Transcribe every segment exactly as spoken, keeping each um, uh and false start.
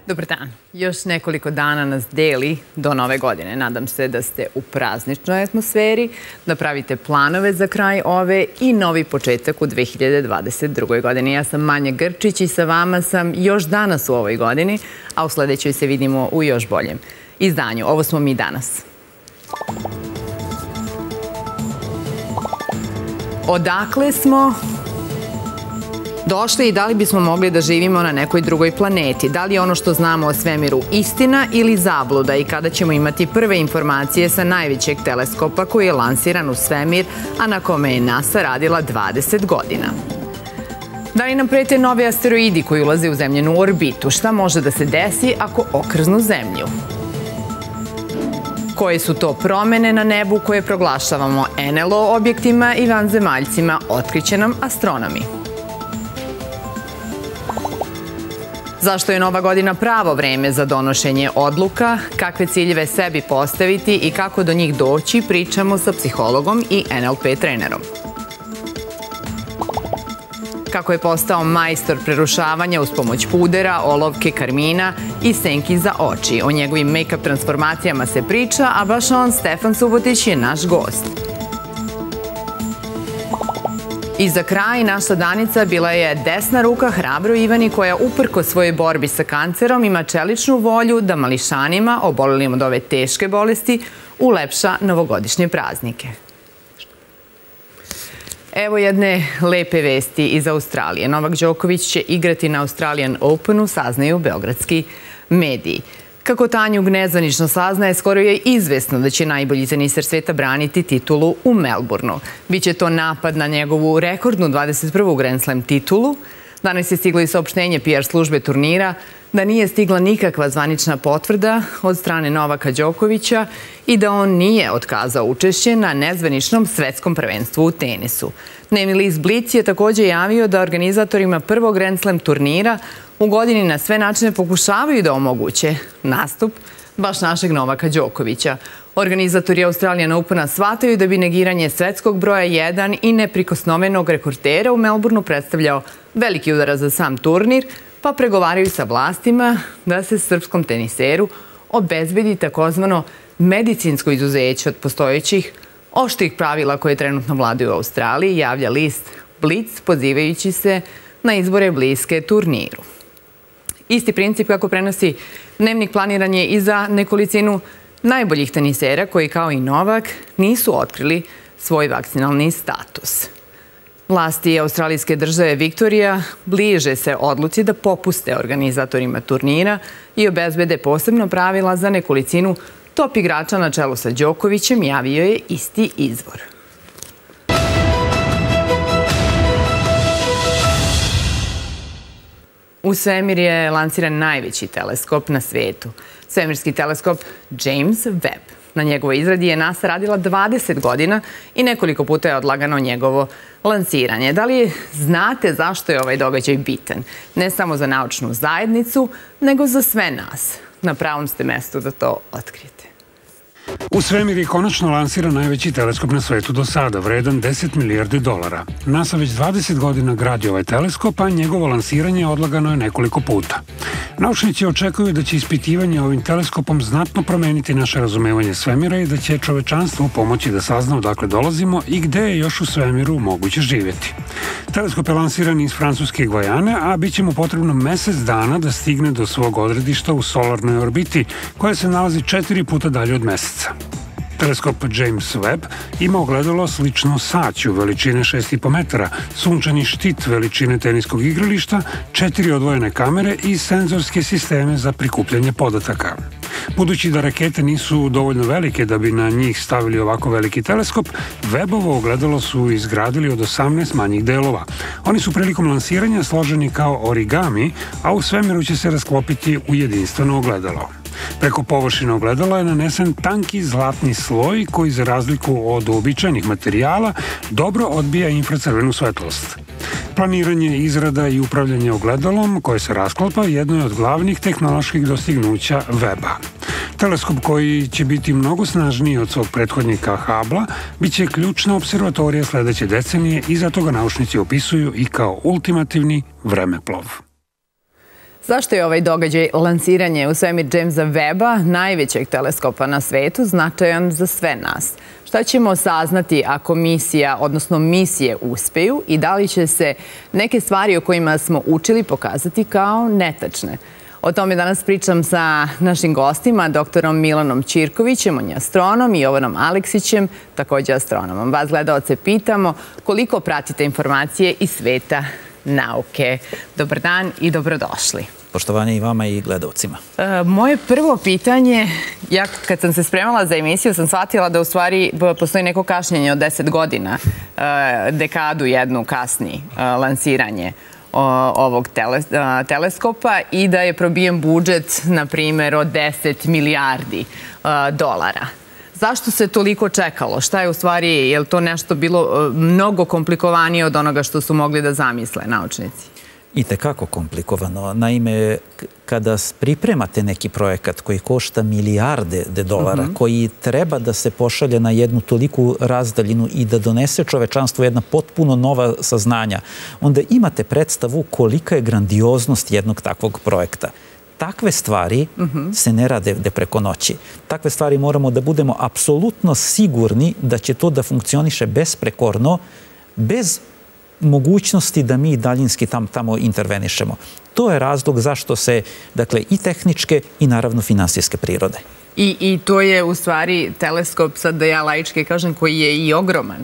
Dobar dan. Još nekoliko dana nas deli do nove godine. Nadam se da ste u prazničnoj atmosferi, da pravite planove za kraj ove i novi početak u dve hiljade dvadeset drugoj. godini. Ja sam Manja Grčić i sa vama sam još danas u ovoj godini, a u sledećoj se vidimo u još boljem izdanju. Ovo smo mi danas. Odakle smo došli i da li bismo mogli da živimo na nekoj drugoj planeti? Da li je ono što znamo o svemiru istina ili zabluda i kada ćemo imati prve informacije sa najvećeg teleskopa koji je lansiran u svemir, a na kome je NASA radila dvadeset godina? Da li nam prete novi asteroidi koji ulaze u zemljenu orbitu? Šta može da se desi ako okrznu Zemlju? Koje su to promene na nebu koje proglašavamo en el o objektima i vanzemaljcima, otkriće nam astronomi. Zašto je nova godina pravo vreme za donošenje odluka, kakve ciljeve sebi postaviti i kako do njih doći, pričamo sa psihologom i en el pe trenerom. Kako je postao majstor prerušavanja uz pomoć pudera, olovke, karmina i senki za oči. O njegovim make-up transformacijama se priča, a baš on, Stefan Subotić, je naš gost. I za kraj, naša Danica bila je desna ruka hrabro Ivani koja uprko svojoj borbi sa kancerom ima čeličnu volju da mališanima, obolelim od ove teške bolesti, ulepša novogodišnje praznike. Evo jedne lepe vesti iz Australije. Novak Đoković će igrati na Australian Openu, saznaju beogradski mediji. Kako Tanjug nezvanično saznaje, skoro je izvesno da će najbolji teniser sveta braniti titulu u Melbourneu. Biće to napad na njegovu rekordnu dvadeset prvu Grand Slam titulu. Danas je stiglo i saopštenje pe er službe turnira da nije stigla nikakva zvanična potvrda od strane Novaka Đokovića i da on nije otkazao učešće na nezvaničnom svetskom prvenstvu u tenisu. Dnevni list Blic je također javio da organizatorima prvog Grand Slam turnira u godini na sve načine pokušavaju da omoguće nastup baš našeg Novaka Đokovića. Organizatori Australian Opena shvataju da bi negiranje svetskog broja jedan i neprikosnovenog rekordera u Melbourneu predstavljao veliki udarac za sam turnir, pa pregovaraju sa vlastima da se srpskom teniseru obezbedi takozvano medicinsko izuzeće od postojećih oštrih pravila koje trenutno vladaju u Australiji, javlja list Blic pozivajući se na izbore bliske turniru. Isti princip kako prenosi Dnevnik planiran je i za nekolicinu najboljih tenisera koji kao i Novak nisu otkrili svoj vakcinalni status. Vlasti australijske države Viktorija bliže se odluci da popuste organizatorima turnira i obezbede posebno pravila za nekolicinu top igrača na čelu sa Đokovićem, javio je isti izvor. U svemir je lansiran najveći teleskop na svetu. Svemirski teleskop James Webb. Na njegovoj izradi je NASA radila dvadeset godina i nekoliko puta je odlagano njegovo lansiranje. Da li znate zašto je ovaj događaj bitan? Ne samo za naučnu zajednicu, nego za sve nas. Na pravom ste mestu da to otkrijete. U svemir je konačno lansiran najveći teleskop na svetu do sada, vredan deset milijardi dolara. NASA već dvadeset godina gradi ovaj teleskop, a njegovo lansiranje odlagano je nekoliko puta. Naučnici očekuju da će ispitivanje ovim teleskopom znatno promeniti naše razumevanje svemira i da će čovečanstvu pomoći da sazna odakle dolazimo i gde je još u svemiru moguće živjeti. Teleskop je lansiran iz francuske Gvajane, a bit će mu potrebno mesec dana da stigne do svog odredišta u solarnoj orbiti, koja se nalazi četiri puta dalje od meseca. Teleskop James Webb ima ogledalo slično saću veličine šest i po metara, sunčani štit veličine teniskog igrališta, četiri odvojene kamere i senzorske sisteme za prikupljanje podataka. Budući da rakete nisu dovoljno velike da bi na njih stavili ovako veliki teleskop, Webbovo ogledalo su izgradili od osamnaest manjih delova. Oni su prilikom lansiranja složeni kao origami, a u svemiru će se rasklopiti u jedinstveno ogledalo. Preko površine ogledala je nanesen tanki zlatni sloj koji, za razliku od uobičajenih materijala, dobro odbija infracrvenu svetlost. Planiranje, izrada i upravljanje ogledalom koje se rasklopa jedno je od glavnih tehnoloških dostignuća Webba. Teleskop koji će biti mnogo snažniji od svog prethodnika Hubble-a bit će ključna observatorija sledeće decenije i zato ga naučnici opisuju i kao ultimativni vremeplov. Zašto je ovaj događaj lansiranje u svemir Jamesa Webba, najvećeg teleskopa na svetu, značajan za sve nas? Šta ćemo saznati ako misija, odnosno misije uspeju i da li će se neke stvari o kojima smo učili pokazati kao netačne? O tome danas pričam sa našim gostima, doktorom Milanom Ćirkovićem, on je astronom, i Jovanom Aleksićem, takođe astronomom. Vas, gledaoce, pitamo koliko pratite informacije iz sveta nauke. Dobar dan i dobrodošli. Poštovanje i vama i gledalcima. E, moje prvo pitanje, ja kad sam se spremala za emisiju sam shvatila da u stvari postoji neko kašnjenje od deset godina, e, dekadu jednu kasni e, lansiranje ovog tele, teleskopa i da je probijen budžet, na primjer, od deset milijardi dolara. Zašto se toliko čekalo? Šta je u stvari, je li to nešto bilo mnogo komplikovanije od onoga što su mogli da zamisle naučnici? I tekako komplikovano. Naime, kada pripremate neki projekat koji košta milijarde de dolara, uh-huh. koji treba da se pošalje na jednu toliku razdaljinu i da donese čovečanstvu jedna potpuno nova saznanja, onda imate predstavu kolika je grandioznost jednog takvog projekta. Takve stvari uh-huh. se ne rade preko noći. Takve stvari moramo da budemo apsolutno sigurni da će to da funkcioniše besprekorno, bez mogućnosti da mi daljinski tam, tamo intervenišemo. To je razlog zašto se, dakle, i tehničke i naravno finansijske prirode. I, i to je u stvari teleskop, sad da ja laički kažem, koji je i ogroman.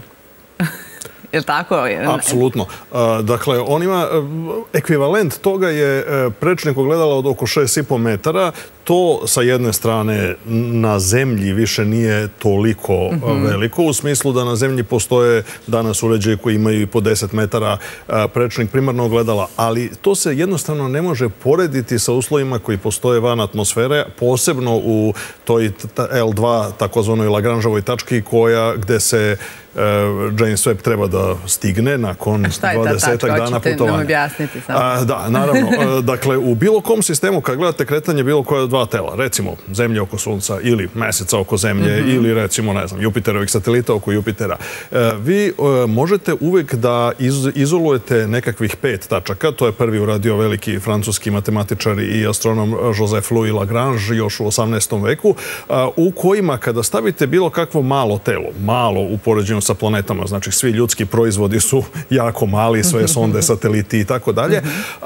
Je li tako? Apsolutno. Dakle, on ima, ekvivalent toga je prečnik ogledala od oko šest i po metara. To sa jedne strane na zemlji više nije toliko mm-hmm. veliko, u smislu da na zemlji postoje danas uređaji koji imaju i po deset metara prečnik primarno ogledala, ali to se jednostavno ne može porediti sa uslovima koji postoje van atmosfere, posebno u toj el dva, takozvanoj Lagrangeovoj tački, koja, gde se James Webb treba da stigne nakon dvadesetak dana putovanja. Šta je ta tačka? Hoćete nam objasniti samo? Da, naravno. Dakle, u bilo kom sistemu, kad gledate kretanje bilo koje dva tela, recimo Zemlje oko Sunca ili Meseca oko Zemlje mm-hmm. ili recimo, ne znam, Jupiterovih satelita oko Jupitera, vi možete uvek da iz, izolujete nekakvih pet tačaka. To je prvi uradio veliki francuski matematičar i astronom Joseph Louis Lagrange još u osamnaestom veku, u kojima kada stavite bilo kakvo malo telo, malo u poređenju sa planetama, znači svi ljudski proizvodi su jako mali, sve sonde, sateliti i tako dalje,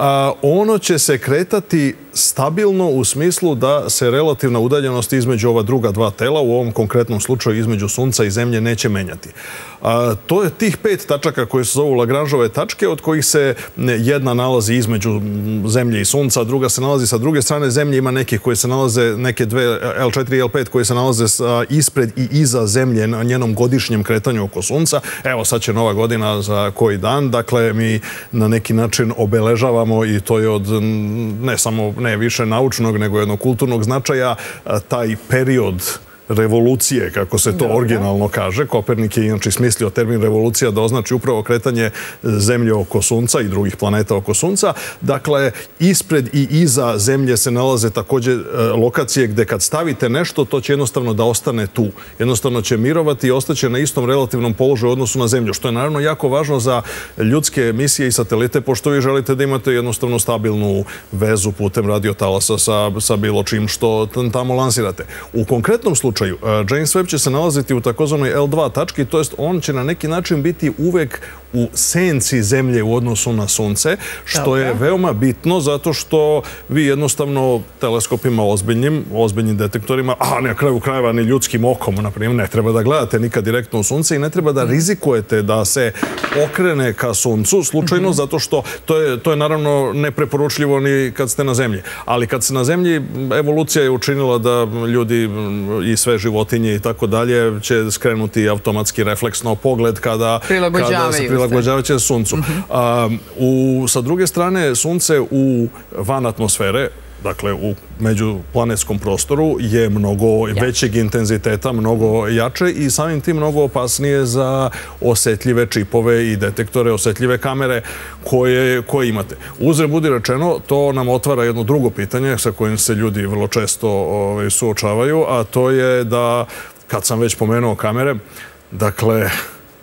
ono će se kretati stabilno u smislu da se relativna udaljenost između ova druga dva tela, u ovom konkretnom slučaju između Sunca i Zemlje, neće menjati. A, to je tih pet tačaka koje se zovu Lagrangeove tačke, od kojih se jedna nalazi između Zemlje i Sunca, a druga se nalazi sa druge strane Zemlje. Ima neke koje se nalaze, neke dve, el četiri i el pet, koje se nalaze sa, ispred i iza Zemlje na njenom godišnjem kretanju oko Sunca. Evo, sad će nova godina za koji dan. Dakle, mi na neki način obeležavamo, i to je od ne samo ne više naučnog, nego jednog kulturnog značaja, taj period revolucije, kako se to originalno kaže. Kopernik je inače smislio termin revolucija da označi upravo kretanje Zemlje oko Sunca i drugih planeta oko Sunca. Dakle, ispred i iza Zemlje se nalaze također lokacije gde kad stavite nešto, to će jednostavno da ostane tu. Jednostavno će mirovati i ostaće na istom relativnom položaju u odnosu na Zemlju, što je naravno jako važno za ljudske misije i satelite, pošto vi želite da imate jednostavno stabilnu vezu putem radiotalasa sa, sa bilo čim što tamo lansirate. U konkretnom slučaju James Webb će se nalaziti u takozvanoj el dva tački, to jest on će na neki način biti uvek u senci Zemlje u odnosu na Sunce, što je veoma bitno zato što vi jednostavno teleskopima ozbiljnim, ozbiljnim detektorima, a na kraju krajeva ni ljudskim okom, na primjer, ne treba da gledate nikad direktno u Sunce i ne treba da rizikujete da se okrene ka Suncu slučajno, zato što to je, to je naravno nepreporučljivo ni kad ste na Zemlji. Ali kad ste na Zemlji, evolucija je učinila da ljudi i sve životinje i tako dalje će skrenuti automatski refleksno pogled kada, kada se prilagođavaće Suncu. A, u, sa druge strane, Sunce u van atmosfere, dakle u međuplanetskom prostoru, je mnogo većeg intenziteta, mnogo jače i samim tim mnogo opasnije za osetljive čipove i detektore, osetljive kamere koje, koje imate. Uzre budi rečeno, to nam otvara jedno drugo pitanje sa kojim se ljudi vrlo često ovaj, suočavaju, a to je da, kad sam već pomenuo kamere, dakle,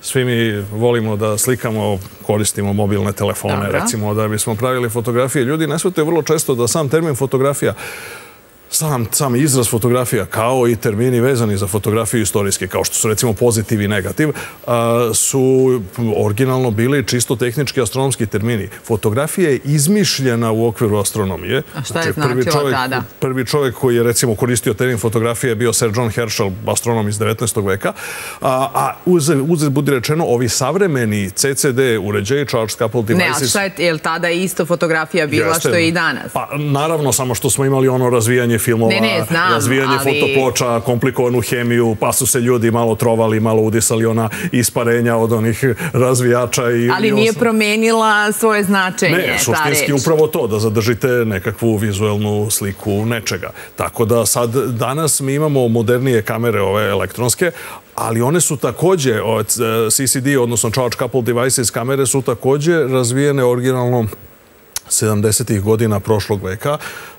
svi mi volimo da slikamo, koristimo mobilne telefone, Dobro. recimo, da bismo pravili fotografije. Ljudi ne shvataju vrlo često da sam termin fotografija, Sam, sam izraz fotografija, kao i termini vezani za fotografiju istorijske, kao što su recimo pozitiv i negativ, a, su originalno bili čisto tehnički astronomski termini. Fotografija je izmišljena u okviru astronomije. A šta je Znači, prvi značilo čovjek, tada? Prvi čovjek koji je recimo koristio termin fotografije je bio Sir John Herschel, astronom iz devetnaestog veka. A, a uzet, uzet budi rečeno, ovi savremeni C C D uređaji, Charge Coupled Devices... Ne, a šta je, je li tada isto fotografija bila Jeste, što je i danas? Pa naravno, samo što smo imali ono razvijanje filmova, Ne, ne, znam, razvijanje ali... fotoploča, komplikovanu hemiju, pa su se ljudi malo trovali, malo udisali ona isparenja od onih razvijača. I, ali i nije osam... promenila svoje značenje, ne, ta reč. suštinski upravo to, da zadržite nekakvu vizuelnu sliku nečega. Tako da sad, danas mi imamo modernije kamere, ove elektronske, ali one su takođe, C C D, odnosno Charge Coupled Devices kamere su takođe razvijene originalno sedamdesetih godina prošlog veka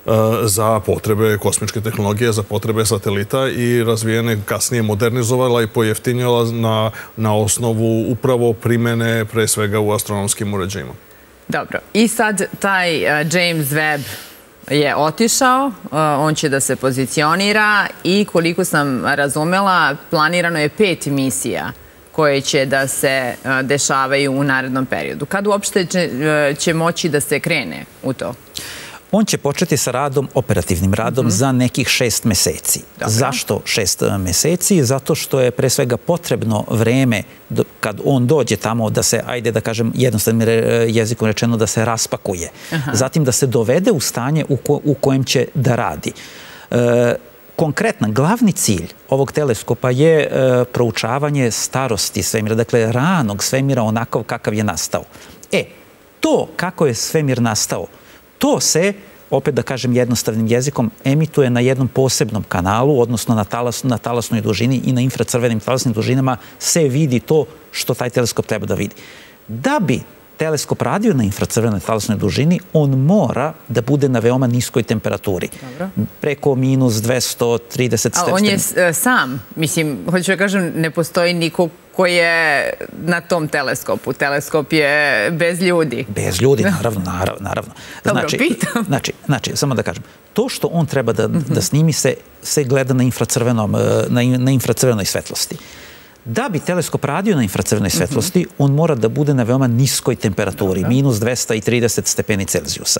za potrebe kosmičke tehnologije, za potrebe satelita i razvijene kasnije modernizovala i pojeftinjala na, na osnovu upravo primene pre svega u astronomskim uređajima. Dobro. I sad taj James Webb je otišao, on će da se pozicionira i koliko sam razumela, planirano je pet misija koje će da se dešavaju u narednom periodu. Kad uopšte će, će moći da se krene u to? On će početi sa radom, operativnim radom, za nekih šest meseci. Dobro. Zašto šest meseci? Zato što je pre svega potrebno vreme kad on dođe tamo da se, ajde da kažem jednostavnim jezikom rečeno, da se raspakuje. Aha. Zatim da se dovede u stanje u, ko, u kojem će da radi. E, Konkretno, glavni cilj ovog teleskopa je e, proučavanje starosti svemira, dakle ranog svemira onakav kakav je nastao. E, to kako je svemir nastao, to se, opet da kažem jednostavnim jezikom, emituje na jednom posebnom kanalu, odnosno na, talas, na talasnoj dužini i na infracrvenim talasnim dužinama se vidi to što taj teleskop treba da vidi. Da bi teleskop radio na infracrvenoj talasnoj dužini, on mora da bude na veoma niskoj temperaturi. Dobro. Preko minus dvesta trideset stepeni. A on je sam, mislim, hoću da kažem, ne postoji niko ko je na tom teleskopu. Teleskop je bez ljudi. Bez ljudi, naravno, naravno. naravno. Dobro, znači, pitam. Znači, znači, samo da kažem, to što on treba da, mm-hmm. da snimi se, se gleda na, infracrvenom, na, na infracrvenoj svetlosti. Da bi teleskop radio na infracrvenoj svetlosti, mm-hmm. on mora da bude na veoma niskoj temperaturi, Dobre. minus dvesta trideset stepeni Celzijusa.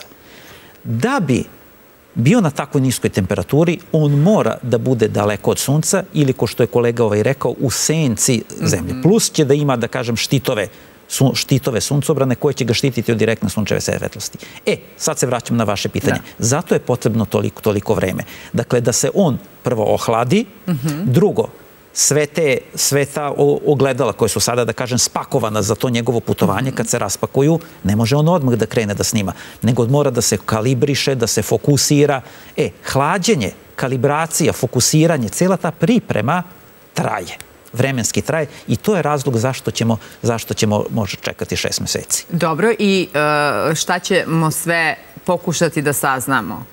Da bi bio na takvoj niskoj temperaturi, on mora da bude daleko od sunca ili, ko što je kolega ovaj rekao, u senci zemlje. Mm-hmm. Plus će da ima, da kažem, štitove, su, štitove suncobrane koje će ga štititi od direktne sunčeve svetlosti. E, sad se vraćam na vaše pitanje. Da. Zato je potrebno toliko, toliko vreme. Dakle, da se on prvo ohladi, mm-hmm. drugo, sve te, sve ta ogledala koje su sada, da kažem, spakovana za to njegovo putovanje, kad se raspakuju, ne može on odmah da krene da snima, nego mora da se kalibriše, da se fokusira. E, hlađenje, kalibracija, fokusiranje, cela ta priprema traje, vremenski traje i to je razlog zašto ćemo, zašto ćemo može čekati šest meseci. Dobro, i uh, šta ćemo sve pokušati da saznamo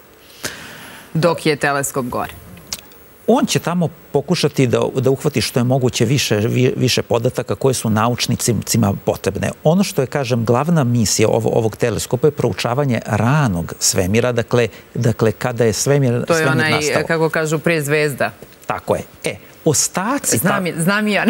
dok je teleskop gore? On će tamo pokušati da, da uhvati što je moguće više, više podataka koje su naučnicima potrebne. Ono što je, kažem, glavna misija ovo, ovog teleskopa je proučavanje ranog svemira, dakle, dakle kada je svemir, to je svemir onaj, nastao. Kako kažu, pre zvezda. Tako je. E, ostaci... Znam, ta... znam i ja.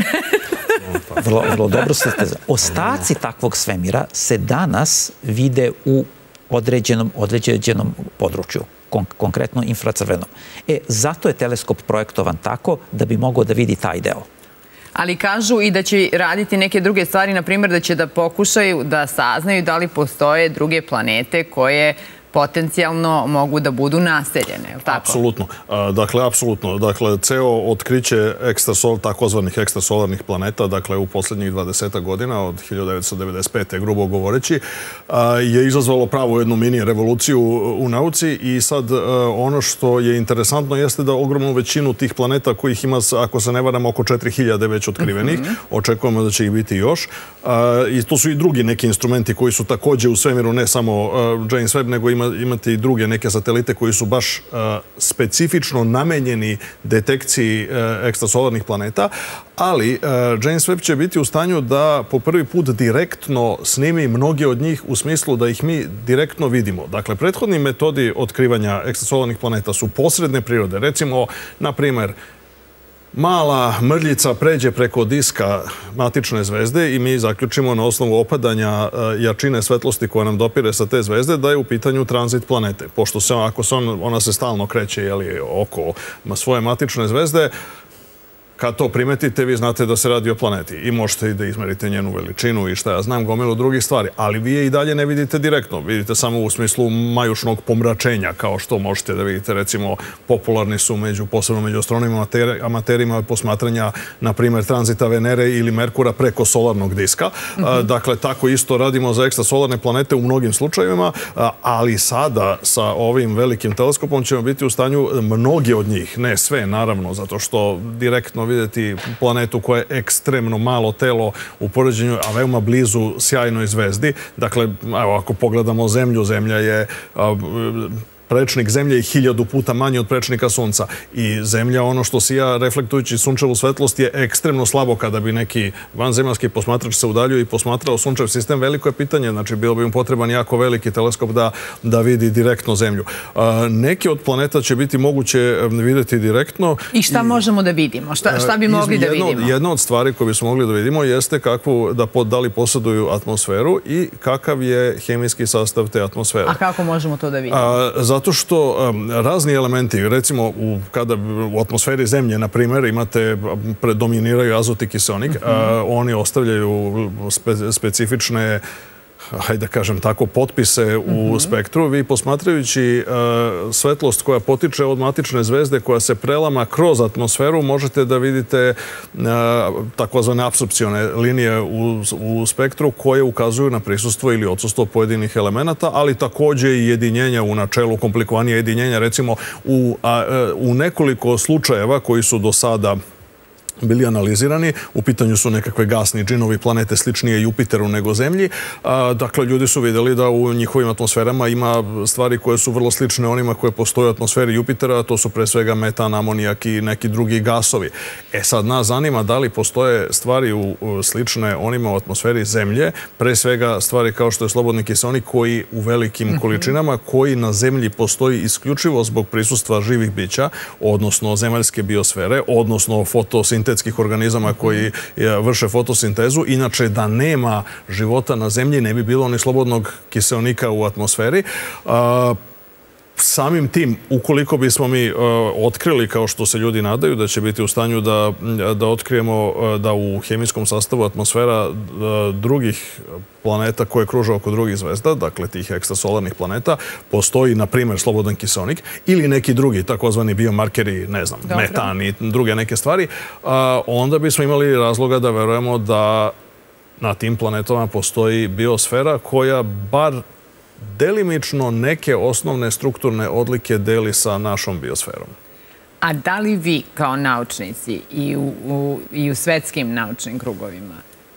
vrlo, vrlo dobro ste... Ostaci takvog svemira se danas vide u određenom, određenom području. Kon konkretno infracrvenom. E, zato je teleskop projektovan tako da bi mogao da vidi taj deo. Ali kažu i da će raditi neke druge stvari, na primjer da će da pokušaju da saznaju da li postoje druge planete koje potencijalno mogu da budu naseljene, je li tako? Apsolutno. Dakle, apsolutno. Dakle, ceo otkriće ekstrasol, takozvanih ekstrasolarnih planeta, dakle, u poslednjih dvadesetak godina, od hiljadu devetsto devedeset pete. grubo govoreći, je izazvalo pravu jednu mini revoluciju u nauci i sad ono što je interesantno jeste da ogromnu većinu tih planeta kojih ima, ako se ne varam, oko četiri hiljade već otkrivenih, mm-hmm. očekujemo da će ih biti još. I to su i drugi neki instrumenti koji su takođe u svemiru, ne samo James Webb, nego ima imate i druge neke satelite koji su baš specifično namenjeni detekciji ekstrasolarnih planeta, ali James Webb će biti u stanju da po prvi put direktno snimi mnoge od njih u smislu da ih mi direktno vidimo. Dakle, prethodni metodi otkrivanja ekstrasolarnih planeta su posredne prirode. Recimo, na primer, mala mrljica pređe preko diska matične zvezde i mi zaključimo na osnovu opadanja jačine svetlosti koja nam dopire sa te zvezde da je u pitanju tranzit planete. Pošto se, ako se on, ona se stalno kreće jeli, oko svoje matične zvezde, kad to primetite, vi znate da se radi o planeti i možete i da izmerite njenu veličinu i šta ja znam, gomilu drugih stvari, ali vi je i dalje ne vidite direktno. Vidite samo u smislu majušnog pomračenja, kao što možete da vidite, recimo, popularni su među, posebno među astronomima amaterima posmatranja, na primjer, tranzita Venere ili Merkura preko solarnog diska. Dakle, tako isto radimo za ekstrasolarne planete u mnogim slučajevima, ali sada sa ovim velikim teleskopom ćemo biti u stanju mnoge od njih, ne sve, naravno, zato što direktno vidjeti planetu koja je ekstremno malo telo u poređenju, a veoma blizu sjajnoj zvezdi. Dakle, evo, ako pogledamo Zemlju, Zemlja je... Prečnik Zemlje je hiljadu puta manji od prečnika Sunca i Zemlja, ono što sija reflektujući sunčevu svetlost, je ekstremno slabo. Kada bi neki vanzemaljski posmatrač se udaljio i posmatrao sunčev sistem, veliko je pitanje. Znači, bilo bi mu potreban jako veliki teleskop da, da vidi direktno Zemlju. A, neke od planeta će biti moguće vidjeti direktno. I šta i, možemo da vidimo? Šta, šta bi mogli da vidimo? Jedna, jedna od stvari koje bismo mogli da vidimo jeste kakvu, da, da li posjeduju atmosferu i kakav je hemijski sastav te atmosfere. A kako možemo to da vidimo? A, zato što um, razni elementi, recimo u, kada u atmosferi Zemlje, na primjer, imate, predominiraju azot i kiseonik, uh -huh. a, oni ostavljaju spe, specifične, hajde da kažem tako, potpise u uh-huh. spektru. Vi posmatrajući uh, svetlost koja potiče od matične zvezde koja se prelama kroz atmosferu, možete da vidite uh, takozvane apsorpcione linije u, u spektru koje ukazuju na prisustvo ili odsustvo pojedinih elemenata, ali također i jedinjenja u načelu, komplikovanije jedinjenja. Recimo, u, a, u nekoliko slučajeva koji su do sada bili analizirani. U pitanju su nekakve gasni džinovi, planete sličnije Jupiteru nego Zemlji. A, dakle, ljudi su vidjeli da u njihovim atmosferama ima stvari koje su vrlo slične onima koje postoje u atmosferi Jupitera, a to su pre svega metan, amonijak i neki drugi gasovi. E sad, nas zanima da li postoje stvari u, u slične onima u atmosferi Zemlje, pre svega stvari kao što je slobodni kiseonik koji u velikim mm-hmm. količinama, koji na Zemlji postoji isključivo zbog prisustva živih bića, odnosno zemaljske biosfere, odnosno fotosintetskih organizama koji vrše fotosintezu. Inače, da nema života na Zemlji, ne bi bilo ni slobodnog kiseonika u atmosferi. Samim tim, ukoliko bismo mi otkrili, kao što se ljudi nadaju, da će biti u stanju da, da otkrijemo da u hemijskom sastavu atmosfera drugih planeta koje kruže oko drugih zvezda, dakle tih ekstrasolarnih planeta, postoji, na primjer, slobodan kiseonik ili neki drugi, takozvani biomarkeri, ne znam, Dobro. metan i druge neke stvari, onda bismo imali razloga da verujemo da na tim planetama postoji biosfera koja bar delimično neke osnovne strukturne odlike deli sa našom biosferom. A da li vi kao naučnici i u, u, i u svetskim naučnim krugovima,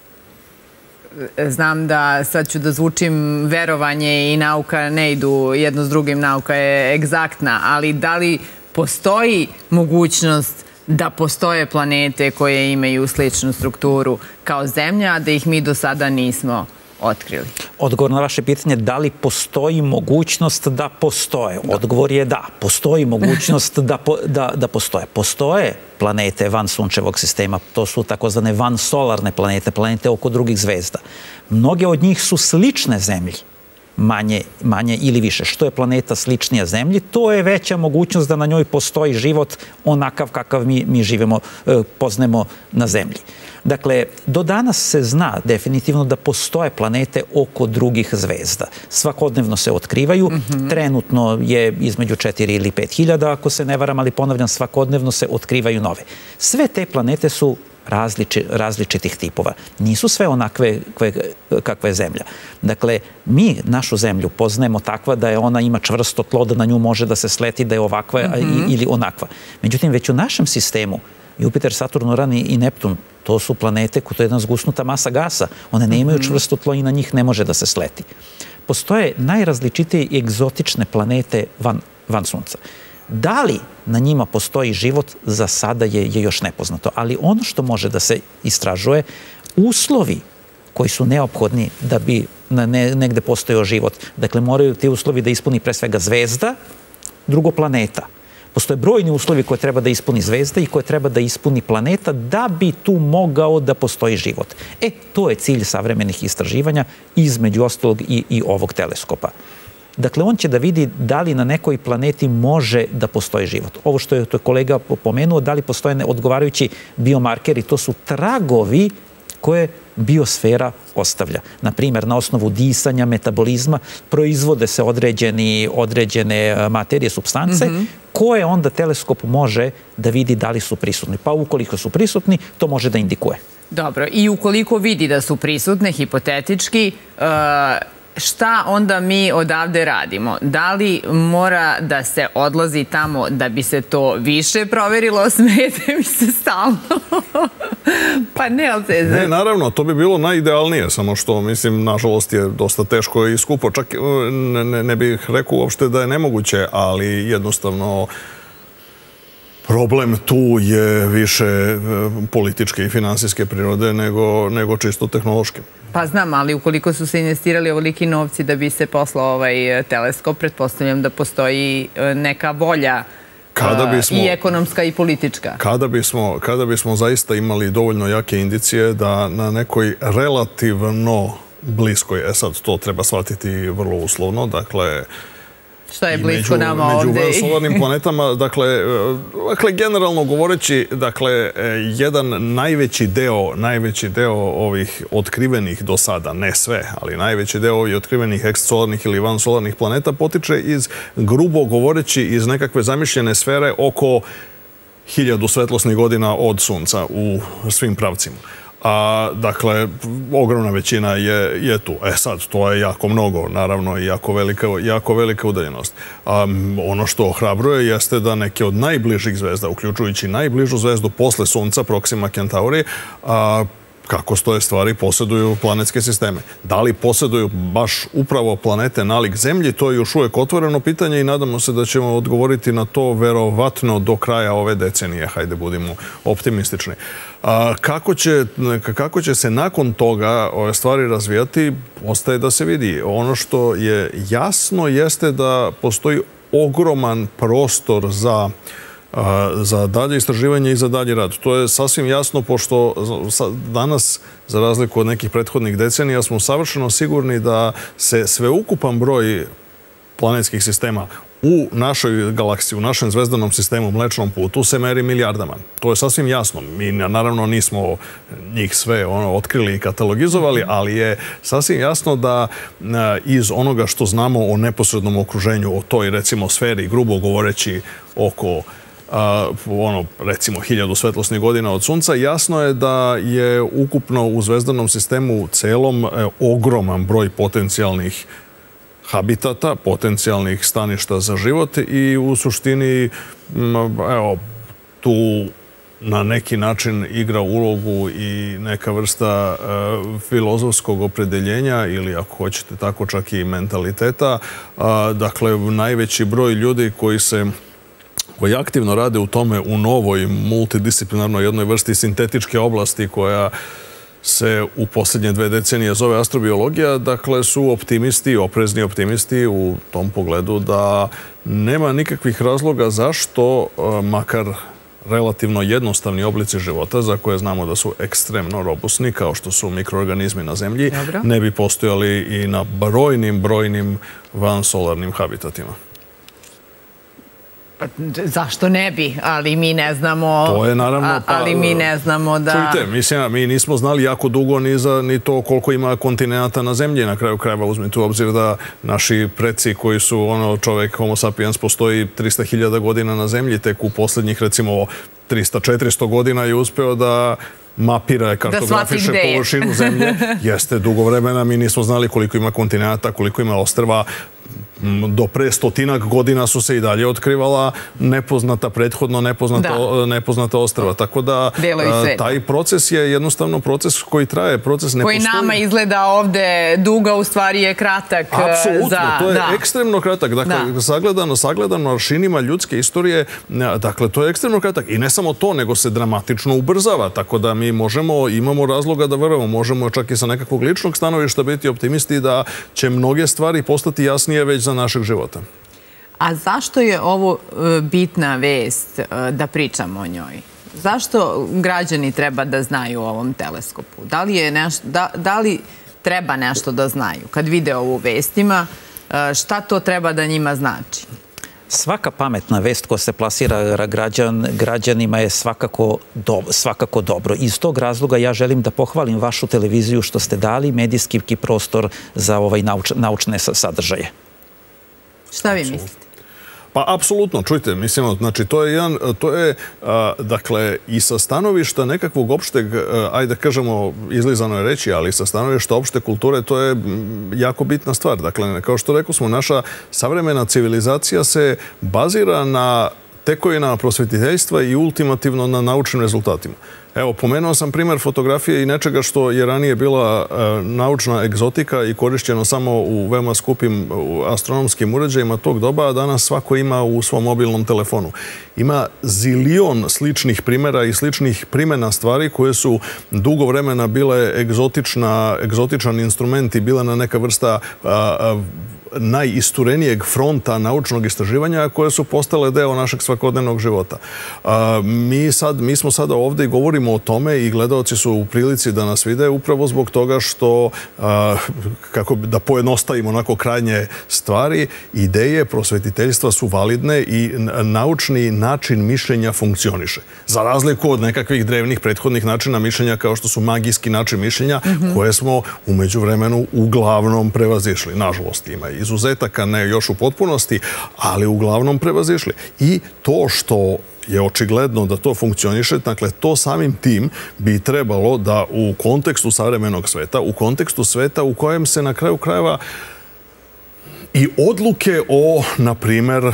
znam da sad ću da zvučim, verovanje i nauka ne idu jedno s drugim, nauka je egzaktna, ali da li postoji mogućnost da postoje planete koje imaju sličnu strukturu kao Zemlja, a da ih mi do sada nismo otkrili? Odgovor na vaše pitanje, da li postoji mogućnost da postoje? Odgovor je da. Postoji mogućnost da, po, da, da postoje. Postoje planete van sunčevog sistema. To su takozvane vansolarne planete, planete oko drugih zvezda. Mnoge od njih su slične Zemlji. Manje, manje ili više. Što je planeta sličnija Zemlji, to je veća mogućnost da na njoj postoji život onakav kakav mi, mi živimo, poznajemo na Zemlji. Dakle, do danas se zna definitivno da postoje planete oko drugih zvezda. Svakodnevno se otkrivaju. Mm-hmm. Trenutno je između četiri ili pet hiljada, ako se ne varam, ali ponavljam, svakodnevno se otkrivaju nove. Sve te planete su različi, različitih tipova. Nisu sve onakve kakva je Zemlja. Dakle, mi našu Zemlju poznajemo takva da je ona ima čvrsto tlo, da na nju može da se sleti, da je ovakva mm-hmm. ili onakva. Međutim, već u našem sistemu Jupiter, Saturn, Uran i Neptun, to su planete koje je jedna zgusnuta masa gasa. One ne imaju čvrsto tlo i na njih ne može da se sleti. postoje najrazličitije i egzotične planete van, van Sunca. Da li na njima postoji život, za sada je, je još nepoznato. Ali ono što može da se istražuje, uslovi koji su neophodni da bi na ne, negde postojao život. Dakle, moraju ti uslovi da ispuni pre svega zvezda, drugo planeta. Postoje brojni uslovi koje treba da ispuni zvezda i koje treba da ispuni planeta da bi tu mogao da postoji život. E, to je cilj savremenih istraživanja, između ostalog i, i ovog teleskopa. Dakle, on će da vidi da li na nekoj planeti može da postoji život. Ovo što je to kolega pomenuo, da li postoje odgovarajući biomarkeri, to su tragovi koje biosfera ostavlja. Naprimjer, na osnovu disanja, metabolizma, proizvode se određeni, određene materije, supstance, mm-hmm. koje onda teleskop može da vidi da li su prisutni. Pa ukoliko su prisutni, to može da indikuje. Dobro, i ukoliko vidi da su prisutne, hipotetički, šta onda mi odavde radimo? Da li mora da se odlazi tamo da bi se to više proverilo? Smijete mi se stalno. Pa ne, ali se... Ne, naravno, to bi bilo najidealnije, samo što, mislim, nažalost je dosta teško i skupo. Čak ne, ne, ne bih rekao uopšte da je nemoguće, ali jednostavno problem tu je više političke i finansijske prirode nego, nego čisto tehnološke. Pa znam, ali ukoliko su se investirali ovoliki novci da bi se poslao ovaj teleskop, pretpostavljam da postoji neka volja kada bismo, i ekonomska i politička. Kada bismo, kada bismo zaista imali dovoljno jake indicije da na nekoj relativno bliskoj, e sad to treba shvatiti vrlo uslovno, dakle, što je blisko nama ovdje. Među vansolarnim planetama, dakle, dakle, generalno govoreći, dakle, jedan najveći deo, najveći deo ovih otkrivenih do sada, ne sve, ali najveći deo ovih otkrivenih ekstrasolarnih ili vansolarnih planeta potiče iz, grubo govoreći, iz nekakve zamišljene sfere oko hiljadu svetlosnih godina od Sunca u svim pravcima. A, dakle, ogromna većina je, je tu. E sad, to je jako mnogo, naravno, i jako velika, jako velika udaljenost. A, ono što ohrabruje jeste da neke od najbližih zvezda, uključujući najbližu zvezdu posle Sunca, Proxima Centauri, a, kako stoje stvari, posjeduju planetske sisteme. Da li posjeduju baš upravo planete nalik Zemlji, to je još uvijek otvoreno pitanje i nadamo se da ćemo odgovoriti na to verovatno do kraja ove decenije. Hajde, budimo optimistični. A, kako će, kako će se nakon toga ove stvari razvijati, ostaje da se vidi. Ono što je jasno jeste da postoji ogroman prostor za za dalje istraživanje i za dalje rad. To je sasvim jasno, pošto danas, za razliku od nekih prethodnih decenija, smo savršeno sigurni da se sveukupan broj planetskih sistema u našoj galaksiji, u našem zvezdanom sistemu, Mlečnom putu, se meri milijardama. To je sasvim jasno. Mi, naravno, nismo njih sve ono, otkrili i katalogizovali, ali je sasvim jasno da iz onoga što znamo o neposrednom okruženju, o toj, recimo, sferi, grubo govoreći oko Uh, ono, recimo, hiljadu svetlosnih godina od Sunca, jasno je da je ukupno u zvezdanom sistemu celom eh, ogroman broj potencijalnih habitata, potencijalnih staništa za život i u suštini, evo, tu na neki način igra ulogu i neka vrsta uh, filozofskog opredeljenja ili, ako hoćete tako, čak i mentaliteta. Uh, dakle, najveći broj ljudi koji se koji aktivno rade u tome u novoj multidisciplinarnoj jednoj vrsti sintetičke oblasti koja se u posljednje dve decenije zove astrobiologija, dakle su optimisti, oprezni optimisti u tom pogledu da nema nikakvih razloga zašto, makar relativno jednostavni oblici života, za koje znamo da su ekstremno robustni, kao što su mikroorganizmi na Zemlji, Dobro. ne bi postojali i na brojnim, brojnim vansolarnim habitatima. Zašto ne bi? Ali mi ne znamo... To je naravno... Pa, ali mi ne znamo da... Čujte, mislim, mi nismo znali jako dugo ni za ni to koliko ima kontinenta na Zemlji. Na kraju krajeva uzmite u obzir da naši preci koji su, ono, čovek Homo sapiens postoji trista hiljada godina na Zemlji, tek u posljednjih, recimo, trista četiristo godina je uspeo da mapira, kartografiše površinu Zemlje. Jeste dugo vremena, mi nismo znali koliko ima kontinenta, koliko ima ostrva. do pre stotinak godina su se i dalje otkrivala nepoznata, prethodno nepoznata, nepoznata ostrva. Tako da taj proces je jednostavno proces koji traje, proces ne koji postoji. Koji nama izgleda ovde duga, u stvari je kratak. Apsolutno, za, to je da. ekstremno kratak. Dakle, da. sagledano, sagledano aršinima ljudske istorije, dakle, to je ekstremno kratak. I ne samo to, nego se dramatično ubrzava. Tako da mi možemo, imamo razloga da verujemo, možemo čak i sa nekakvog ličnog stanovišta biti optimisti da će mnoge stvari postati jasnije već za našeg života. A zašto je ovo bitna vest da pričamo o njoj? Zašto građani treba da znaju o ovom teleskopu? Da li, je neš, da, da li treba nešto da znaju? Kad vide ovu vestima, šta to treba da njima znači? Svaka pametna vest koja se plasira građan, građanima je svakako, do, svakako dobro. Iz tog razloga ja želim da pohvalim vašu televiziju što ste dali medijski prostor za ovaj nauč, naučne sadržaje. Šta vi mislite? Pa, apsolutno, čujte, mislim, znači, to je jedan, to je, a, dakle, i sa stanovišta nekakvog opšteg, a, ajde da kažemo, izlizano je reći, ali sa stanovišta opšte kulture, to je jako bitna stvar. Dakle, kao što rekao smo, naša savremena civilizacija se bazira na tekovinama prosvetiteljstva i ultimativno na naučnim rezultatima. Evo, pomenuo sam primjer fotografije i nečega što je ranije bila e, naučna egzotika i korišćeno samo u veoma skupim astronomskim uređajima tog doba, a danas svako ima u svom mobilnom telefonu. Ima zilion sličnih primjera i sličnih primjena stvari koje su dugo vremena bile egzotična, egzotičan instrument i bila na neka vrsta a, a, najisturenijeg fronta naučnog istraživanja koje su postale deo našeg svakodnevnog života. A, mi, sad, mi smo sada ovdje i govorimo o tome i gledaoci su u prilici da nas vide upravo zbog toga što, a, kako da pojednostavimo onako krajnje stvari, ideje prosvetiteljstva su validne i naučni način mišljenja funkcioniše. Za razliku od nekakvih drevnih prethodnih načina mišljenja kao što su magijski način mišljenja, mm-hmm. koje smo u međuvremenu uglavnom prevazišli. Nažalost, ima izuzetaka, ne još u potpunosti, ali uglavnom prevazišli. I to što je očigledno da to funkcioniše, dakle, to samim tim bi trebalo da u kontekstu savremenog sveta, u kontekstu sveta u kojem se na kraju krajeva i odluke o, na primer,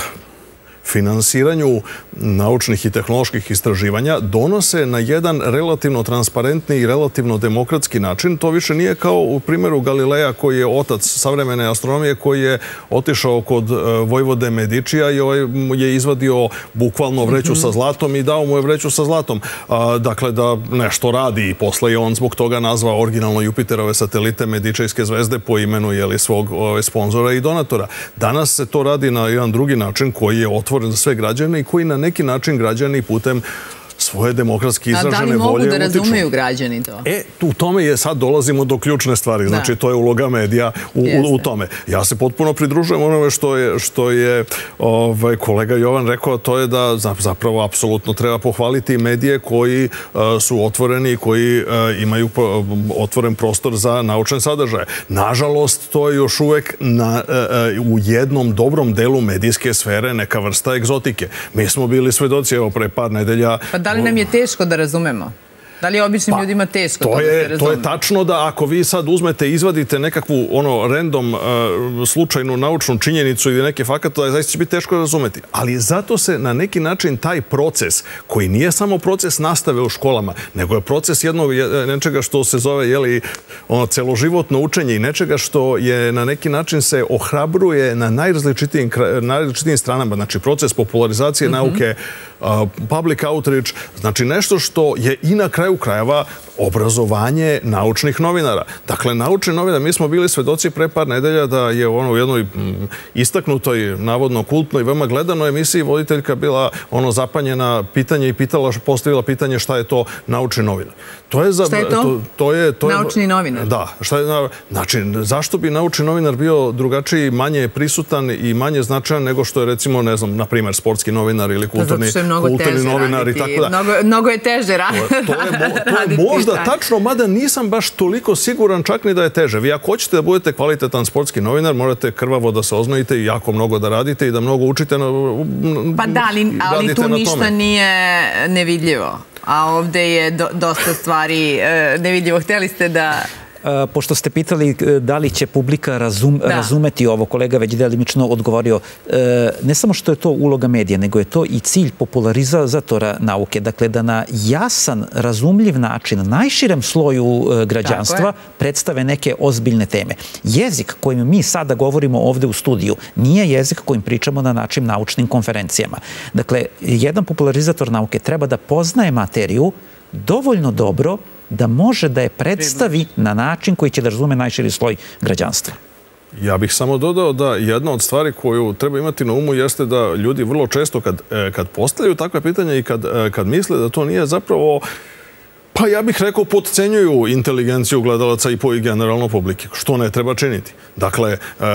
finansiranju naučnih i tehnoloških istraživanja donose na jedan relativno transparentni i relativno demokratski način. To više nije kao u primjeru Galileja koji je otac savremene astronomije koji je otišao kod vojvode Medičija i ovaj mu je izvadio bukvalno vreću sa zlatom i dao mu je vreću sa zlatom. Dakle, da nešto radi i posle je on zbog toga nazvao originalno Jupiterove satelite Medičejske zvezde po imenu jeli, svog sponzora i donatora. Danas se to radi na jedan drugi način koji je otvoren za sve građane i koji na neki način građani putem svoje demokratski izražene volje utiču. Da li mogu da razumeju građani to? E, u tome je sad dolazimo do ključne stvari. Znači, to je uloga medija u, u, u tome. Ja se potpuno pridružujem onome što je, što je ovaj, kolega Jovan rekao, to je da zapravo apsolutno treba pohvaliti medije koji uh, su otvoreni i koji uh, imaju uh, otvoren prostor za naučne sadržaje. Nažalost, to je još uvek na, uh, u jednom dobrom delu medijske sfere neka vrsta egzotike. Mi smo bili svedoci, evo, pre par nedelja. Pa da li nam je teško da razumemo? Da li je običnim pa, ljudima teško to, to je, da se razume? To je tačno da ako vi sad uzmete i izvadite nekakvu ono random uh, slučajnu naučnu činjenicu ili neke fakate, da zaista će biti teško razumeti. Ali zato se na neki način taj proces, koji nije samo proces nastave u školama, nego je proces jednog nečega što se zove jeli, ono, celoživotno učenje i nečega što je na neki način se ohrabruje na najrazličitijim, najrazličitijim stranama. Znači proces popularizacije mm-hmm. nauke, uh, public outreach, znači nešto što je i na kraju krajeva obrazovanje naučnih novinara. Dakle, naučni novinar, mi smo bili svedoci pre par nedelja da je ono u jednoj istaknutoj, navodno kultnoj, veoma gledanoj emisiji voditeljka bila ono zapanjena pitanje i pitala, postavila pitanje šta je to naučni novinar. To je za, šta je to? To, to je, to je, naučni novinar? Da. Šta je, znači, zašto bi naučni novinar bio drugačiji, manje prisutan i manje značajan nego što je, recimo, ne znam, na primjer, sportski novinar ili kulturni, kulturni novinar i tako da. Mnogo, mnogo je teže raditi. To je, to je možda tačno, mada nisam baš toliko siguran čak ni da je teže. Vi ako hoćete da budete kvalitetan sportski novinar, morate krvavo da se oznojite i jako mnogo da radite i da mnogo učite na, pa da, ali, ali tu ništa nije nevidljivo. A ovdje je do, dosta stvari e, nevidljivo. Htjeli ste da... Pošto ste pitali da li će publika razumeti ovo, kolega već delimično odgovorio, ne samo što je to uloga medija, nego je to i cilj popularizatora nauke. Dakle, da na jasan, razumljiv način, najširem sloju građanstva predstave neke ozbiljne teme. Jezik kojim mi sada govorimo ovde u studiju nije jezik kojim pričamo na našim naučnim konferencijama. Dakle, jedan popularizator nauke treba da poznaje materiju dovoljno dobro da može da je predstavi na način koji će da razume najširi sloj građanstva. Ja bih samo dodao da jedna od stvari koju treba imati na umu jeste da ljudi vrlo često kad postavljaju takve pitanja i kad misle da to nije zapravo, pa ja bih rekao, potcenjuju inteligenciju gledalaca i generalno publike, što ne treba činiti. Dakle,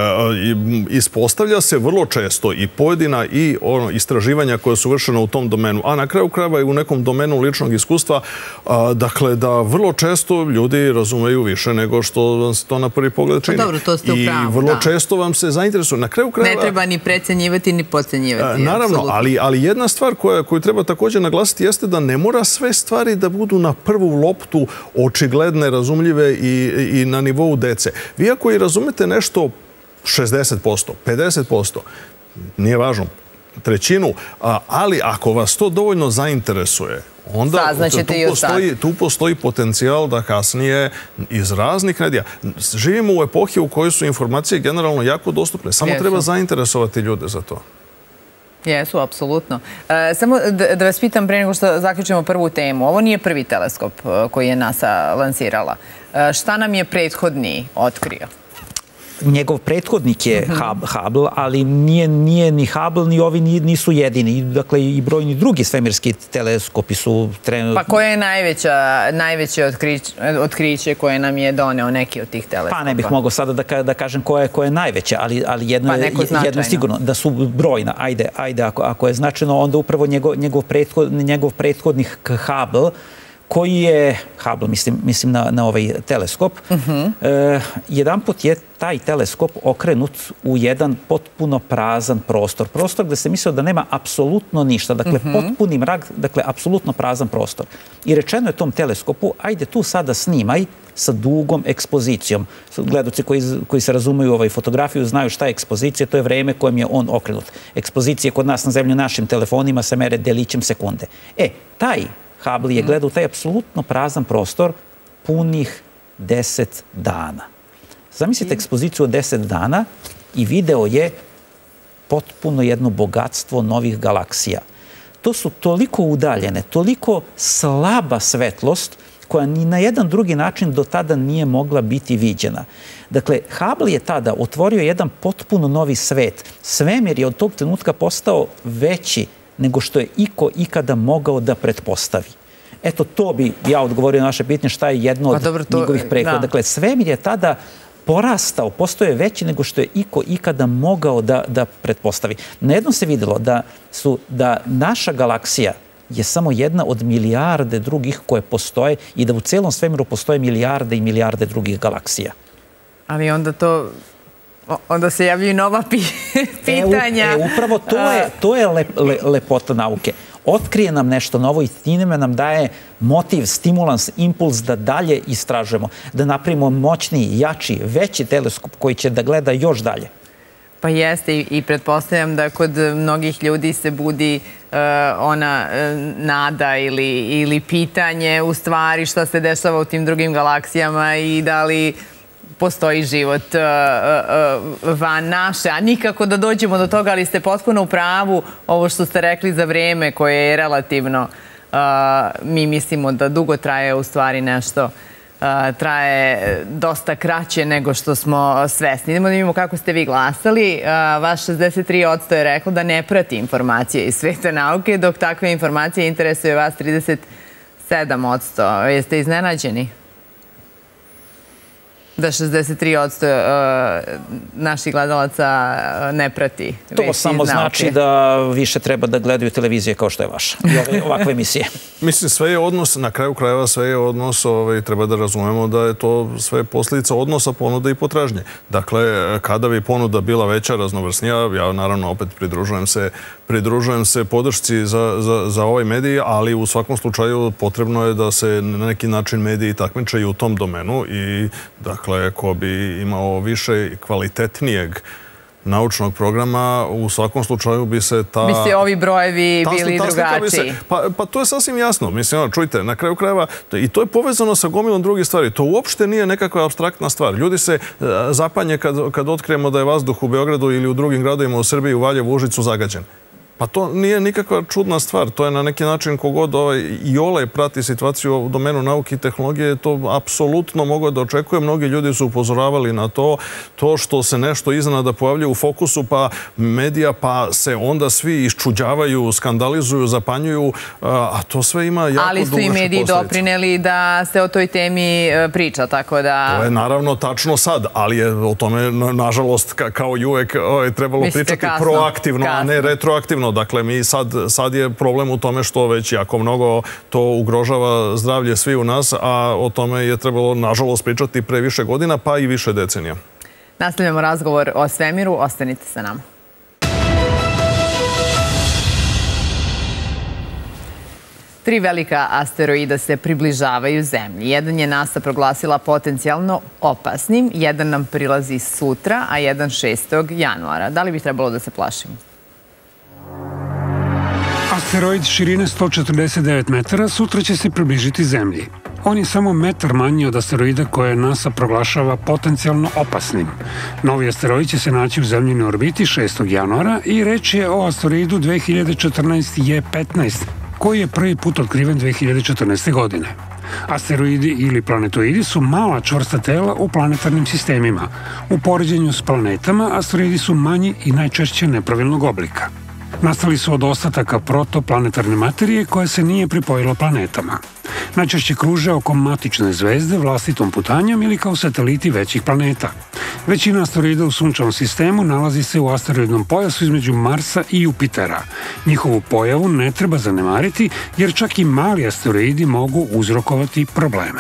ispostavlja se vrlo često i pojedina i istraživanja koja su vršena u tom domenu, a na kraju krajeva i u nekom domenu ličnog iskustva, dakle, da vrlo često ljudi razumeju više nego što vam se to na prvi pogled čini. Dobro, to ste u pravu, da. I vrlo često vam se zainteresuje. Na kraju krajeva... Ne treba ni precenjivati, ni podcenjivati. Naravno, ali jedna stvar koju treba također naglasiti jeste da ne mora sve stvari da budu na prvu loptu očigledne, razumljive i na nivou dece. Vi ako i razumete nešto šezdeset posto, pedeset posto, nije važno, trećinu, ali ako vas to dovoljno zainteresuje, onda tu postoji potencijal da kasnije iz raznih medija. Živimo u epohi u kojoj su informacije generalno jako dostupne. Samo treba zainteresovati ljude za to. Jesu, apsolutno. Samo da vas pitam pre nego što zaključimo prvu temu. Ovo nije prvi teleskop koji je NASA lansirala. Šta nam je prethodni otkrio? Njegov prethodnik je Hubble, ali nije ni Hubble, ni ovi nisu jedini. Dakle, i brojni drugi svemirski teleskopi su trenutno... Pa koje je najveće otkriće koje nam je doneo neki od tih teleskopa? Pa ne bih mogao sada da kažem koje je najveće, ali jedno je sigurno da su brojna. Ajde, ako je značajno, onda upravo njegov prethodnik Hubble, koji je, Hubble, mislim na ovaj teleskop, jedan put je taj teleskop okrenut u jedan potpuno prazan prostor. Prostor gde se mislio da nema apsolutno ništa. Dakle, potpuni mrak, dakle, apsolutno prazan prostor. I rečeno je tom teleskopu, ajde tu sada snimaj sa dugom ekspozicijom. Gledaoci koji se razumeju ovaj fotografiju znaju šta je ekspozicija, to je vreme kojem je on okrenut. Ekspozicije kod nas na zemlju našim telefonima se mere delićem sekunde. E, taj Hubble je gledao taj apsolutno prazan prostor punih deset dana. Zamislite ekspoziciju od deset dana i video je potpuno jedno bogatstvo novih galaksija. To su toliko udaljene, toliko slaba svetlost koja ni na jedan drugi način do tada nije mogla biti viđena. Dakle, Hubble je tada otvorio jedan potpuno novi svet. Svemir je od tog trenutka postao veći nego što je iko ikada mogao da pretpostavi. Eto, to bi ja odgovorio na naše pitanje šta je jedno od njegovih prethodnika. Dakle, svemir je tada porastao, postoje veći nego što je iko ikada mogao da pretpostavi. Na jednom se videlo da naša galaksija je samo jedna od milijarde drugih koje postoje i da u celom svemiru postoje milijarde i milijarde drugih galaksija. Ali onda to... Onda se javljaju nova pitanja. Upravo to je lepota nauke. Otkrije nam nešto novo i time nam daje motiv, stimulans, impuls da dalje istražujemo, da napravimo moćniji, jači, veći teleskop koji će da gleda još dalje. Pa jeste i pretpostavljam da kod mnogih ljudi se budi ona nada ili pitanje u stvari šta se dešava u tim drugim galaksijama i da li postoji život van naše, a nikako da dođemo do toga, ali ste potpuno u pravu ovo što ste rekli za vreme koje je relativno, mi mislimo da dugo traje, u stvari nešto traje dosta kraće nego što smo svesni. Idemo da vidimo kako ste vi glasali. Vaš šezdeset tri posto je reklo da ne prati informacije iz sveta nauke, dok takve informacije interesuje vas trideset sedam posto. Jeste iznenađeni? Da šezdeset tri posto naših gledalaca ne prati vesti iz nauke. To samo znači da više treba da gledaju televizije kao što je vaša i ovakve emisije. Mislim, sve je odnos, na kraju krajeva sve je odnos, treba da razumemo da je to sve posljedica odnosa ponude i potražnje. Dakle, kada bi ponuda bila veća, raznovrsnija, ja naravno opet pridružujem se pridružujem se podršci za, za, za ovaj medij, ali u svakom slučaju potrebno je da se na neki način mediji takmičaju u tom domenu i dakle, ko bi imao više kvalitetnijeg naučnog programa, u svakom slučaju bi se ta... Bi se ovi brojevi bili drugačiji. Pa, pa to je sasvim jasno. Mislim, čujte, na kraju krajeva, i to je povezano sa gomilom drugih stvari. To uopšte nije nekakva apstraktna stvar. Ljudi se zapanje kad, kad otkrijemo da je vazduh u Beogradu ili u drugim gradovima u Srbiji, u Valjevu, Užicu zagađen. Pa to nije nikakva čudna stvar. To je na neki način kogod ovaj iole prati situaciju u domenu nauke i tehnologije, to apsolutno mogu da očekuje. Mnogi ljudi su upozoravali na to, to što se nešto iznenada pojavlja u fokusu pa medija, pa se onda svi iščuđavaju, skandalizuju, zapanjuju, a to sve ima jako dugačke posljedice. Ali su i mediji doprineli da se o toj temi priča, tako da... To je naravno tačno sad, ali je o tome, nažalost, kao i uvek trebalo pričati proaktivno, a ne retroaktivno. Dakle, mi sad, sad je problem u tome što već jako mnogo to ugrožava zdravlje svi u nas, a o tome je trebalo, nažalost, pričati pre više godina, pa i više decenija. Nastavljamo razgovor o svemiru. Ostanite sa nama. Tri velika asteroida se približavaju Zemlji. Jedan je NASA proglasila potencijalno opasnim, jedan nam prilazi sutra, a jedan šestog januara. Da li bi trebalo da se plašimo? Asteroid širine sto četrdeset devet metara sutra će se približiti Zemlji. On je samo metar manji od asteroida koje NASA proglašava potencijalno opasnim. Novi asteroid će se naći u zemljinoj orbiti šestog januara i reč je o asteroidu dve hiljade četrnaest J petnaest, koji je prvi put otkriven dve hiljade četrnaeste. godine. Asteroidi ili planetoidi su mala čvrsta tela u planetarnim sistemima. U poređenju s planetama, asteroidi su manji i najčešće nepravilnog oblika. Nastali su od ostataka protoplanetarne materije koja se nije pripojila planetama. Najčešće kruže oko matične zvezde vlastitom putanjom ili kao sateliti većih planeta. Većina asteroida u sunčevom sistemu nalazi se u asteroidnom pojasu između Marsa i Jupitera. Njihovu pojavu ne treba zanemariti jer čak i mali asteroidi mogu uzrokovati probleme.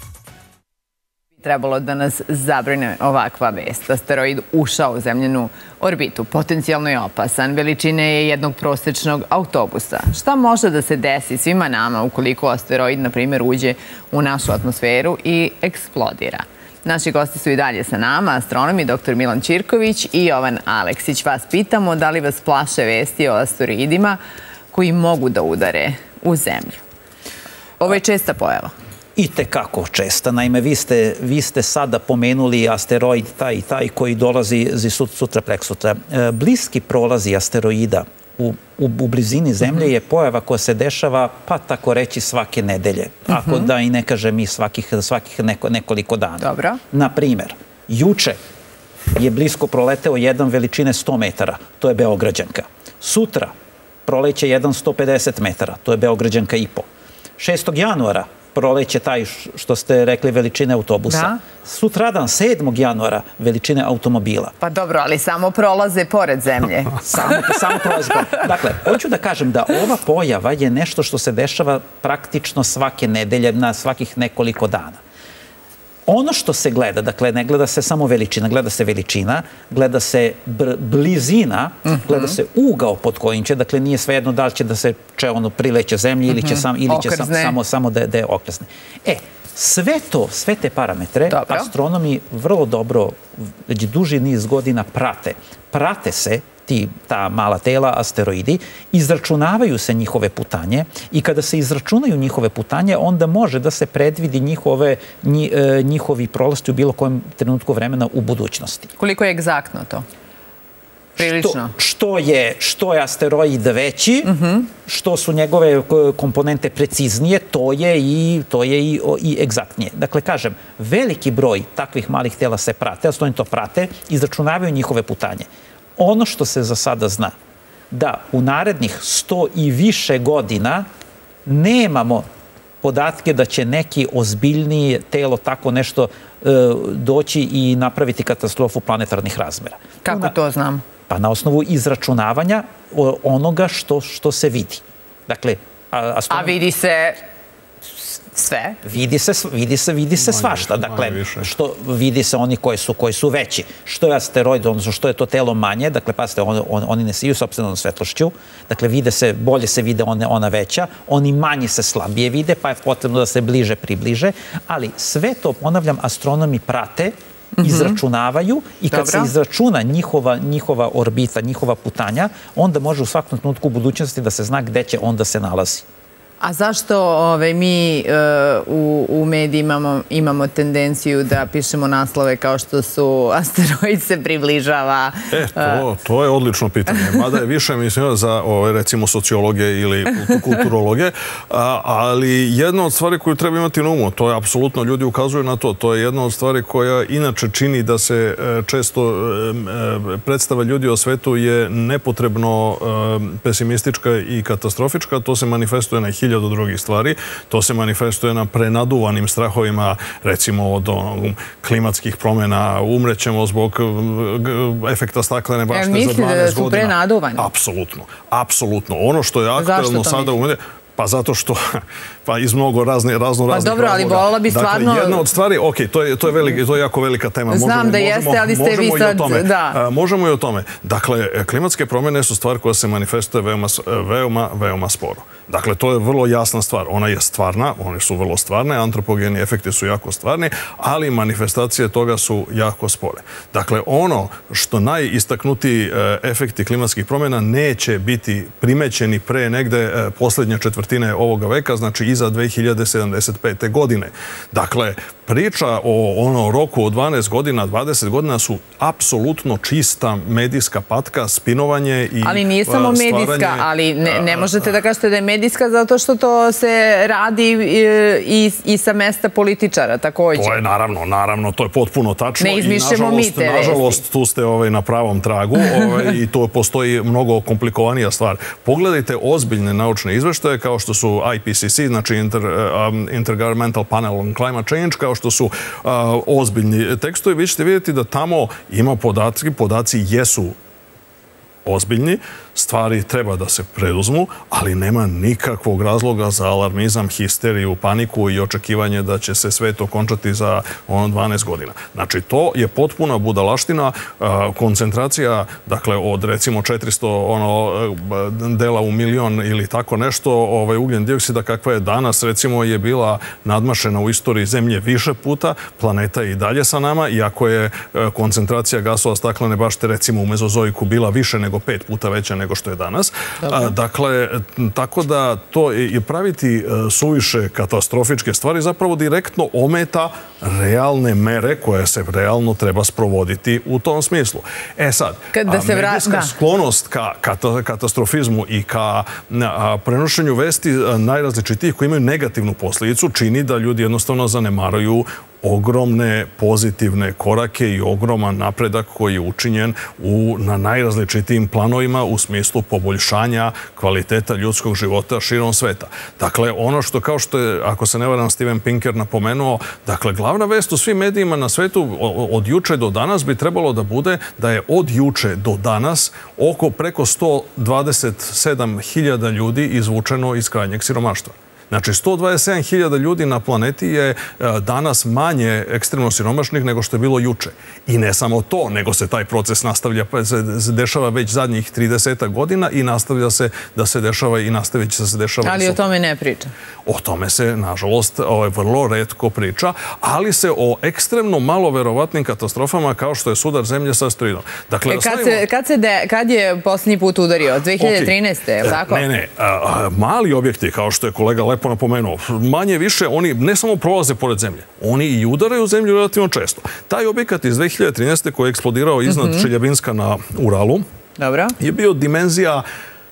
Trebalo da nas zabrine ovakva vest. Asteroid ušao u zemljinu orbitu. Potencijalno je opasan. Veličine je jednog prosečnog autobusa. Šta može da se desi svima nama ukoliko asteroid, na primjer, uđe u našu atmosferu i eksplodira? Naši gosti su i dalje sa nama, astronomi doktor Milan Ćirković i Jovan Aleksić. Vas pitamo da li vas plaše vesti o asteroidima koji mogu da udare u zemlju. Ovo je česta pojava. I tekako česta. Naime, vi ste, vi ste sada pomenuli asteroid taj i taj koji dolazi sutra preksutra. Bliski prolazi asteroida u, u, u blizini Zemlje je pojava koja se dešava, pa tako reći, svake nedelje. Ako da i ne kažem i svakih, svakih neko, nekoliko dana. Dobro. Naprimer, juče je blisko proleteo jedan veličine sto metara, to je Beograđanka. Sutra proleće jedan sto pedeset metara, to je Beograđanka i po. šestog januara proleće taj što ste rekli veličine autobusa. Da. Sutradan, sedmog januara, veličine automobila. Pa dobro, ali samo prolaze pored Zemlje. samo, samo prolaze pored. Dakle, hoću da kažem da ova pojava je nešto što se dešava praktično svake nedelje, na svakih nekoliko dana. Ono što se gleda, dakle, ne gleda se samo veličina, gleda se veličina, gleda se blizina, gleda se ugao pod kojim će, dakle, nije svejedno da li će da se če ono prileće Zemlji ili će, sam, ili će sam, samo, samo da, da je okresne. E, sve to, sve te parametre, dobro, astronomi vrlo dobro, već duži niz godina prate. Prate se ti, ta mala tela, asteroidi, izračunavaju se njihove putanje i kada se izračunaju njihove putanje, onda može da se predvidi njihove, njihovi prolasti u bilo kojem trenutku vremena u budućnosti. Koliko je egzaktno to? Prilično. Što, što, je, što je asteroid veći, uh-huh. što su njegove komponente preciznije, to je i, to je i, i egzaktnije. Dakle, kažem, veliki broj takvih malih tela se prate, astronomi to prate, izračunavaju njihove putanje. Ono što se za sada zna, da u narednih sto i više godina nemamo podatke da će neki ozbiljniji telo tako nešto doći i napraviti katastrofu planetarnih razmera. Kako to znam? Pa na osnovu izračunavanja onoga što, što se vidi. Dakle, a, a vidi se sve? Vidi se, vidi se, vidi se svašta. Dakle, što vidi se oni koji su, koji su veći. Što je asteroid, odnosno što je to telo manje, dakle, pazite, on, on, oni ne siju sopstvenom svetlošću, dakle, vide se, bolje se vide one, ona veća, oni manji se slabije vide, pa je potrebno da se bliže približe, ali sve to, ponavljam, astronomi prate, izračunavaju i kad se izračuna njihova, njihova orbita, njihova putanja, onda može u svakom trenutku u budućnosti da se zna gde će onda se nalazi. A zašto ove, mi uh, u, u medijima imamo, imamo tendenciju da pišemo naslove kao što su asteroid se približava? E, to, to je odlično pitanje. Mada je više, mislim, za ove, recimo sociologije ili kulturologe, a, ali jedna od stvari koju treba imati na umu, to je apsolutno, ljudi ukazuju na to, to je jedna od stvari koja inače čini da se e, često e, predstava ljudi o svetu je nepotrebno e, pesimistička i katastrofička, to se manifestuje na hiljadu do drugih stvari. To se manifestuje na prenaduvanim strahovima, recimo od klimatskih promjena, umrećemo zbog efekta staklene bašte za dvanaest godina. Mislite da su prenaduvani? Apsolutno. Apsolutno. Ono što je aktualno sada u mediju, pa zato što, pa iz mnogo razne, razno raznih razloga. Pa dobro, ali volila bi stvarno... Dakle, jedna od stvari, ok, to je, to je, veliki, to je jako velika tema. Znam možemo, da jeste, ali ste vi sad... Da. Možemo i o tome. Dakle, klimatske promjene su stvar koja se manifestuje veoma, veoma, veoma sporo. Dakle, to je vrlo jasna stvar. Ona je stvarna, one su vrlo stvarne, antropogeni efekti su jako stvarni, ali manifestacije toga su jako spore. Dakle, ono što najistaknutiji efekti klimatskih promjena neće biti primećeni pre negde posljednje četvrtine ovoga veka, znači iza dve hiljade sedamdeset pete. godine. Dakle, priča o ono roku od dvanaest godina, dvadeset godina su apsolutno čista medijska patka, spinovanje i ali nije samo medijska, stvaranje, ali ne, ne možete da kažete da je medijska zato što to se radi i, i sa mesta političara također. To je naravno, naravno, to je potpuno tačno. Ne izmišljamo mi te vesti. Nažalost, tu ste ovaj, na pravom tragu ovaj, i to postoji mnogo komplikovanija stvar. Pogledajte ozbiljne naučne izveštaje kao što su I P C C, znači Inter, um, Intergovernmental Panel on Climate Change, kao što su uh, ozbiljni tekstovi, vi ćete vidjeti da tamo ima podaci, podaci jesu ozbiljni, stvari treba da se preduzmu, ali nema nikakvog razloga za alarmizam, histeriju, paniku i očekivanje da će se sve to končati za ono dvanaest godina. Znači, to je potpuna budalaština, koncentracija, dakle, od recimo četiristo ono, dela u milion ili tako nešto, ovaj, ugljen dioksida kakva je danas, recimo, je bila nadmašena u istoriji Zemlje više puta, planeta je i dalje sa nama, iako je koncentracija gasova staklene bašte, recimo, u mezozoiku bila više nego pet puta veća nego što je danas. A, dakle, tako da to je praviti suviše katastrofičke stvari zapravo direktno ometa realne mere koje se realno treba sprovoditi u tom smislu. E sad, da se medijska da. sklonost ka katastrofizmu i ka a, prenošenju vesti najrazličitijih koji imaju negativnu posljedicu čini da ljudi jednostavno zanemaruju ogromne pozitivne korake i ogroman napredak koji je učinjen u, na najrazličitijim planovima u smislu poboljšanja kvaliteta ljudskog života širom sveta. Dakle, ono što kao što je, ako se ne varam, Steven Pinker napomenuo, dakle, glavna vest u svim medijima na svetu od juče do danas bi trebalo da bude da je od juče do danas oko preko sto dvadeset sedam hiljada ljudi izvučeno iz krajnjeg siromaštva. Znači, sto dvadeset sedam hiljada ljudi na planeti je danas manje ekstremno siromašnih nego što je bilo juče. I ne samo to, nego se taj proces nastavlja, se dešava već zadnjih trideset godina i nastavlja se da se dešava i nastavit će se dešava. Ali o tome ne priča. O tome se, nažalost, vrlo retko priča, ali se o ekstremno malo verovatnim katastrofama kao što je sudar Zemlje sa asteroidom. Dakle, kad, se, kad, se de, kad je posljednji put udario? dve hiljade trinaeste. je li tako? Ne, ne. Mali objekti, kao što je kolega lepo napomenuo, manje više, oni ne samo prolaze pored Zemlje, oni i udaraju Zemlju relativno često. Taj objekat iz dve hiljade trinaeste koji je eksplodirao iznad mm-hmm. Čeljabinska na Uralu Dobro. je bio dimenzija,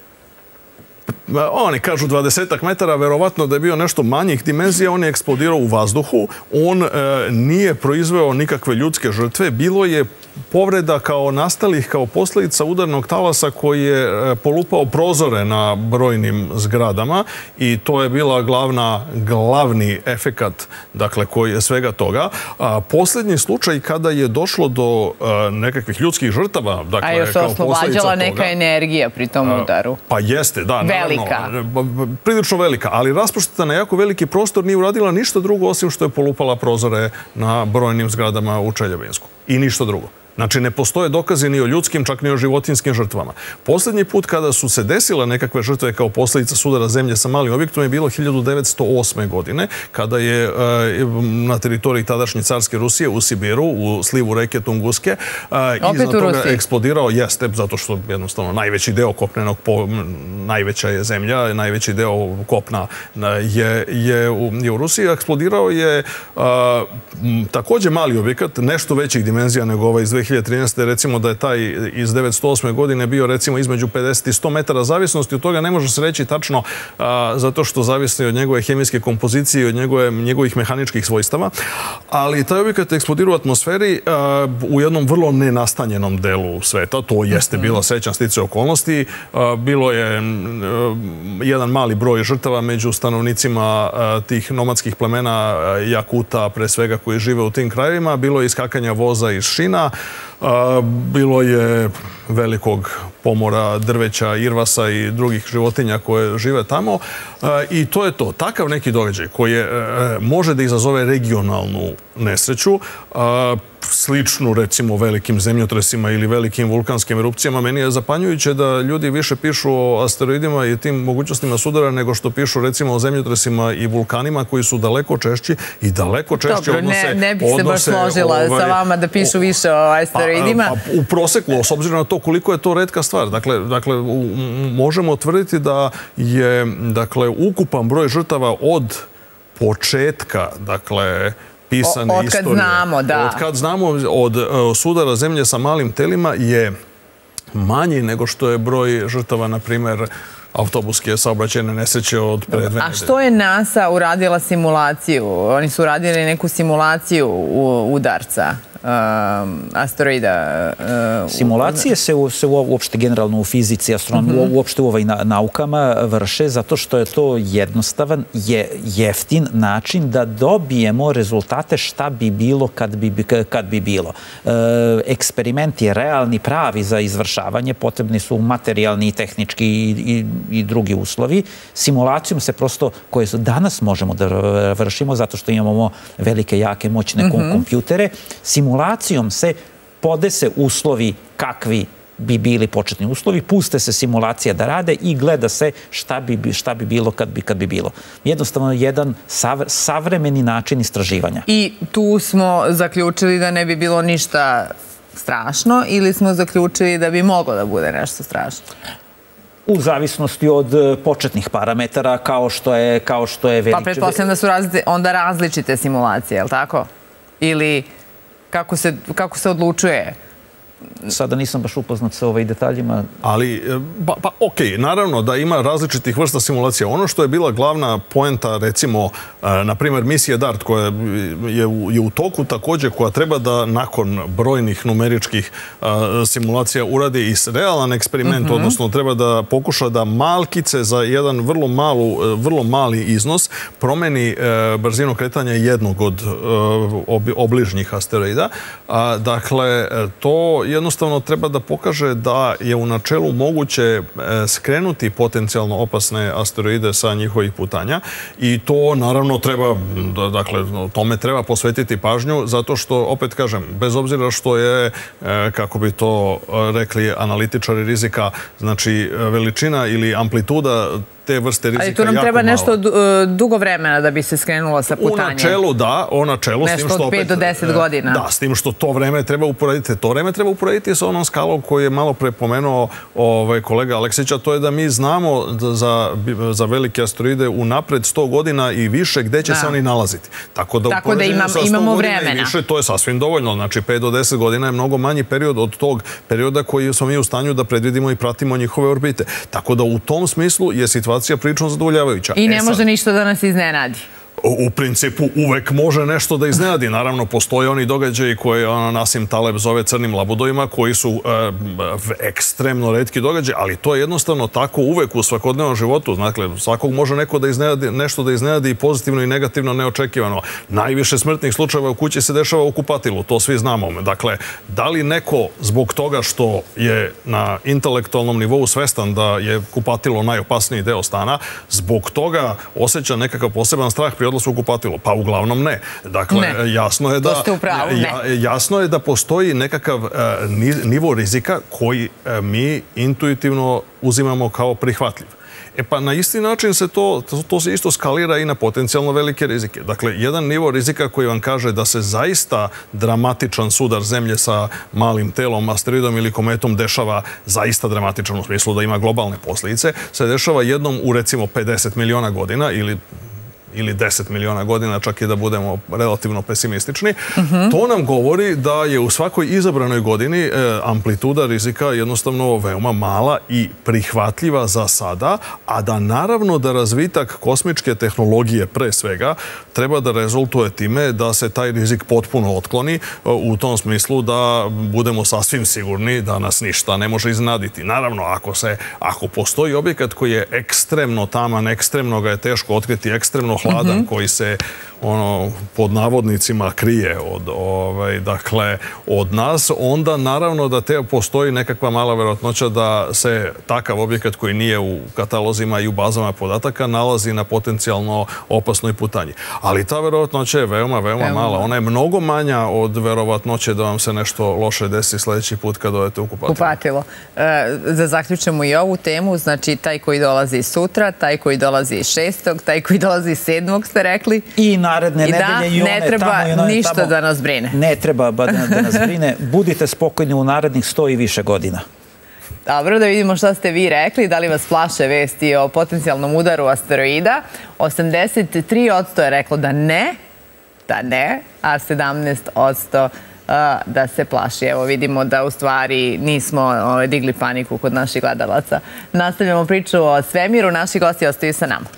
oni kažu dvadesetak metara, verovatno da je bio nešto manjih dimenzija, on je eksplodirao u vazduhu, on e, nije proizveo nikakve ljudske žrtve, bilo je povreda kao nastalih kao posljedica udarnog talasa koji je polupao prozore na brojnim zgradama i to je bila glavna, glavni efekat dakle, koji je svega toga. A posljednji slučaj kada je došlo do a, nekakvih ljudskih žrtava, dakle, a još se oslobađala neka energija pri tom udaru. A, pa jeste, da. Velika. Naravno, prilično velika, ali rasproštena na jako veliki prostor nije uradila ništa drugo osim što je polupala prozore na brojnim zgradama u Čeljabinsku. I ništa drugo. Znači, ne postoje dokazi ni o ljudskim, čak ni o životinskim žrtvama. Posljednji put kada su se desile nekakve žrtve kao posljedica sudara zemlje sa malim objektom je bilo hiljadu devetsto osme. godine, kada je na teritoriji tadašnje carske Rusije u Sibiru, u slivu reke Tunguske, iznad toga eksplodirao, jeste, zato što jednostavno najveći deo kopnenog, najveća je zemlja, najveći deo kopna je, je, u, je u Rusiji, eksplodirao je a, također mali objekat, nešto većih dimenzija nego ovaj iz dve hiljade trinaeste. Recimo da je taj iz devetsto osme. godine bio recimo između pedeset i sto metara zavisnosti. Od toga ne može se reći tačno a, zato što zavisi od njegove hemijske kompozicije i od njegove, njegovih mehaničkih svojstava. Ali taj objekat eksplodira u atmosferi a, u jednom vrlo nenastanjenom delu sveta. To jeste bila srećan sticaj okolnosti. A, bilo je a, jedan mali broj žrtava među stanovnicima a, tih nomadskih plemena a, Jakuta, pre svega koji žive u tim krajevima. Bilo je iskakanja voza iz šina. A, bilo je velikog pomora drveća, irvasa i drugih životinja koje žive tamo. A, I to je to. Takav neki događaj koji je, a, može da izazove regionalnu nesreću, a, sličnu recimo velikim zemljotresima ili velikim vulkanskim erupcijama. Meni je zapanjujuće da ljudi više pišu o asteroidima i tim mogućnostima sudara nego što pišu recimo o zemljotresima i vulkanima koji su daleko češći i daleko češće Dobro, odnose... Ne, ne bih se baš složila ovaj, sa vama da pišu više o asteroidima. Pa, pa, u proseku, s obzirom na to koliko je to retka stvar. Dakle, dakle u, možemo tvrditi da je dakle, ukupan broj žrtava od početka, dakle, pisane o, od kad istorije. Znamo, da. Od kad znamo od uh, sudara zemlje sa malim telima je manji nego što je broj žrtava, na primjer, autobuske saobraćajne nesreće od pre dve nedelje. A što je NASA uradila simulaciju? Oni su uradili neku simulaciju udarca um, asteroida. Uh, Simulacije se, u, se uopšte generalno u fizici, astronomiji, uh-huh. uopšte u ovaj na, naukama vrše zato što je to jednostavan, je, jeftin način da dobijemo rezultate šta bi bilo kad bi, kad bi bilo. E, eksperiment je realni, pravi za izvršavanje, potrebni su materijalni, tehnički i, i, i drugi uslovi. Simulacijom se prosto, koje su danas možemo da vršimo zato što imamo velike, jake, moćne uh-huh. kompjutere, simulacijom se podese uslovi kakvi bi bili početni uslovi, puste se simulacija da rade i gleda se šta bi, šta bi bilo kad bi, kad bi bilo. Jednostavno jedan savre, savremeni način istraživanja. I tu smo zaključili da ne bi bilo ništa strašno ili smo zaključili da bi moglo da bude nešto strašno? U zavisnosti od početnih parametara kao što je, kao što je velike... Pa pretpostavljam da su različite, onda različite simulacije, je li tako? Ili kako se, kako se odlučuje? Sada nisam baš upoznat sa ovaj detaljima. Ali, pa, pa okej, okay, naravno da ima različitih vrsta simulacija. Ono što je bila glavna poenta, recimo, na primjer, misija DART, koja je u, je u toku također, koja treba da nakon brojnih numeričkih a, simulacija uradi i realan eksperiment, mm-hmm. odnosno treba da pokuša da malkice za jedan vrlo, malu, vrlo mali iznos promeni e, brzinu kretanja jednog od e, ob, obližnjih asteroida. A, dakle, to jednostavno treba da pokaže da je u načelu moguće skrenuti potencijalno opasne asteroide sa njihovih putanja i to naravno treba, dakle, tome treba posvetiti pažnju zato što, opet kažem, bez obzira što je, kako bi to rekli analitičari rizika, znači veličina ili amplituda te vrste rizika jako malo. Ali tu nam treba nešto dugo vremena da bi se skrenulo sa putanja. U načelu, da. O načelu, nešto od pet do deset godina. Da, s tim što to vreme treba uporediti. To vreme treba uporediti sa onom skalom koju je malo prepomenuo ovaj, kolega Aleksića. To je da mi znamo za, za velike asteroide unapred sto godina i više gde će da. se oni nalaziti. Tako da, Tako da imam, imamo vremena. Više, to je sasvim dovoljno. Znači, pet do deset godina je mnogo manji period od tog perioda koji smo mi u stanju da predvidimo i pratimo njihove orbite. Tako da u tom smislu je situacija prilično zadovoljavajuća. I ne e može ništa da nas iznenadi. U principu uvek može nešto da iznenadi. Naravno, postoje oni događaji koje Nasim Taleb zove crnim labudovima, koji su ekstremno retki događaj, ali to je jednostavno tako uvek u svakodnevnom životu. Dakle, svakog može neko da iznenadi, nešto da iznenadi i pozitivno i negativno neočekivano. Najviše smrtnih slučajeva u kući se dešava u kupatilu, to svi znamo. Dakle, da li neko zbog toga što je na intelektualnom nivou svestan da je kupatilo najopasniji deo stana, zbog toga osjeća nekakav poseban strah pri odlasku u kupatilo? Pa uglavnom ne. Dakle, ne. jasno je da, to ste u pravu, ne. jasno je da postoji nekakav uh, nivo rizika koji uh, mi intuitivno uzimamo kao prihvatljiv. E pa na isti način se to, to, to se isto skalira i na potencijalno velike rizike. Dakle, jedan nivo rizika koji vam kaže da se zaista dramatičan sudar zemlje sa malim telom, asteroidom ili kometom dešava zaista dramatičan u smislu da ima globalne posljedice, se dešava jednom u recimo pedeset miliona godina ili ili deset miliona godina, čak i da budemo relativno pesimistični, uh-huh. to nam govori da je u svakoj izabranoj godini e, amplituda rizika jednostavno veoma mala i prihvatljiva za sada, a da naravno da razvitak kosmičke tehnologije pre svega treba da rezultuje time da se taj rizik potpuno otkloni u tom smislu da budemo sasvim sigurni da nas ništa ne može iznenaditi. Naravno, ako, se, ako postoji objekat koji je ekstremno taman, ekstremno ga je teško otkriti, ekstremno hladan, mm-hmm. koji se ono pod navodnicima krije od ovaj dakle od nas, onda naravno da te postoji nekakva mala verovatnoća da se takav objekat koji nije u katalozima i u bazama podataka nalazi na potencijalno opasnoj putanji. Ali ta verovatnoća je veoma, veoma Evo. mala. Ona je mnogo manja od verovatnoće da vam se nešto loše desi sljedeći put kad odete u kupatilo. Kupatilo. E, da zaključimo i ovu temu, znači taj koji dolazi sutra, taj koji dolazi šestog, taj koji dolazi sedmog, ste rekli. I naredne I nedelje da, i one ne treba tamo i one ništa tamo. da nas brine. Ne treba da, da nas brine. Budite spokojni u narednih sto i više godina. Dobro, da vidimo šta ste vi rekli. Da li vas plaše vesti o potencijalnom udaru asteroida? osamdeset tri posto je reklo da ne, da ne, a sedamnaest posto da se plaši. Evo, vidimo da u stvari nismo digli paniku kod naših gledalaca. Nastavljamo priču o svemiru. Naši gosti ostaju sa nama.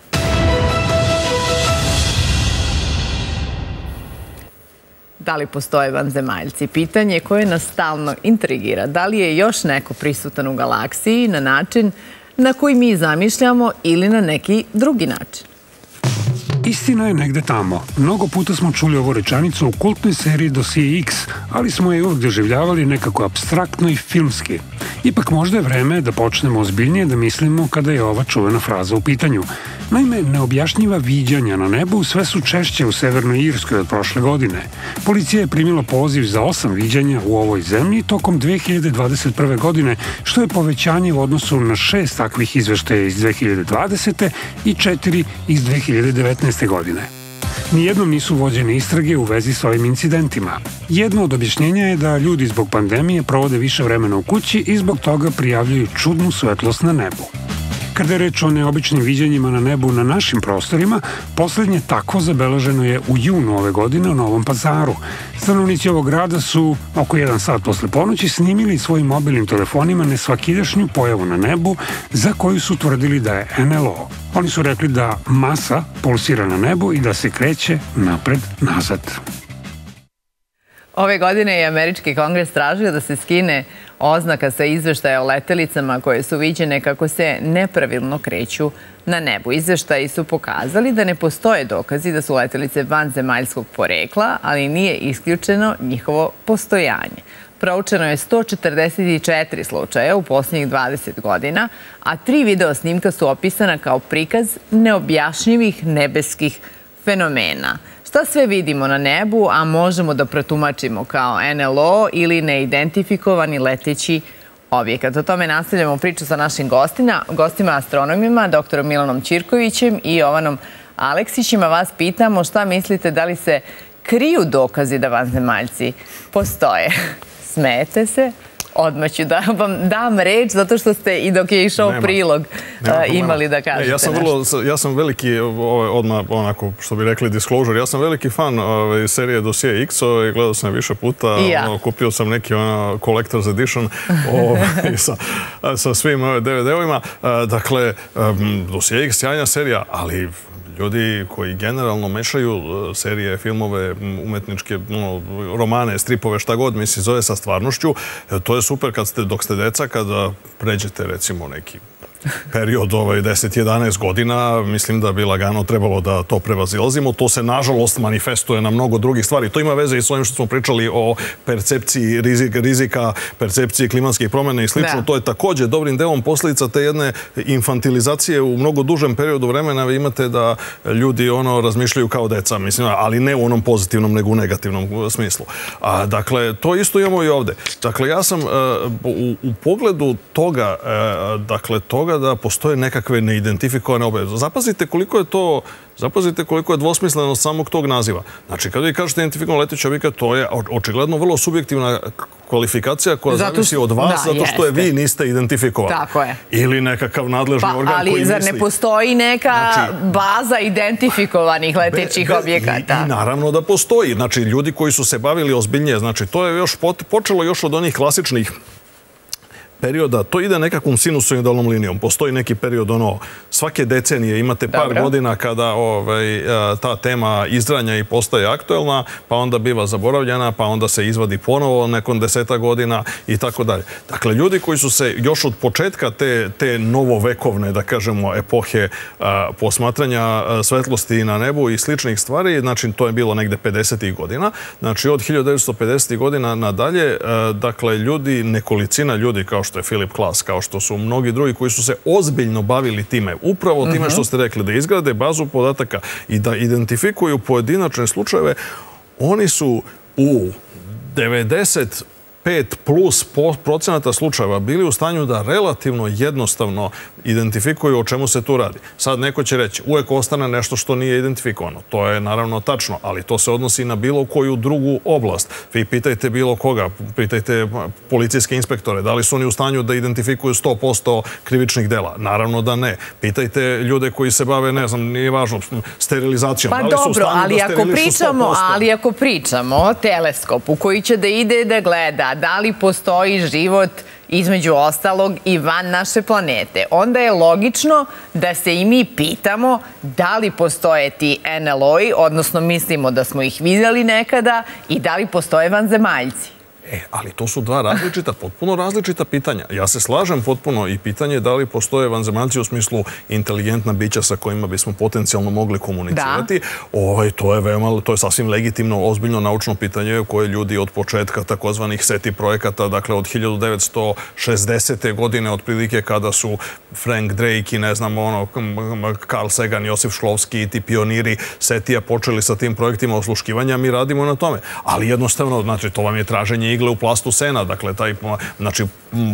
Da li postoje vanzemaljci? Pitanje koje nas stalno intrigira. Da li je još neko prisutan u galaksiji na način na koji mi zamišljamo ili na neki drugi način? Istina je negde tamo. Mnogo puta smo čuli ovu rečanicu u kultnoj seriji Dosije X, ali smo je uvijek doživljavali nekako apstraktno i filmski. Ipak možda je vreme da počnemo ozbiljnije da mislimo kada je ova čuvena fraza u pitanju. Naime, neobjašnjiva viđanja na nebu sve su češće u Severnoj Irskoj od prošle godine. Policija je primila poziv za osam viđanja u ovoj zemlji tokom dve hiljade dvadeset prve. godine, što je povećanje u odnosu na šest takvih izveštaja iz dve hiljade dvadesete. i četiri iz dve hiljade devetnaeste. godine. Nijednom nisu vođene istrage u vezi s ovim incidentima. Jedno od objašnjenja je da ljudi zbog pandemije provode više vremena u kući i zbog toga prijavljuju čudnu svetlost na nebu. Kada je reč o neobičnim viđanjima na nebu na našim prostorima, poslednje takvo zabeleženo je u junu ove godine u Novom Pazaru. Stanovnici ovog grada su oko jedan sat posle ponoći snimili svojim mobilnim telefonima nesvakidašnju pojavu na nebu za koju su tvrdili da je en el o. Oni su rekli da masa pulsira na nebu i da se kreće napred-nazad. Ove godine je Američki kongres tražio da se skine oznaka sa izveštaja o letelicama koje su viđene kako se nepravilno kreću na nebu. Izveštaji su pokazali da ne postoje dokazi da su letelice vanzemaljskog porekla, ali nije isključeno njihovo postojanje. Proučeno je sto četrdeset četiri slučaja u posljednjih dvadeset godina, a tri video snimka su opisana kao prikaz neobjašnjivih nebeskih fenomena. Šta sve vidimo na nebu, a možemo da protumačimo kao en el o ili neidentifikovani leteći objekat? O tome nastavljamo priču sa našim gostima, gostima astronomima, doktorom Milanom Ćirkovićem i Jovanom Aleksićima. Vas pitamo šta mislite, da li se kriju dokazi da vanzemaljci postoje? Smejete se? Odmah ću da vam dam reč, zato što ste i dok je išao prilog imali da kažete ja sam vrlo, ja sam veliki, odmah onako što bi rekli disclosure, ja sam veliki fan ove, serije Dosije X, ove, gledao sam više puta, ja. ono, kupio sam neki ono, collector's edition ove, sa, sa svim de ve de-ovima. Dakle, Dosije X, sjajna serija, ali ljudi koji generalno mešaju serije, filmove, umetničke romane, stripove, šta god, mislim, zove sa stvarnošću. To je super kad ste, dok ste deca, kada pređete, recimo, neki period ovaj, deset jedanaest godina, mislim da bi lagano trebalo da to prevazilazimo. To se, nažalost, manifestuje na mnogo drugih stvari. To ima veze i s ovim što smo pričali o percepciji rizika, rizika percepciji klimatskih promjena i slično. To je također dobrim delom posljedica te jedne infantilizacije u mnogo dužem periodu vremena. Vi imate da ljudi ono razmišljaju kao deca, mislim, ali ne u onom pozitivnom, nego u negativnom smislu. A, dakle, to isto imamo i ovde. Dakle, ja sam uh, u, u pogledu toga, uh, dakle, toga da postoje nekakve neidentifikovane obaveze. Zapazite koliko je to, zapazite koliko je dvosmislenost samog tog naziva. Znači, kada vi kažete identifikovan leteći objekat, to je očigledno vrlo subjektivna kvalifikacija koja zato, zavisi od vas, da, zato što je vi niste identifikovali. Tako je. Ili nekakav nadležni pa, organ koji misli. Ali zar ne postoji neka znači, baza identifikovanih letećih be, be, objekata? I, I naravno da postoji. Znači, ljudi koji su se bavili ozbiljnije, znači, to je još počelo još od onih klasičnih perioda, to ide nekakvom sinusoidalnom linijom. Postoji neki period, ono, svake decenije imate par Dobro. godina kada ovaj, ta tema izranja i postaje aktuelna, pa onda biva zaboravljena, pa onda se izvadi ponovo nekom deseta godina i tako dalje. Dakle, ljudi koji su se još od početka te, te novovekovne, da kažemo, epohe a, posmatranja a, svetlosti na nebu i sličnih stvari, znači, to je bilo negde pedesetih godina, znači, od hiljadu devetsto pedesetih godina nadalje, a, dakle, ljudi, nekolicina ljudi, kao što što je Filip Klas, kao što su mnogi drugi koji su se ozbiljno bavili time, upravo time što ste rekli, da izgrade bazu podataka i da identifikuju pojedinačne slučajeve, oni su u devedeset pet plus procenata slučajeva bili u stanju da relativno jednostavno identifikuju o čemu se tu radi. Sad neko će reći, uvek ostane nešto što nije identifikovano. To je naravno tačno, ali to se odnosi na bilo koju drugu oblast. Vi pitajte bilo koga, pitajte policijske inspektore, da li su oni u stanju da identifikuju sto posto krivičnih dela? Naravno da ne. Pitajte ljude koji se bave, ne znam, nije važno, sterilizacijom. Pa dobro, ali ako pričamo, ali ako pričamo o teleskopu koji će da ide da gleda da li postoji život između ostalog i van naše planete, onda je logično da se i mi pitamo da li postoje ti en el o-i, odnosno mislimo da smo ih vidjeli nekada, i da li postoje vanzemaljci. E, ali to su dva različita, potpuno različita pitanja. Ja se slažem potpuno i pitanje da li postoje vanzemaljci u smislu inteligentna bića sa kojima bismo potencijalno mogli komunicirati. Ovaj, to je veoma, to je sasvim legitimno, ozbiljno naučno pitanje koje ljudi od početka takozvanih SETI projekata, dakle od hiljadu devetsto šezdesete godine otprilike kada su Frank Drake i ne znam ono, Carl Sagan, Josif Šklovski i ti pioniri SETI-a počeli sa tim projektima osluškivanja, mi radimo na tome. Ali jednostavno, znači, to vam je traženje igle u plastu sena, dakle, taj, znači,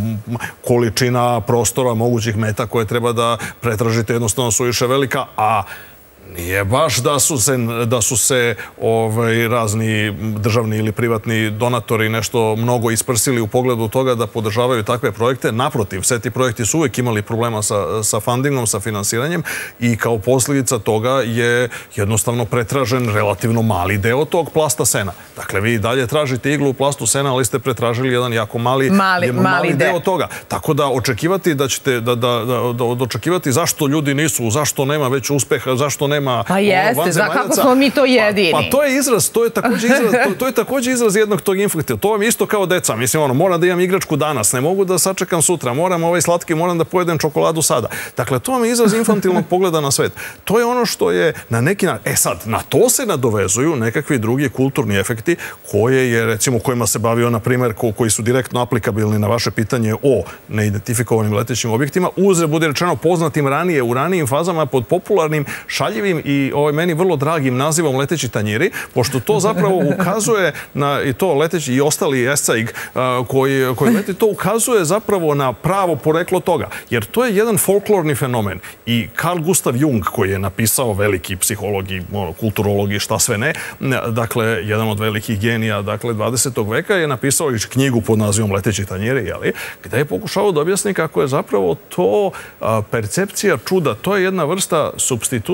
količina prostora mogućih meta koje treba da pretražite jednostavno su više velika, a nije baš da su se, da su se ovaj, razni državni ili privatni donatori nešto mnogo isprsili u pogledu toga da podržavaju takve projekte. Naprotiv, sve ti projekti su uvijek imali problema sa, sa fundingom, sa finansiranjem i kao posljedica toga je jednostavno pretražen relativno mali deo tog plasta sena. Dakle, vi dalje tražite iglu u plastu sena, ali ste pretražili jedan jako mali, mali, mali, mali deo de. toga. Tako da očekivati da ćete, da, da, da, da očekivati zašto ljudi nisu, zašto nema već uspeha, zašto nema Pa jeste, za kako smo mi to jedini. Pa, pa to je izraz, to je također izraz, to, to je također izraz jednog tog infektiva. To vam je isto kao deca. Mislim, ono, moram da imam igračku danas, ne mogu da sačekam sutra, moram ovaj slatki, moram da pojedem čokoladu sada. Dakle, to vam je izraz infantilnog pogleda na svet. To je ono što je na neki način... E sad, na to se nadovezuju nekakvi drugi kulturni efekti koje je, recimo, kojima se bavio, na primjer, ko, koji su direktno aplikabilni na vaše pitanje o neidentifikovanim letećim objektima, uzre, bude rečeno, poznatim ranije, u ranijim fazama pod popularnim, šaljivim i ovaj meni vrlo dragim nazivom leteći tanjiri, pošto to zapravo ukazuje na i to leteći i ostali escaig koji, koji leti, to ukazuje zapravo na pravo poreklo toga. Jer to je jedan folklorni fenomen. I Carl Gustav Jung, koji je napisao veliki psiholog i kulturolog i šta sve ne, dakle, jedan od velikih genija, dakle, dvadesetog veka, je napisao i knjigu pod nazivom Leteći tanjiri, jeli, gde je pokušao da objasni kako je zapravo to a, percepcija čuda. To je jedna vrsta supstitucije za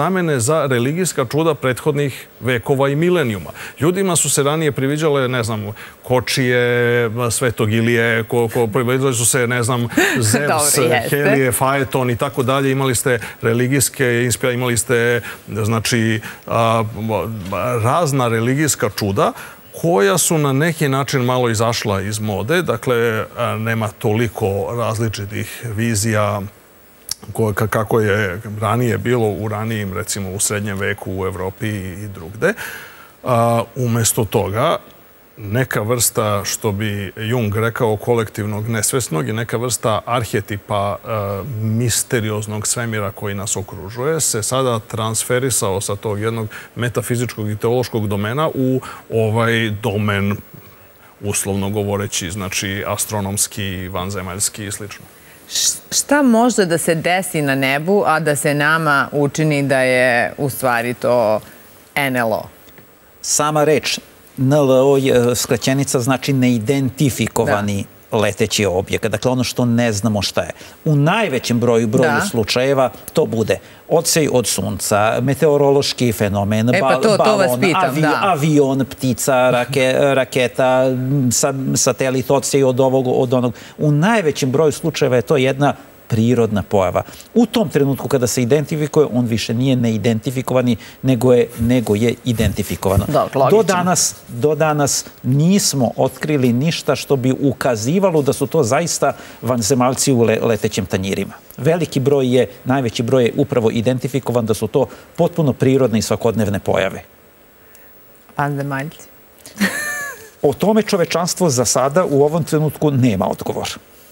zamene za religijska čuda prethodnih vekova i milenijuma. Ljudima su se ranije priviđale, ne znam, kočije, Svetog Ilije, priviđali su se, ne znam, Zevs, Helije, Faeton i tako dalje. Imali ste religijske, imali ste, znači, razna religijska čuda koja su na neki način malo izašla iz mode. Dakle, nema toliko različitih vizija kako je ranije bilo u ranijim, recimo u srednjem veku u Evropi i drugde. Umesto toga, neka vrsta, što bi Jung rekao, kolektivnog nesvesnog i neka vrsta arhetipa misterioznog svemira koji nas okružuje se sada transferisao sa tog jednog metafizičkog i teološkog domena u ovaj domen, uslovno govoreći, znači astronomski, vanzemaljski i slično. Šta može da se desi na nebu, a da se nama učini da je u stvari to en el o? Sama reč en el o je skraćenica, znači neidentifikovani leteći objekat. Dakle, ono što ne znamo šta je. U najvećem broju broju slučajeva to bude odsej od sunca, meteorološki fenomen, balon, avion, ptica, raketa, satelit, odsej od ovog, od onog. U najvećem broju slučajeva je to jedna prirodna pojava. U tom trenutku kada se identifikuje, on više nije neidentifikovani, nego je, nego je identifikovano. Do danas, do danas nismo otkrili ništa što bi ukazivalo da su to zaista vanzemaljci u letećim tanjirima. Veliki broj je, najveći broj je upravo identifikovan da su to potpuno prirodne i svakodnevne pojave. Vanzemaljci? O tome čovečanstvo za sada u ovom trenutku nema odgovor.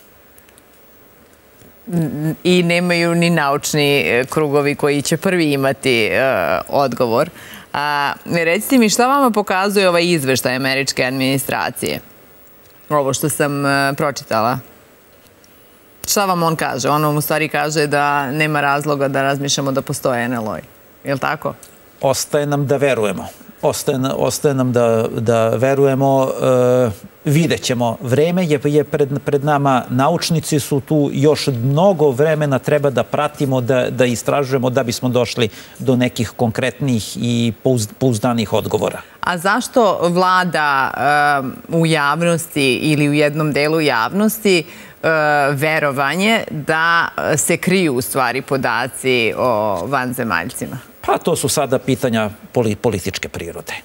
I nemaju ni naučni krugovi koji će prvi imati odgovor. Recite mi, šta vama pokazuje ovaj izveštaj američke administracije? Ovo što sam pročitala. Šta vam on kaže? On vam u stvari kaže da nema razloga da razmišljamo da postoje en el o. Je li tako? Ostaje nam da verujemo. Ostaje nam da verujemo, vidjet ćemo. Vreme je pred nama, naučnici su tu, još mnogo vremena treba da pratimo, da istražujemo da bismo došli do nekih konkretnih i pouzdanih odgovora. A zašto vlada u javnosti ili u jednom delu javnosti verovanje da se kriju u stvari podaci o vanzemaljcima? Pa to su sada pitanja političke prirode.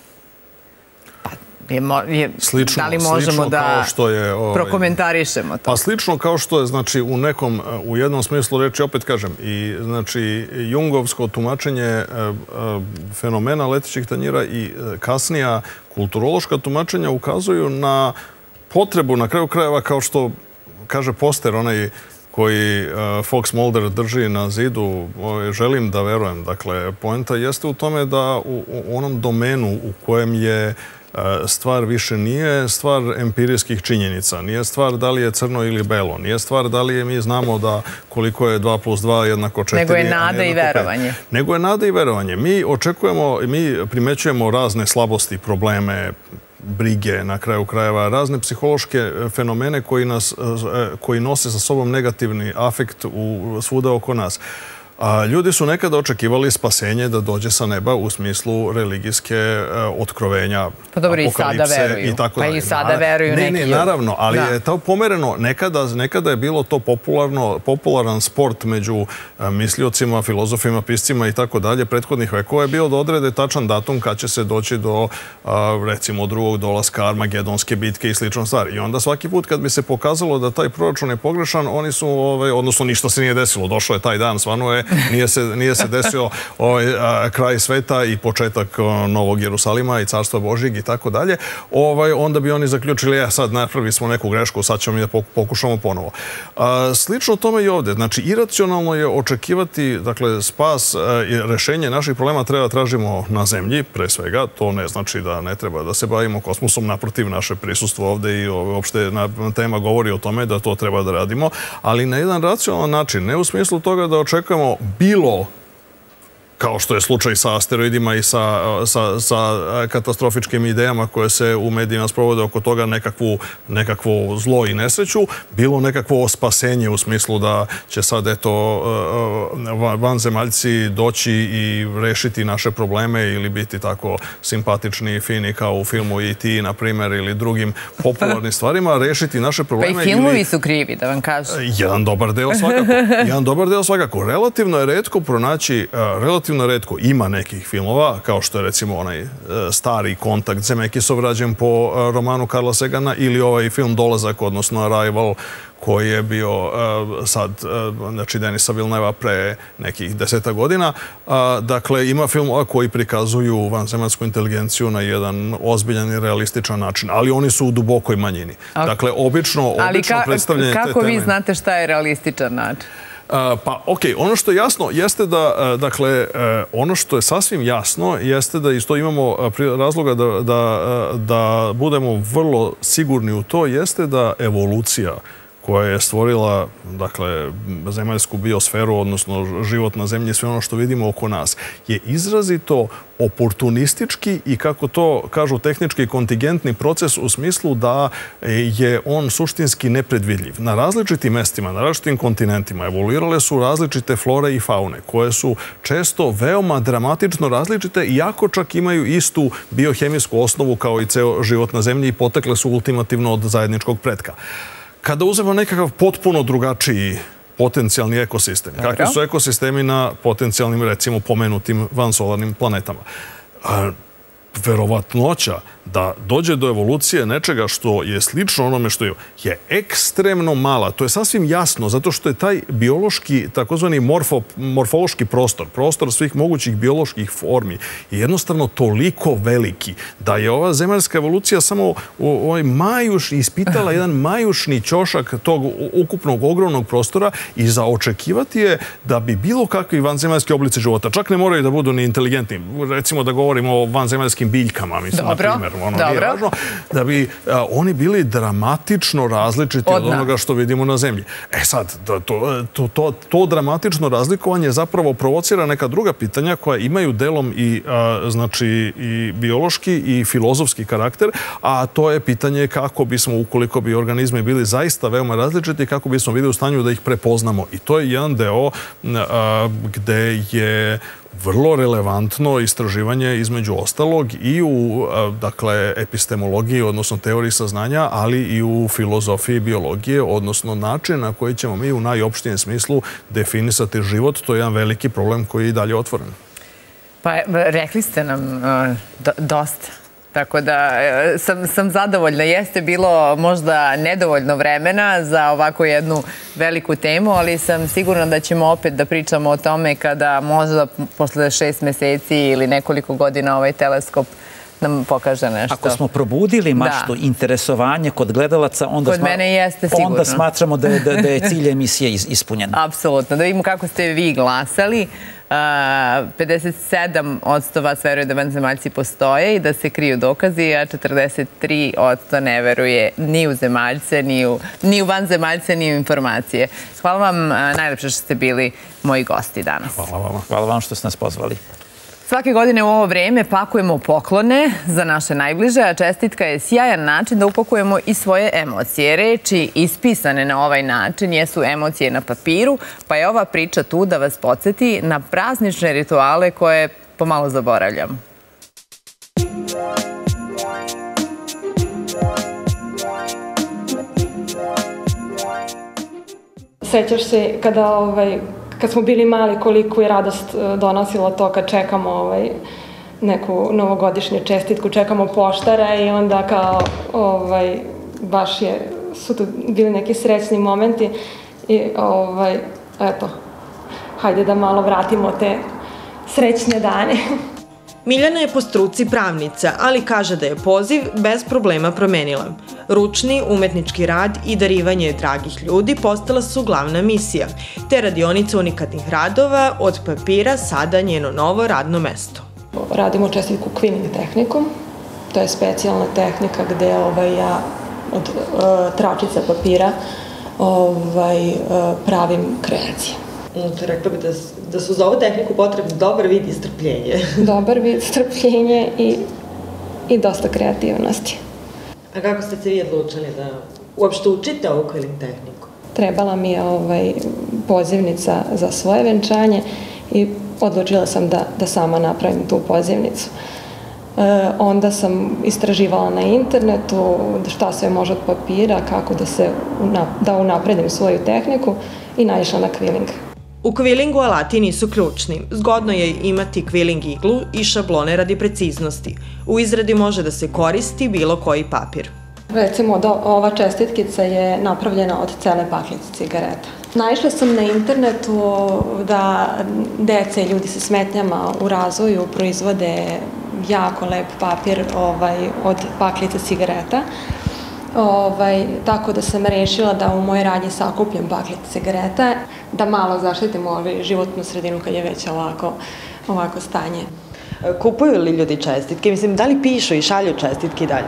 Da li možemo da prokomentarišemo to? Pa slično kao što je, znači, u nekom, u jednom smislu reči, opet kažem, i znači jungovsko tumačenje fenomena letećih tanjira i kasnija kulturološka tumačenja ukazuju na potrebu, na kraju krajeva, kao što kaže poster onaj koji Fox Mulder drži na zidu, želim da verujem. Dakle, poenta jeste u tome da u onom domenu u kojem je stvar više nije stvar empirijskih činjenica, nije stvar da li je crno ili belo, nije stvar da li je mi znamo da koliko je dva plus dva jednako četiri. Nego je nada i verovanje. Nego je nada i verovanje. Mi očekujemo, mi primećujemo razne slabosti, probleme, brige, na kraju krajeva, razne psihološke fenomene koji nas, koji nose sa sobom negativni afekt svuda oko nas. Ljudi su nekada očekivali spasenje da dođe sa neba u smislu religijske otkrovenja, apokalipse i tako dalje. Pa i sada veruju neki. Ne, ne, naravno, ali je to pomereno. Nekada je bilo to popularan sport među misliocima, filozofima, piscima i tako dalje. Prethodnih vekova je bio da odrede tačan datum kad će se doći do, recimo, drugog dolaska, Armagedonske bitke i slično stvari. I onda svaki put kad bi se pokazalo da taj proračun je pogrešan, oni su, odnosno ništa se nije desilo. Došao je taj dan, svano je nije se desio kraj sveta i početak Novog Jerusalima i Carstva Božjeg i tako dalje, onda bi oni zaključili, ja sad napravili smo neku grešku, sad ćemo mi da pokušamo ponovo. Slično tome i ovdje. Znači, iracionalno je očekivati, dakle, spas i rešenje naših problema treba tražimo na zemlji, pre svega. To ne znači da ne treba da se bavimo kosmosom, naprotiv, naše prisustvo ovdje i uopšte tema govori o tome da to treba da radimo, ali na jedan racionalan način, ne u smislu toga da očekujemo bilo kao što je slučaj sa asteroidima i sa, sa, sa katastrofičkim idejama koje se u medijima sprovode oko toga, nekakvu, nekakvu zlo i nesreću, bilo nekakvo spasenje u smislu da će sad eto vanzemaljci doći i rešiti naše probleme ili biti tako simpatični i fini kao u filmu E T, na primjer, ili drugim popularnim stvarima, rešiti naše probleme. Pa i filmovi su krivi, da vam kažem. Jedan dobar deo svakako. Jedan dobar deo svakako. Relativno je retko pronaći, relativno retko ima nekih filmova, kao što je recimo onaj stari Kontakt Zemeckisov rađen po romanu Karla Sagana ili ovaj film Dolazak, odnosno Arrival, koji je bio sad, znači Denisa Villeneva pre nekih deseta godina. Dakle, ima filmova koji prikazuju vanzemaljsku inteligenciju na jedan ozbiljan i realističan način, ali oni su u dubokoj manjini. Dakle, obično, obično predstavljanje te teme... Ali kako vi znate šta je realističan način? Pa, okej, ono što je jasno jeste da, dakle, ono što je sasvim jasno jeste da isto imamo razloga da, da, da budemo vrlo sigurni u to, jeste da evolucija koja je stvorila, dakle, zemaljsku biosferu, odnosno život na zemlji, sve ono što vidimo oko nas, je izrazito oportunistički i, kako to kažu, tehnički kontingentni proces u smislu da je on suštinski nepredvidljiv. Na različitim mestima, na različitim kontinentima evoluirale su različite flore i faune, koje su često veoma dramatično različite, iako čak imaju istu biohemijsku osnovu kao i ceo život na zemlji i potekle su ultimativno od zajedničkog pretka. Kada uzmemo nekakav potpuno drugačiji potencijalni ekosistem, kakvi su ekosistemi na potencijalnim, recimo, pomenutim vansolarnim planetama, verovatnoća da dođe do evolucije nečega što je slično onome što je, je ekstremno mala. To je sasvim jasno, zato što je taj biološki, takozvani morfo, morfološki prostor, prostor svih mogućih bioloških formi, je jednostavno toliko veliki da je ova zemaljska evolucija samo ovaj majuš, ispitala jedan majušni ćošak tog ukupnog ogromnog prostora i za očekivati je da bi bilo kakvi vanzemaljski oblici života, čak ne moraju da budu ni inteligentni, recimo da govorimo o vanzemaljskim biljkama, mislim, na primjer, ono nije važno, da bi oni bili dramatično različiti od onoga što vidimo na zemlji. E sad, to dramatično razlikovanje zapravo provocira neka druga pitanja koja imaju delom i i biološki i filozofski karakter, a to je pitanje kako bismo, ukoliko bi organizmi bili zaista veoma različiti, kako bismo bili u stanju da ih prepoznamo. I to je jedan deo gde je vrlo relevantno istraživanje između ostalog i u, dakle, epistemologiji, odnosno teoriji saznanja, ali i u filozofiji biologije, odnosno način na koji ćemo mi u najopštijem smislu definisati život. To je jedan veliki problem koji je i dalje otvoren. Pa rekli ste nam dosta. Tako da sam zadovoljna. Jeste bilo možda nedovoljno vremena za ovako jednu veliku temu, ali sam sigurna da ćemo opet da pričamo o tome kada možda posle šest meseci ili nekoliko godina ovaj teleskop nam pokaže nešto. Ako smo probudili maštu, interesovanje kod gledalaca, onda smatramo da je cilj emisije ispunjen. Apsolutno. Da vidimo kako ste vi glasali. pedeset sedam posto vas veruje da vanzemaljci postoje i da se kriju dokazi, a četrdeset tri posto ne veruje ni u zemaljce, ni u vanzemaljce, ni u informacije. Hvala vam najlepše što ste bili moji gosti danas. Hvala vam. Hvala vam što ste nas pozvali. Svake godine u ovo vreme pakujemo poklone za naše najbliže, a čestitka je sjajan način da upakujemo i svoje emocije. Reči ispisane na ovaj način jesu emocije na papiru, pa je ova priča tu da vas podsjeti na praznične rituale koje pomalo zaboravljamo. Sećaš se kada ovaj... kad smo bili mali, koliko je radost donosilo to kad čekamo neku novogodišnju čestitku, čekamo poštara i onda kao baš su tu bili neki srećni momenti i eto, hajde da malo vratimo te srećne dane. Miljana je po struci pravnica, ali kaže da je poziv bez problema promenila. Ručni, umetnički rad i darivanje dragih ljudi postala su glavna misija, te radionica unikatnih radova od papira sada njeno novo radno mesto. Radimo čestitku Quilling tehnikom, to je specijalna tehnika gde ja od tračica papira pravim kreacije. Znači, rekla bi da, da su za ovu tehniku potrebni dobar vid i strpljenje. Dobar vid, strpljenje i, i dosta kreativnosti. A kako ste se vi odlučili da uopšte učite ovu kviling tehniku? Trebala mi je ovaj, pozivnica za svoje venčanje i odlučila sam da, da sama napravim tu pozivnicu. E, onda sam istraživala na internetu šta sve može od papira, kako da, se, da unapredim svoju tehniku i naišla na kviling. U kvilingu alati nisu ključni. Zgodno je imati kviling iglu i šablone radi preciznosti. U izradi može da se koristi bilo koji papir. Recimo, ova čestitkica je napravljena od cele paklice cigareta. Naišla sam na internetu da dece i ljudi sa smetnjama u razvoju proizvode jako lep papir ovaj, od paklice cigareta. Ovaj, tako da sam rešila da u mojoj radnji sakupljam paklice cigareta, da malo zaštitim ovaj, životnu sredinu kad je već ovako, ovako stanje. Kupuju li ljudi čestitke? Mislim, da li pišu i šalju čestitke i dalje?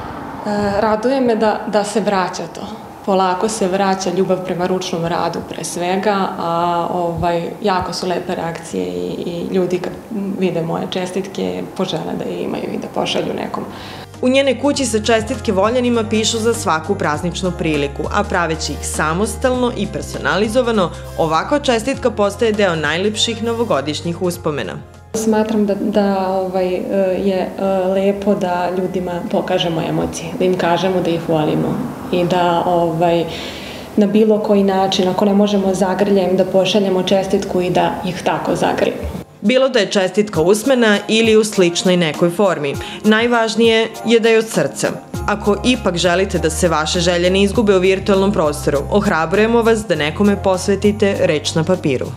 E, raduje me da, da se vraća to. Polako se vraća ljubav prema ručnom radu pre svega, a ovaj, jako su lepe reakcije i, i ljudi kad vide moje čestitke požele da je imaju i da pošalju nekom. U njenoj kući se čestitke voljenima pišu za svaku prazničnu priliku, a praveći ih samostalno i personalizovano, ovakva čestitka postaje deo najlepših novogodišnjih uspomena. Smatram da, da ovaj, je lepo da ljudima pokažemo emocije, da im kažemo da ih volimo i da ovaj, na bilo koji način, ako ne možemo zagrljem, da pošaljemo čestitku i da ih tako zagrljemo. Bilo da je čestitka usmena ili u sličnoj nekoj formi, najvažnije je da je od srca. Ako ipak želite da se vaše želje ne izgube u virtualnom prostoru, ohrabrujemo vas da nekome posvetite reč na papiru.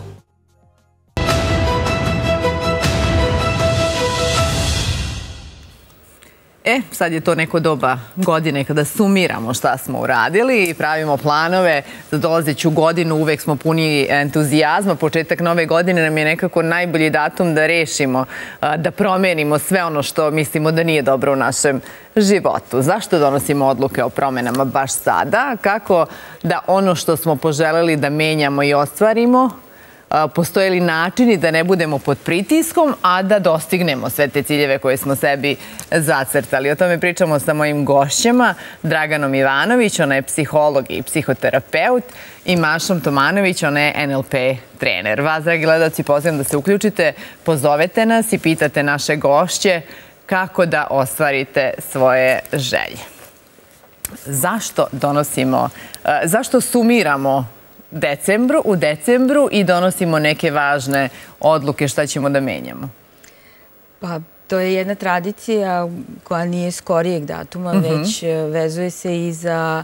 E, sad je to neko doba godine kada sumiramo šta smo uradili i pravimo planove za dolazeću godinu. Uvek smo puni entuzijazma. Početak nove godine nam je nekako najbolji datum da rešimo, da promenimo sve ono što mislimo da nije dobro u našem životu. Zašto donosimo odluke o promenama baš sada? Kako da ono što smo poželeli da menjamo i ostvarimo, postoje li načini da ne budemo pod pritiskom, a da dostignemo sve te ciljeve koje smo sebi zacrtali. O tome pričamo sa mojim gošćama, Draganom Ivanović, ona je psiholog i psihoterapeut, i Mašom Tomanović, ona je en el pe trener. Vas, dragi gledalci, pozivam da se uključite, pozovete nas i pitate naše gošće kako da ostvarite svoje želje. Zašto donosimo, zašto sumiramo decembru, u decembru i donosimo neke važne odluke šta ćemo da menjamo? Pa, to je jedna tradicija koja nije skorijeg datuma, već vezuje se i za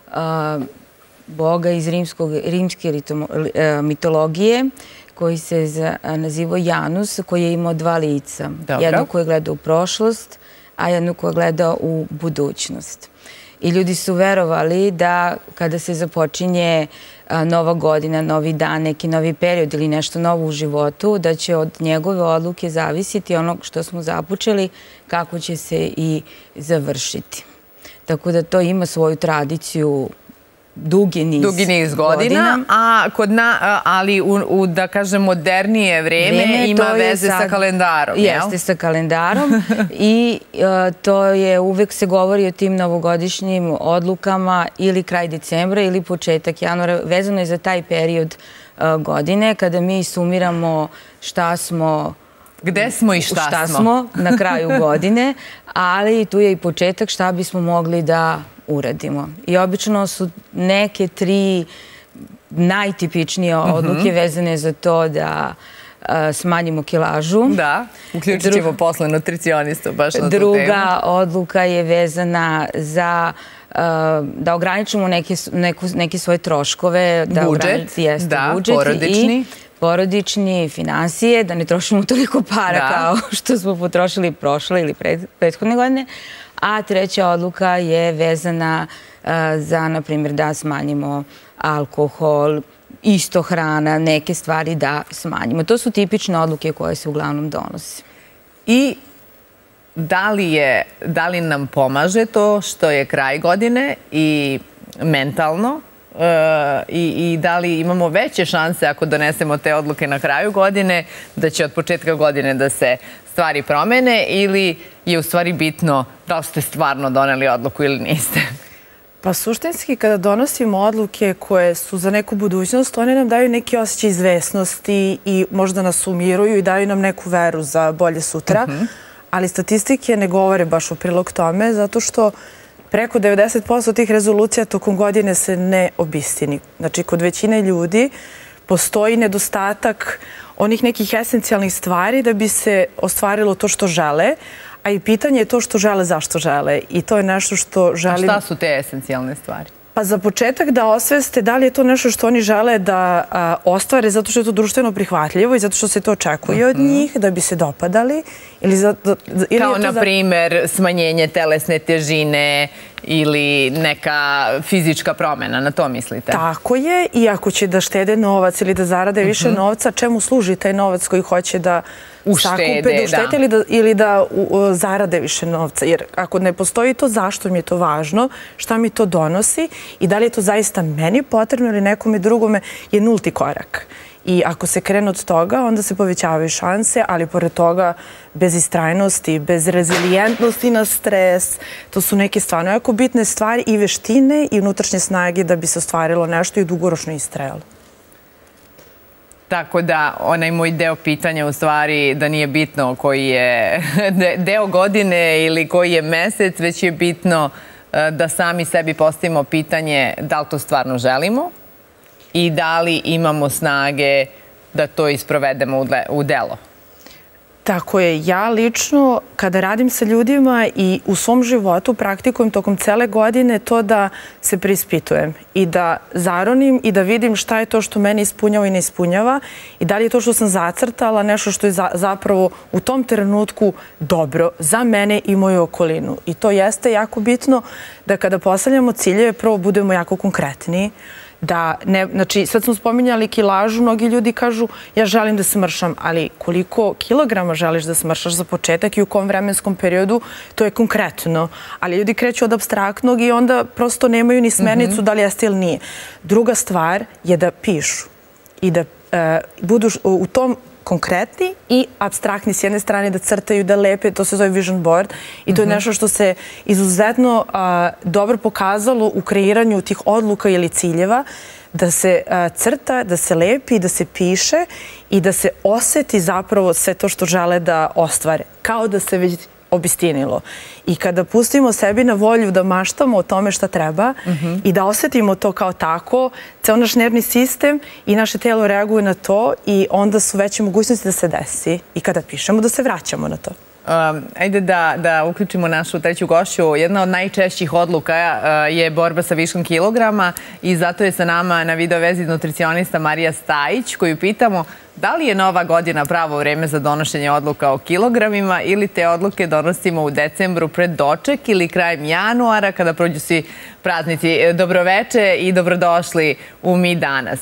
boga iz rimske mitologije, koji se nazivao Janus, koji je imao dva lica. Jedno koje gleda u prošlost, a jedno koje gleda u budućnost. I ljudi su verovali da kada se započinje nova godina, novi dan, neki novi period ili nešto novo u životu, da će od njegove odluke zavisiti ono što smo započeli, kako će se i završiti. Tako da to ima svoju tradiciju dugi niz, dugi niz godina, godina. A kod na, ali u, u, da kažem, modernije vreme, vreme ima veze sad, sa kalendarom. Jeste, jel? Sa kalendarom i uh, to je, uvek se govori o tim novogodišnjim odlukama ili kraj decembra ili početak januara. Vezano je za taj period uh, godine kada mi sumiramo šta smo Gde smo i šta, šta smo. smo na kraju godine, ali tu je i početak šta bismo mogli da uradimo. I obično su neke tri najtipičnije odluke vezane za to da smanjimo kilažu. Da, uključit ćemo posle nutricionistu baš na tu temu. Druga odluka je vezana za da ograničimo neke svoje troškove. Budžet, da, porodični. Porodični, finansije, da ne trošimo toliko para kao što smo potrošili prošle ili prethodne godine. A treća odluka je vezana za, na primjer, da smanjimo alkohol, isto hrana, neke stvari da smanjimo. To su tipične odluke koje se uglavnom donose. I da li, je, da li nam pomaže to što je kraj godine i mentalno i da li imamo veće šanse ako donesemo te odluke na kraju godine, da će od početka godine da se stvari promene ili je u stvari bitno da li ste stvarno doneli odluku ili niste? Pa suštinski kada donosimo odluke koje su za neku budućnost, one nam daju neki osjećaj izvesnosti i možda nas umiruju i daju nam neku veru za bolje sutra, ali statistike ne govore baš u prilog tome zato što preko devedeset posto tih rezolucija tokom godine se ne obistini. Znači, kod većine ljudi postoji nedostatak onih nekih esencijalnih stvari da bi se ostvarilo to što žele, a i pitanje je to što žele, zašto žele. I to je nešto što želim... A šta su te esencijalne stvari? Pa za početak da osveste da li je to nešto što oni žele da ostvare zato što je to društveno prihvatljivo i zato što se to očekuje od njih, da bi se dopadali. Kao, na primer, smanjenje telesne težine ili neka fizička promjena, na to mislite? Tako je, i ako će da štede novac ili da zarade više novca, čemu služi taj novac koji hoće da sakupe, da uštete ili da zarade više novca? Jer ako ne postoji to, zašto mi je to važno, šta mi to donosi i da li je to zaista meni potrebno ili nekome drugome, je nulti korak. I ako se krene od toga, onda se povećavaju šanse, ali pored toga bez istrajnosti, bez rezilijentnosti na stres, to su neke stvarno jako bitne stvari i veštine i unutrašnje snage da bi se ostvarilo nešto i dugoročno istrajalo. Tako da, onaj moj deo pitanja u stvari da nije bitno koji je deo godine ili koji je mesec, već je bitno da sami sebi postavimo pitanje da li to stvarno želimo i da li imamo snage da to isprovedemo u delo. Tako je. Ja lično, kada radim sa ljudima i u svom životu praktikujem tokom cele godine to da se preispitujem i da zaronim i da vidim šta je to što mene ispunjava i ne ispunjava i da li je to što sam zacrtala nešto što je zapravo u tom trenutku dobro za mene i moju okolinu. I to jeste jako bitno da kada postavljamo ciljeve prvo budemo jako konkretniji. Znači, sad smo spominjali kilažu, mnogi ljudi kažu ja želim da smršam, ali koliko kilograma želiš da smršaš za početak i u kom vremenskom periodu, to je konkretno. Ali ljudi kreću od apstraktnog i onda prosto nemaju ni smernicu da li jeste ili nije. Druga stvar je da pišu i da budu u tom konkretni i apstraktni s jedne strane, da crtaju, da lepe, to se zove vision board i to je nešto što se izuzetno dobro pokazalo u kreiranju tih odluka ili ciljeva, da se crta, da se lepi, da se piše i da se oseti zapravo sve to što žele da ostvare. Kao da se već obistinilo. I kada pustimo sebi na volju da maštamo o tome šta treba i da osetimo to kao tako, ceo naš nervni sistem i naše telo reaguje na to i onda su veće mogućnosti da se desi i kada pišemo da se vraćamo na to. Ajde da uključimo našu treću gošću. Jedna od najčešćih odluka je borba sa viškom kilograma i zato je sa nama na video vezi nutricionista Marija Stajić, koju pitamo da li je nova godina pravo vreme za donošenje odluka o kilogramima ili te odluke donosimo u decembru pred doček ili krajem januara kada prođu svi praznici. Dobroveče i dobrodošli u Mi danas.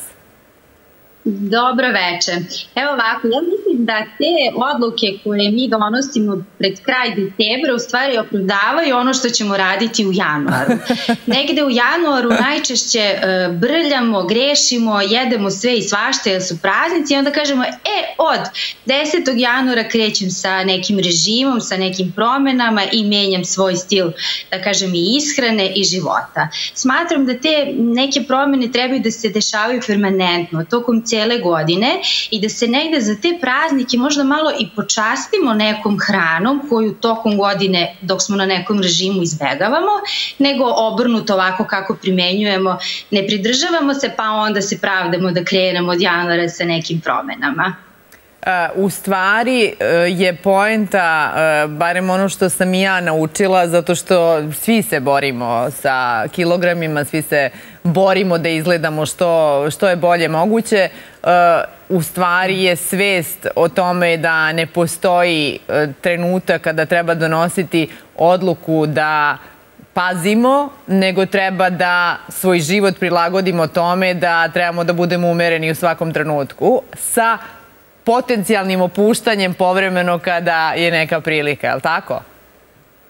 Dobro veče. Evo ovako, ja mislim da te odluke koje mi donosimo pred kraj decembra u stvari opravdavaju ono što ćemo raditi u januaru. Negde u januaru najčešće brljamo, grešimo, jedemo sve i svašta jer su praznici i onda kažemo, e, od desetog januara krećem sa nekim režimom, sa nekim promenama i menjam svoj stil, da kažem, i ishrane i života. Smatram da te neke promene trebaju da se dešavaju permanentno, tokom cijele godine i da se negde za te praznike možda malo i počastimo nekom hranom koju tokom godine dok smo na nekom režimu izbegavamo, nego obrnuto ovako kako primenjujemo, ne pridržavamo se pa onda se pravdamo da krenemo od januara sa nekim promenama. U stvari je poenta, barem ono što sam i ja naučila, zato što svi se borimo sa kilogramima, svi se borimo da izgledamo što je bolje moguće. U stvari je svest o tome da ne postoji trenutak kada treba donositi odluku da pazimo, nego treba da svoj život prilagodimo tome da trebamo da budemo umereni u svakom trenutku sa potencijalnim opuštanjem povremeno kada je neka prilika, je li tako?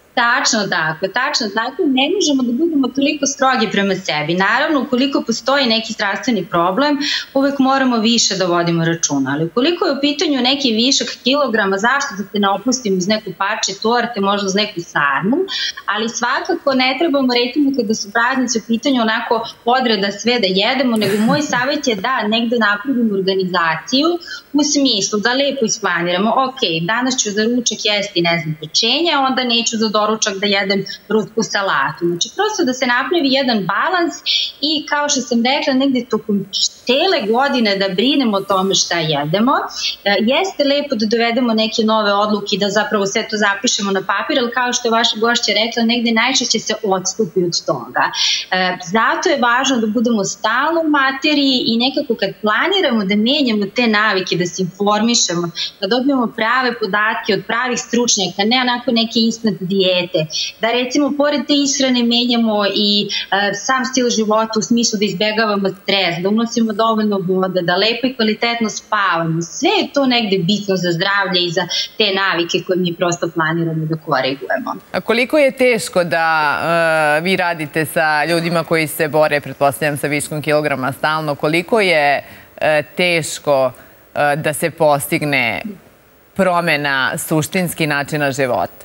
Tačno tako, tačno tako. Ne možemo da budemo toliko strogi prema sebi. Naravno, ukoliko postoji neki zdravstveni problem, uvek moramo više da vodimo računa. Ali ukoliko je u pitanju neki višak kilograma, zašto da se ne opustimo uz neku parče torte, možda uz neku sarmu, ali svakako ne trebamo, recimo, kada su praznici u pitanju onako odreda sve da jedemo, nego moj savjet je da negde napravimo organizaciju u smislu da lepo isplaniramo, ok, danas ću za ručak jesti, ne znam, pečenje, onda neću za doručak da jedem rusku salatu. Znači, prosto da se napravi jedan balans i, kao što sam rekla, negde tokom cele godine da brinemo o tome šta jedemo. Jeste lepo da dovedemo neke nove odluke i da zapravo sve to zapišemo na papir, ali kao što je vaša gošća rekla, negde najčešće se odstupi od toga. Zato je važno da budemo stalno u materiji i nekako kad planiramo da menjamo te navike, da se informišemo, da dobijemo prave podatke od pravih stručnjaka, ne onako neke instant dijete, da recimo pored te ishrane menjamo i e, sam stil života u smislu da izbegavamo stres, da unosimo dovoljno vode, da lepo i kvalitetno spavamo. Sve je to negde bitno za zdravlje i za te navike koje mi prosto planiramo da korigujemo. A koliko je teško da e, vi radite sa ljudima koji se bore, pretpostavljam, sa viškom kilograma stalno, koliko je e, teško e, da se postigne promena suštinski načina života?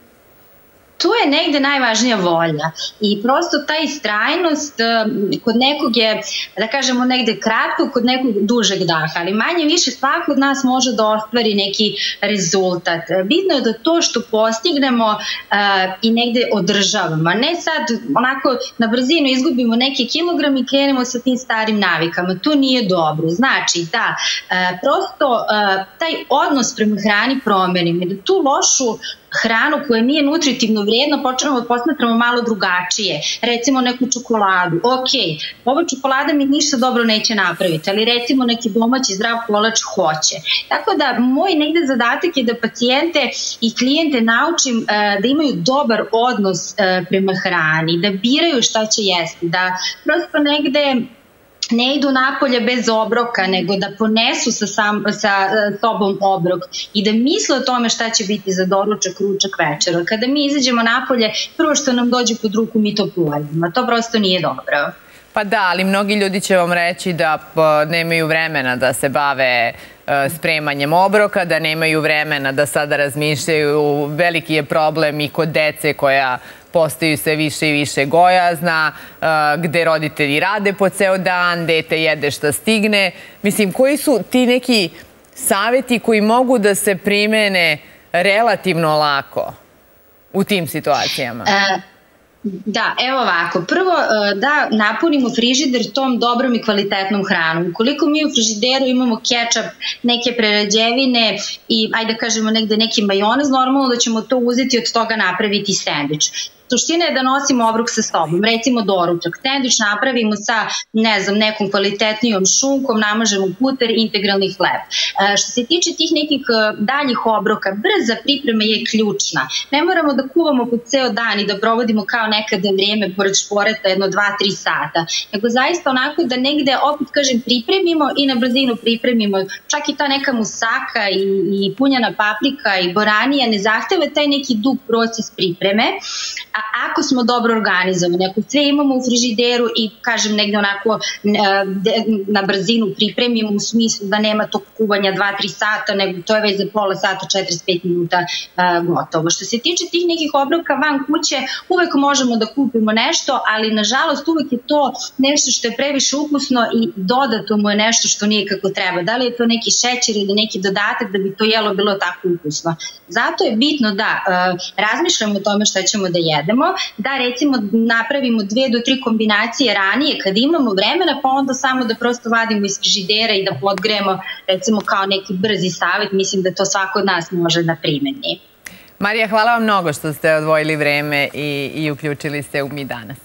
Tu je negde najvažnija volja i prosto ta istrajnost kod nekog je, da kažemo, negde kratko, kod nekog dužeg daha, ali manje više svako od nas može da ostvari neki rezultat. Bitno je da to što postignemo uh, i negde održavamo, a ne sad onako na brzinu izgubimo neke kilograme i krenemo sa tim starim navikama. To nije dobro. Znači da uh, prosto uh, taj odnos prema hrani promenimo i da tu lošu hranu koja nije nutritivno vrijedna počnemo da posmatramo malo drugačije. Recimo neku čokoladu. Ok, ova čokolada mi ništa dobro neće napraviti, ali recimo neki domaći zdrav kolač hoće. Tako da moj negde zadatak je da pacijente i klijente naučim uh, da imaju dobar odnos uh, prema hrani, da biraju šta će jesti, da prosto negde ne idu napolje bez obroka, nego da ponesu sa, sam, sa sobom obrok i da misle o tome šta će biti za doručak, ručak, večer. Kada mi izađemo napolje, prvo što nam dođe pod ruku mi to pojedimo. To prosto nije dobro. Pa da, ali mnogi ljudi će vam reći da nemaju vremena da se bave spremanjem obroka, da nemaju vremena da sada razmišljaju. Veliki je problem i kod dece koja postaju sve više i više gojazna, gde roditelji rade po ceo dan, dete jede šta stigne. Mislim, koji su ti neki saveti koji mogu da se primene relativno lako u tim situacijama? E Da, evo ovako. Prvo da napunimo frižider tom dobrom i kvalitetnom hranom. Ukoliko mi u frižideru imamo kečap, neke prerađevine i, ajde da kažemo, negde neki majonez, normalno da ćemo to uzeti i od toga napraviti sendvič. Suština je da nosimo obrok sa sobom, recimo doručak. Sendvič napravimo sa, ne znam, nekom kvalitetnijom šunkom, namažemo puter, integralni hleb. E, što se tiče tih nekih daljih obroka, brza priprema je ključna. Ne moramo da kuvamo po ceo dan i da provodimo kao nekada vrijeme pored šporeta jedno dva tri sata, nego zaista onako da negde, opet kažem, pripremimo i na brzinu pripremimo. Čak i ta neka musaka i, i punjana paprika i boranija ne zahteva taj neki dug proces pripreme. A ako smo dobro organizovani, ako sve imamo u frižideru i, kažem, negde onako na brzinu pripremimo u smislu da nema tog kuvanja dva tri sata, nego to je već za pola sata, četrdeset pet minuta gotovo. Što se tiče tih nekih obroka van kuće, uvek možemo da kupimo nešto, ali nažalost uvek je to nešto što je previše ukusno i dodato mu je nešto što nije kako treba. Da li je to neki šećer ili neki dodatak da bi to jelo bilo tako ukusno. Zato je bitno da razmišljamo o tome šta ćemo da jedemo, da recimo napravimo dve do tri kombinacije ranije kad imamo vremena, pa onda samo da prosto vadimo iz frižidera i da podgrejemo, recimo kao neki brzi savjet. Mislim da to svako od nas može da primeni. Marija, hvala vam mnogo što ste odvojili vreme i, i uključili se u Mi danas.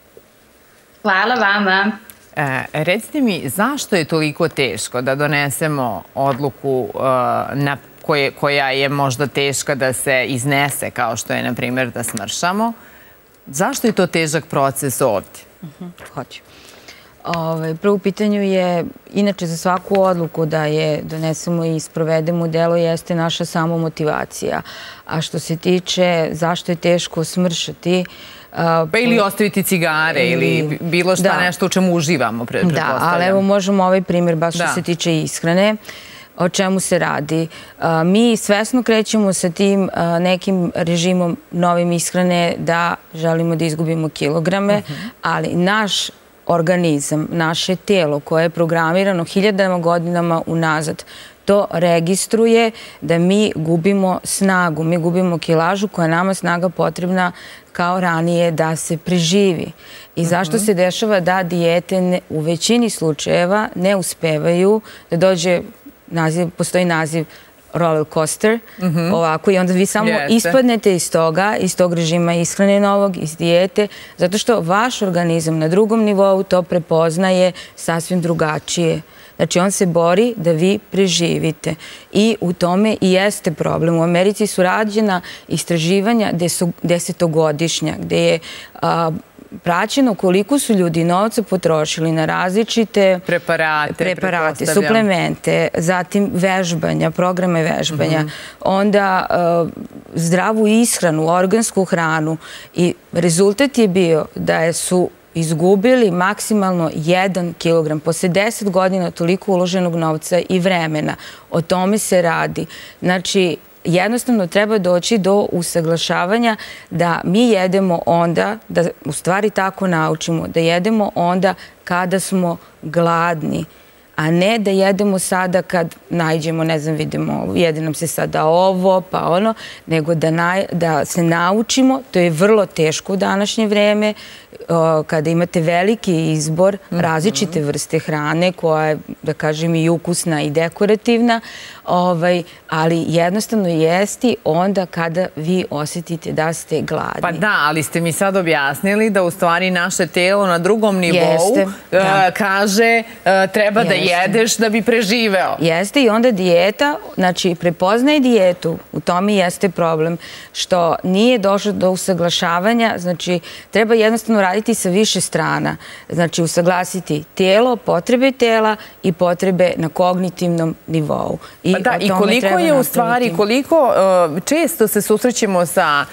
Hvala vama. E, recite mi, zašto je toliko teško da donesemo odluku uh, na Koje, koja je možda teška da se iznese, kao što je, na primjer, da smršamo? Zašto je to težak proces ovdje? Uh-huh, hoću. Prvo pitanju je, inače za svaku odluku da je donesemo i sprovedemo u delo jeste naša samomotivacija. A što se tiče zašto je teško smršati, pa ili ostaviti cigare ili bilo šta nešto u čemu uživamo, pretpostavljam. Da, ali evo možemo ovaj primjer baš što se tiče ishrane. O čemu se radi? Mi svesno krećemo sa tim nekim režimom novim ishrane da želimo da izgubimo kilograme, ali naš organizam, naše tijelo koje je programirano hiljadama godinama unazad, to registruje da mi gubimo snagu, mi gubimo kilažu koja je nama snaga potrebna kao ranije da se preživi. I zašto se dešava da dijete u većini slučajeva ne uspevaju da dođe, postoji naziv roller coaster, ovako, i onda vi samo ispadnete iz toga, iz tog režima ishrane novog, iz dijete, zato što vaš organizam na drugom nivou to prepoznaje sasvim drugačije. Znači, on se bori da vi preživite. I u tome i jeste problem. U Americi su rađena istraživanja desetogodišnja, gde je praćeno koliko su ljudi novca potrošili na različite preparate, suplemente, zatim vežbanja, programe vežbanja, onda zdravu ishranu, organsku hranu, i rezultat je bio da su izgubili maksimalno jedan kilogram. Posle deset godina toliko uloženog novca i vremena. O tome se radi. Znači, jednostavno treba doći do usaglašavanja da mi jedemo onda, da u stvari tako naučimo, da jedemo onda kada smo gladni, a ne da jedemo sada kad najđemo, ne znam, vidimo, jede nam se sada ovo, pa ono, nego da se naučimo, to je vrlo teško u današnje vreme, kada imate veliki izbor različite vrste hrane, koja je, da kažem, i ukusna i dekorativna, ali jednostavno jesti onda kada vi osjetite da ste gladni. Pa da, ali ste mi sad objasnili da u stvari naše telo na drugom nivou kaže treba da jedeš da bi preživeo. Jeste, i onda dijeta, znači prepoznaje dijetu, u tome jeste problem, što nije došlo do usaglašavanja, znači treba jednostavno raditi sa više strana. Znači usaglasiti tijelo, potrebe tela i potrebe na kognitivnom nivou. Pa da, i koliko je u stvari, koliko često se susrećemo sa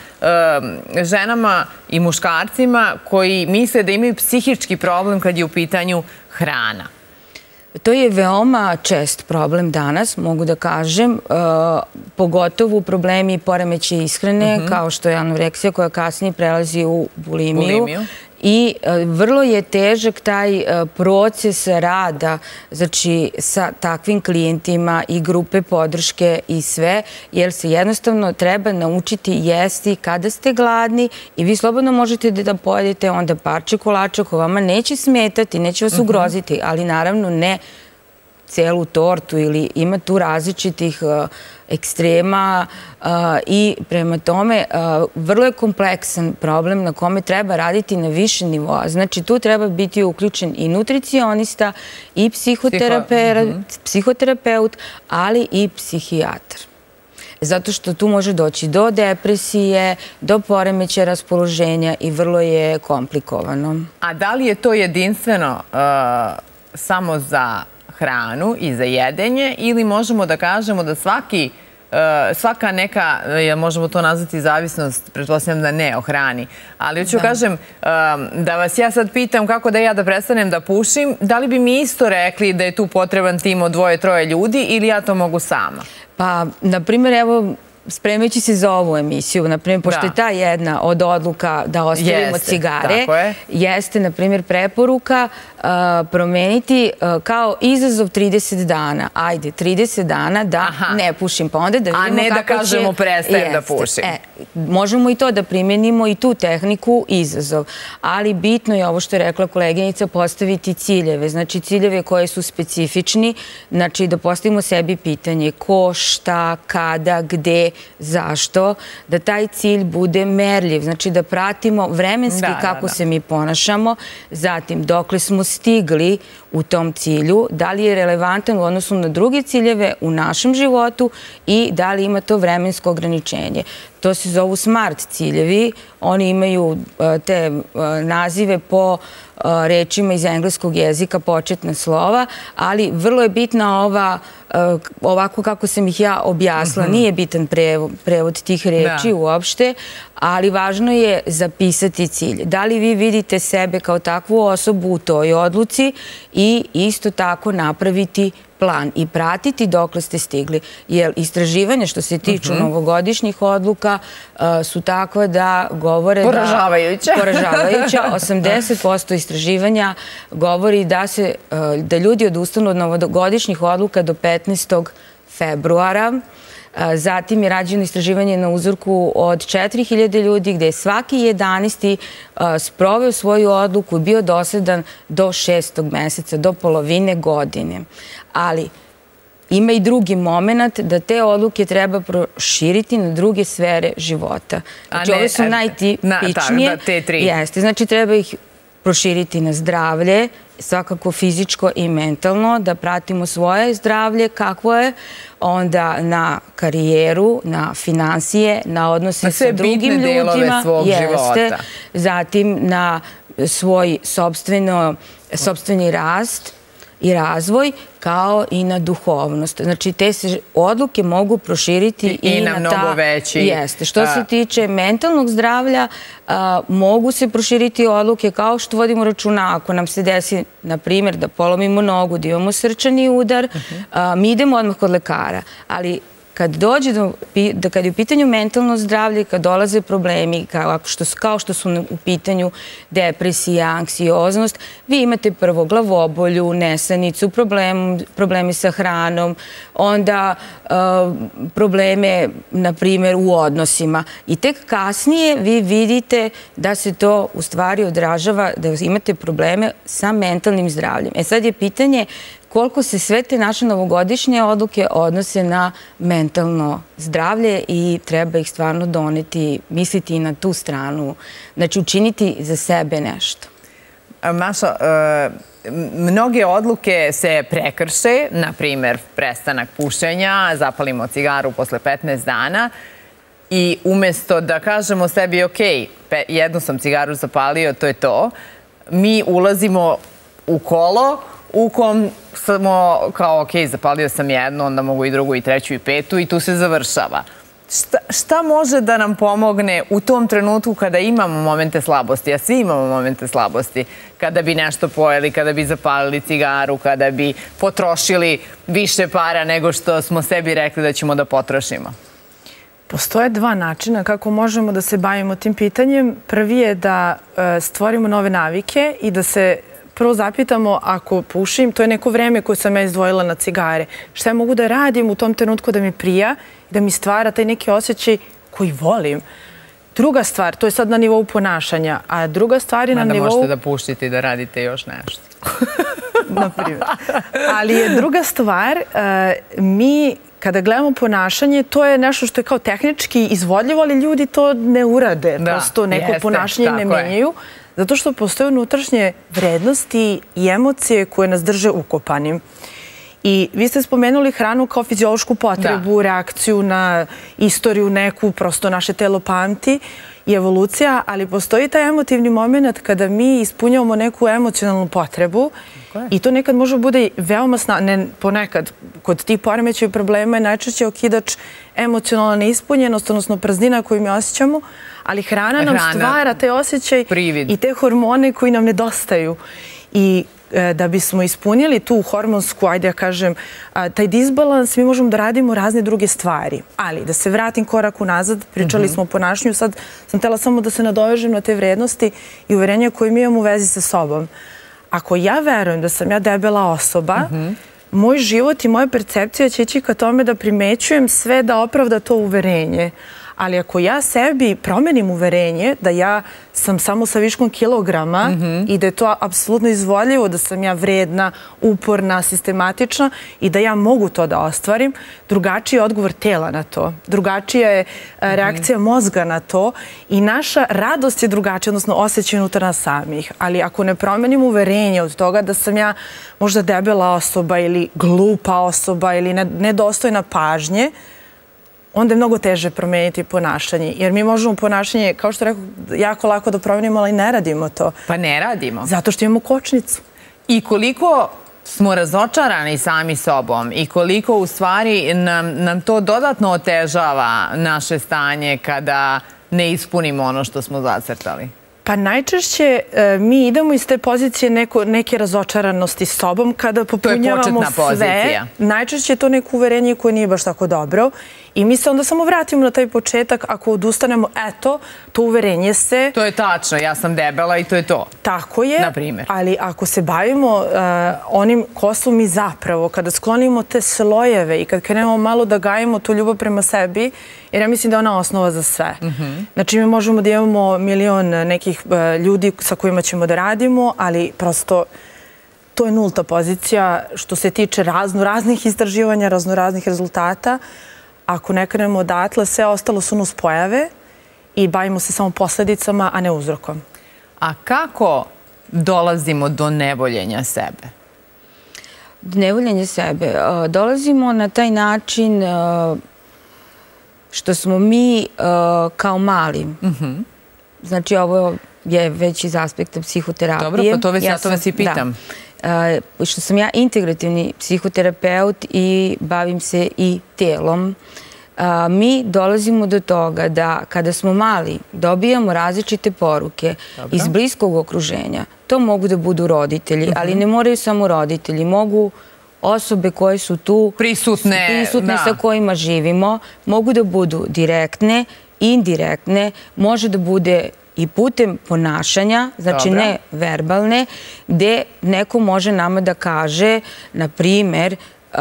ženama i muškarcima koji misle da imaju psihički problem kad je u pitanju hrana. To je veoma čest problem danas, mogu da kažem, pogotovo problemi poremećaja ishrane, kao što je anoreksija koja kasnije prelazi u bulimiju. I vrlo je težak taj proces rada, znači sa takvim klijentima i grupe podrške i sve, jer se jednostavno treba naučiti jesti kada ste gladni i vi slobodno možete da pojedete onda parče kolača ko vama neće smetati, neće vas ugroziti, ali naravno ne celu tortu, ili ima tu različitih ekstrema i prema tome vrlo je kompleksan problem na kome treba raditi na više nivoa. Znači tu treba biti uključen i nutricionista i psihoterapeut, ali i psihijatar. Zato što tu može doći do depresije, do poremećaja raspoloženja i vrlo je komplikovano. A da li je to jedinstveno samo za hranu i za jedenje, ili možemo da kažemo da svaki, svaka neka, možemo to nazvati zavisnost, pretpostavljam da ne o hrani, ali hoću kažem da vas ja sad pitam kako da ja da prestanem da pušim, da li bi mi isto rekli da je tu potreban tim od dvoje, troje ljudi ili ja to mogu sama? Pa, na primjer, evo, spremajući se za ovu emisiju, na primjer, pošto je ta jedna od odluka da ostavimo cigare, jeste, na primjer, preporuka promeniti kao izazov trideset dana. Ajde, trideset dana da ne pušim, pa onda da vidimo kako će... A ne da kažemo prestajem da pušim. Možemo i to da primjenimo i tu tehniku izazov, ali bitno je ovo što je rekla koleginica, postaviti ciljeve. Znači ciljeve koje su specifični, znači da postavimo sebi pitanje ko, šta, kada, gde, zašto, da taj cilj bude merljiv, znači da pratimo vremenski kako se mi ponašamo, zatim dokle smo stigli u tom cilju, da li je relevantan u odnosu na druge ciljeve u našem životu i da li ima to vremensko ograničenje. To se zovu smart ciljevi, oni imaju te nazive po rečima iz engleskog jezika, početna slova, ali vrlo je bitna ova, ovako kako sam ih ja objasnila, nije bitan prevod tih reči uopšte, ali važno je zapisati cilj. Da li vi vidite sebe kao takvu osobu u toj odluci i isto tako napraviti plan i pratiti dokle ste stigli. Jer istraživanja što se tiču novogodišnjih odluka su takva da govore da... Poražavajuća. Poražavajuća. osamdeset posto istraživanja govori da se, da ljudi odustanu od novogodišnjih odluka do petnaestog februara. Zatim je rađeno istraživanje na uzorku od četiri hiljade ljudi gde je svaki jedanaesti sproveo svoju odluku i bio dosledan do šestog meseca, do polovine godine. Ali ima i drugi moment da te odluke treba proširiti na druge sfere života. Znači, ove su najtipičnije. Jeste, znači treba ih proširiti na zdravlje, svakako fizičko i mentalno, da pratimo svoje zdravlje, kakvo je, onda na karijeru, na finansije, na odnose sa drugim ljudima. Sve bitne delove svog života. Zatim na svoj sopstveni rast i razvoj, kao i na duhovnost. Znači, te se odluke mogu proširiti i na mnogo veći. Jeste. Što se tiče mentalnog zdravlja, mogu se proširiti odluke kao što vodimo računa ako nam se desi, na primjer, da polomimo nogu, da imamo srčani udar, mi idemo odmah kod lekara. Ali kad dođe do, kad je u pitanju mentalno zdravlje, kad dolaze problemi kao što su u pitanju depresija, anksioznost, vi imate prvo glavobolju, nesanicu, probleme sa hranom, onda probleme, na primjer, u odnosima. I tek kasnije vi vidite da se to u stvari odražava, da imate probleme sa mentalnim zdravljem. E sad je pitanje koliko se sve te naše novogodišnje odluke odnose na mentalno zdravlje i treba ih stvarno doneti, misliti i na tu stranu, znači učiniti za sebe nešto. Mašo, mnoge odluke se prekrše, na primjer prestanak pušenja, zapalimo cigaru posle petnaest dana i umjesto da kažemo sebi ok, jednu sam cigaru zapalio, to je to, mi ulazimo u kolo u kom smo kao, ok, zapalio sam jednu, onda mogu i drugu, i treću, i petu i tu se završava. Šta može da nam pomogne u tom trenutku kada imamo momente slabosti, a svi imamo momente slabosti, kada bi nešto pojeli, kada bi zapalili cigaru, kada bi potrošili više para nego što smo sebi rekli da ćemo da potrošimo? Postoje dva načina kako možemo da se bavimo tim pitanjem. Prvi je da stvorimo nove navike i da se prvo zapitamo, ako pušim, to je neko vreme koje sam ja izdvojila na cigare. Šta ja mogu da radim u tom trenutku da mi prija i da mi stvara taj neki osjećaj koji volim. Druga stvar, to je sad na nivou ponašanja, a druga stvar je na nivou... Mada možete da puštite i da radite još nešto. Naprimjer. Ali je druga stvar, mi kada gledamo ponašanje, to je nešto što je kao tehnički izvodljivo, ali ljudi to ne urade. Prosto neko ponašanje ne menjaju. Zato što postoje unutrašnje vrednosti i emocije koje nas drže ukopanim. I vi ste spomenuli hranu kao fiziološku potrebu, reakciju na istoriju neku, prosto naše telo pamti i evolucija, ali postoji taj emotivni moment kada mi ispunjavamo neku emocionalnu potrebu i to nekad može bude veoma snažno, ne ponekad, kod tih poremećaja i problema je najčešće okidač emocionalna neispunjenost, odnosno praznina koju mi osjećamo, ali hrana nam stvara taj osjećaj i te hormone koji nam nedostaju. I da bismo ispunili tu hormonsku, ajde ja kažem, taj disbalans, mi možemo da radimo razne druge stvari. Ali, da se vratim korak unazad, pričali smo o ponašanju, sad sam htjela samo da se nadovežem na te vrednosti i uverenja koje mi imamo u vezi sa sobom. Ako ja verujem da sam ja debela osoba, moj život i moja percepcija će ići ka tome da primećujem sve da opravda to uverenje. Ali ako ja sebi promenim uverenje da ja sam samo sa viškom kilograma i da je to apsolutno izvodljivo, da sam ja vredna, uporna, sistematična i da ja mogu to da ostvarim, drugačiji je odgovor tela na to. Drugačija je reakcija mozga na to i naša radost je drugačija, odnosno osjećaj unutar nas samih. Ali ako ne promenim uverenje od toga da sam ja možda debela osoba ili glupa osoba ili nedostojna pažnje, onda je mnogo teže promeniti ponašanje. Jer mi možemo ponašanje, kao što rekao, jako lako da promenimo, ali ne radimo to. Pa ne radimo. Zato što imamo kočnicu. I koliko smo razočarani sami sobom i koliko u stvari nam, nam to dodatno otežava naše stanje kada ne ispunimo ono što smo zacrtali? Pa najčešće mi idemo iz te pozicije neko, neke razočaranosti s sobom kada popunjavamo sve. To je početna pozicija. Najčešće je to neko uverenje koje nije baš tako dobro i mi se onda samo vratimo na taj početak. Ako odustanemo, eto, to uverenje se... To je tačno, ja sam debela i to je to. Tako je, na primjer. Ali ako se bavimo uh, onim ko smo mi zapravo, kada sklonimo te slojeve i kad krenemo malo da gajimo tu ljubav prema sebi, jer ja mislim da je ona osnova za sve. Mm-hmm. Znači mi možemo da imamo milion nekih uh, ljudi sa kojima ćemo da radimo, ali prosto to je nulta pozicija što se tiče razno raznih istraživanja, razno raznih rezultata. Ako ne krenemo odatle, sve ostalo su nuspojave i bavimo se samo posledicama, a ne uzrokom. A kako dolazimo do nevoljenja sebe? Do nevoljenja sebe. Dolazimo na taj način što smo mi kao mali. Znači, ovo je već iz aspekta psihoterapije. Dobro, pa to već ja to vas i pitam. Što sam ja integrativni psihoterapeut i bavim se i telom, mi dolazimo do toga da kada smo mali dobijamo različite poruke iz bliskog okruženja. To mogu da budu roditelji, ali ne moraju samo roditelji. Mogu osobe koje su tu prisutne sa kojima živimo. Mogu da budu direktne, indirektne, može da bude i putem ponašanja, znači ne verbalne, gde neko može nama da kaže, na primjer,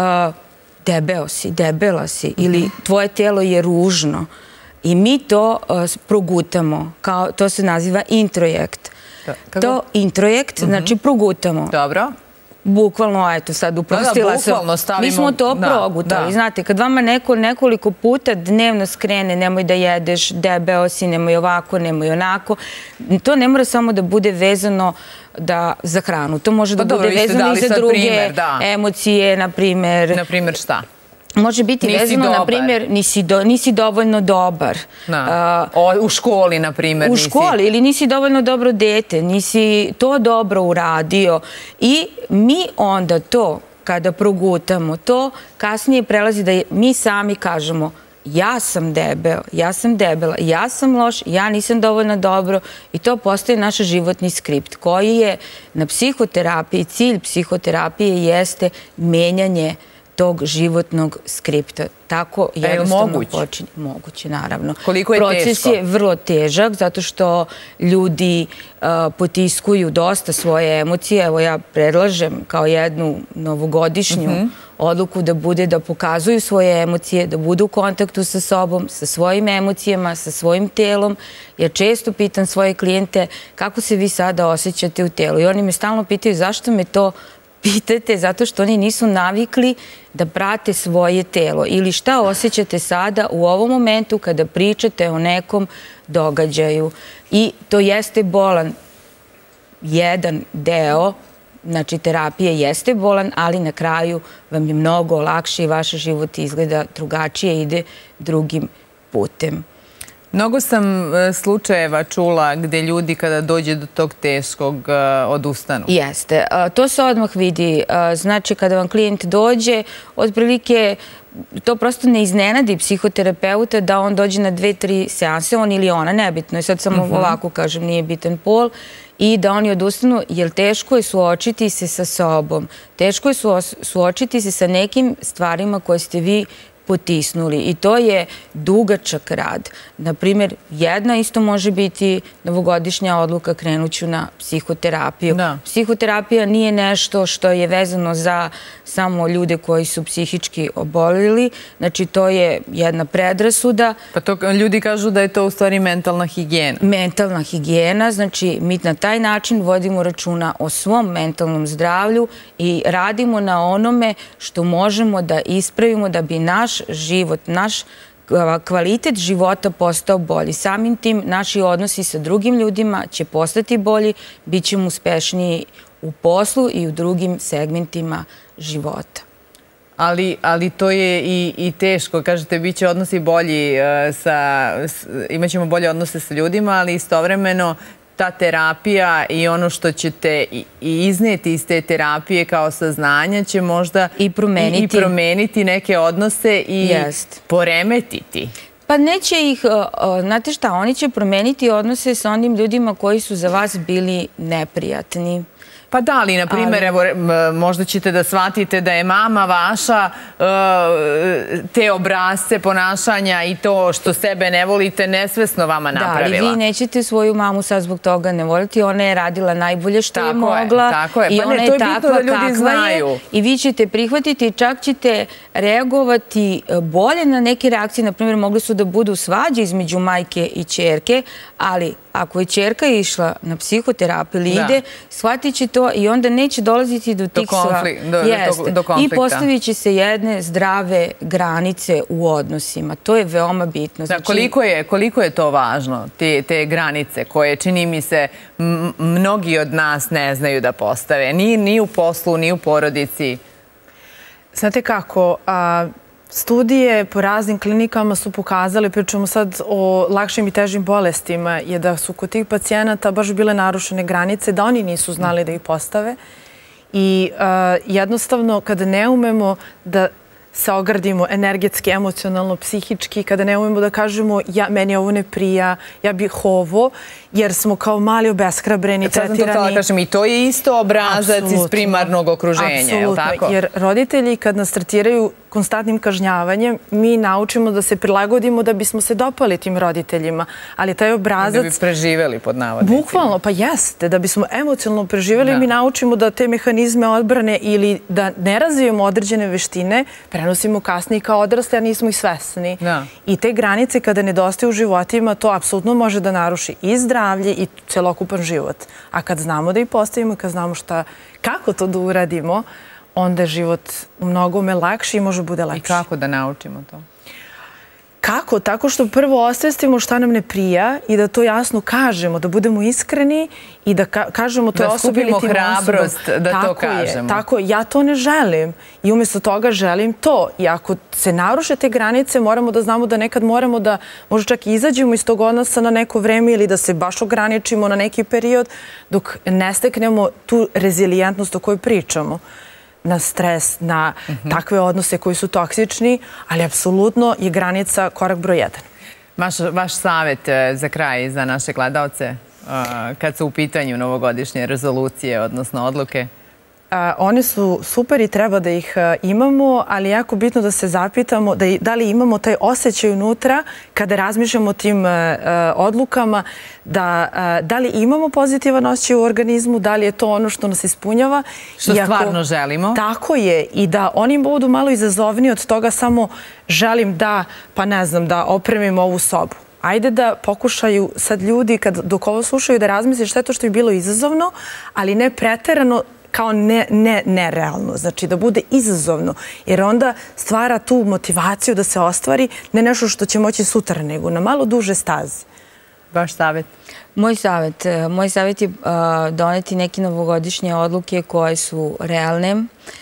debeo si, debela si ili tvoje telo je ružno. I mi to progutamo, to se naziva introjekt. To introjekt, znači progutamo. Dobro. Bukvalno, eto sad uprostila se. Mi smo to progutali. Znate, kad vama neko nekoliko puta dnevno skrene nemoj da jedeš, debeo si, nemoj ovako, nemoj onako, to ne mora samo da bude vezano za hranu. To može da bude vezano i za druge emocije, na primjer. Na primjer šta? Može biti vezano, na primjer, nisi dovoljno dobar. U školi, na primjer. U školi, ili nisi dovoljno dobro dete, nisi to dobro uradio. I mi onda to, kada progutamo to, kasnije prelazi da mi sami kažemo ja sam debel, ja sam debela, ja sam loš, ja nisam dovoljno dobro i to postaje naš životni skript koji je na psihoterapiji, cilj psihoterapije jeste menjanje tog životnog skripta. Tako jednostavno počinje. Moguće, naravno. Koliko je teško? Proces je vrlo težak zato što ljudi potiskuju dosta svoje emocije. Evo ja predlažem kao jednu novogodišnju odluku da bude da pokazuju svoje emocije, da budu u kontaktu sa sobom, sa svojim emocijama, sa svojim telom. Ja često pitam svoje klijente kako se vi sada osjećate u telu i oni me stalno pitaju zašto me to pitate, zato što oni nisu navikli da prate svoje telo ili šta osjećate sada u ovom momentu kada pričate o nekom događaju. I to jeste bolan jedan deo, znači terapije jeste bolan, ali na kraju vam je mnogo lakše i vaš život izgleda drugačije, ide drugim putem. Mnogo sam slučajeva čula gde ljudi kada dođe do tog teškog odustanu. Jeste. To se odmah vidi. Znači, kada vam klijent dođe, otprilike to prosto ne iznenadi psihoterapeuta da on dođe na dve, tri seanse, on ili ona, nebitno je, sad samo ovako kažem, nije bitan pol, i da oni odustanu, jer teško je suočiti se sa sobom. Teško je suočiti se sa nekim stvarima koje ste vi potisnuli i to je dugačak rad. Naprimjer, jedna isto može biti novogodišnja odluka, krenuću na psihoterapiju. Psihoterapija nije nešto što je vezano za samo ljude koji su psihički obolili, znači to je jedna predrasuda. Pa to ljudi kažu da je to u stvari mentalna higijena. Mentalna higijena, znači mi na taj način vodimo računa o svom mentalnom zdravlju i radimo na onome što možemo da ispravimo da bi naš život, naš kvalitet života postao bolji. Samim tim naši odnosi sa drugim ljudima će postati bolji, bit ćemo uspešniji u poslu i u drugim segmentima života. Ali to je i teško. Kažete, bit će odnosi bolji, imat ćemo bolje odnose sa ljudima, ali istovremeno ta terapija i ono što ćete izneti iz te terapije kao saznanja će možda i promeniti neke odnose i poremetiti. Pa neće ih, znate šta, oni će promeniti odnose sa onim ljudima koji su za vas bili neprijatni. Pa da, ali, na primjer, evo, možda ćete da shvatite da je mama vaša te obrazce ponašanja i to što sebe ne volite nesvesno vama napravila. Da, ali vi nećete svoju mamu sad zbog toga ne voliti. Ona je radila najbolje što je mogla. Tako je, pa ne, to je bitno da ljudi znaju. I vi ćete prihvatiti i čak ćete reagovati bolje na neke reakcije. Na primjer, mogli su da budu svađe između majke i ćerke, ali ako je ćerka išla na psihoterapiju ili ide, shvatit će to i onda neće dolaziti do tih konflikta. I postavit će se jedne zdrave granice u odnosima. To je veoma bitno. Koliko je to važno, te granice koje, čini mi se, mnogi od nas ne znaju da postave? Ni u poslu, ni u porodici. Znate kako, studije po raznim klinikama su pokazali, pričamo sad o lakšim i težim bolestima, je da su kod tih pacijenata baš bile narušene granice, da oni nisu znali da ih postave. I jednostavno, kada ne umemo da se ogradimo energetski, emocionalno, psihički, kada ne umemo da kažemo meni ovo ne prija, ja bih ovo, jer smo kao mali obeshrabreni, tretirani. I to je isto obrazac iz primarnog okruženja, je li tako? Apsolutno, jer roditelji kad nas tretiraju konstantnim kažnjavanjem, mi naučimo da se prilagodimo da bismo se dopali tim roditeljima, ali taj obrazac... Da bi preživeli pod navodnicima. Bukvalno, pa jeste, da bismo emocionalno preživeli, mi naučimo da te mehanizme odbrane ili da ne razvijemo određene veštine, prenosimo kasnije kao odrasli, a nismo ih svesni. I te granice kada nedostaju u životima, to apsolutno može da naruši i zdravlje i celokupan život. A kad znamo da ih postavimo i kad znamo kako to da uradimo, onda je život u mnogome lakši i može bude lakši. I kako da naučimo to? Kako? Tako što prvo osvestimo šta nam ne prija i da to jasno kažemo, da budemo iskreni i da kažemo toj osobi ili tim osobom. Da skupimo hrabrost da to kažemo. Tako je, ja to ne želim i umjesto toga želim to. I ako se naruše te granice, moramo da znamo da nekad moramo da možda čak izađemo iz tog odnosa na neko vreme ili da se baš ograničimo na neki period dok ne steknemo tu rezilijentnost o kojoj pričamo. Na stres, na takve odnose koji su toksični, ali apsolutno je granica korak broj jedan. Vaš savjet za kraj za naše gledalce kad su u pitanju novogodišnje rezolucije, odnosno odluke? One su super i treba da ih imamo, ali jako bitno da se zapitamo da li imamo taj osjećaj unutra kada razmišljamo o tim odlukama, da li imamo pozitivan osjećaj u organizmu, da li je to ono što nas ispunjava. Što stvarno želimo. Tako je. I da oni budu malo izazovniji od toga samo želim da, pa ne znam, da opremim ovu sobu. Ajde da pokušaju sad ljudi, dok ovo slušaju, da razmisle šta je to što je bilo izazovno, ali ne preterano kao nerealno, znači da bude izazovno, jer onda stvara tu motivaciju da se ostvari, ne nešto što će moći sutra, nego na malo duže stazi. Vaš savjet? Moj savjet? Moj savjet je doneti neke novogodišnje odluke koje su realne.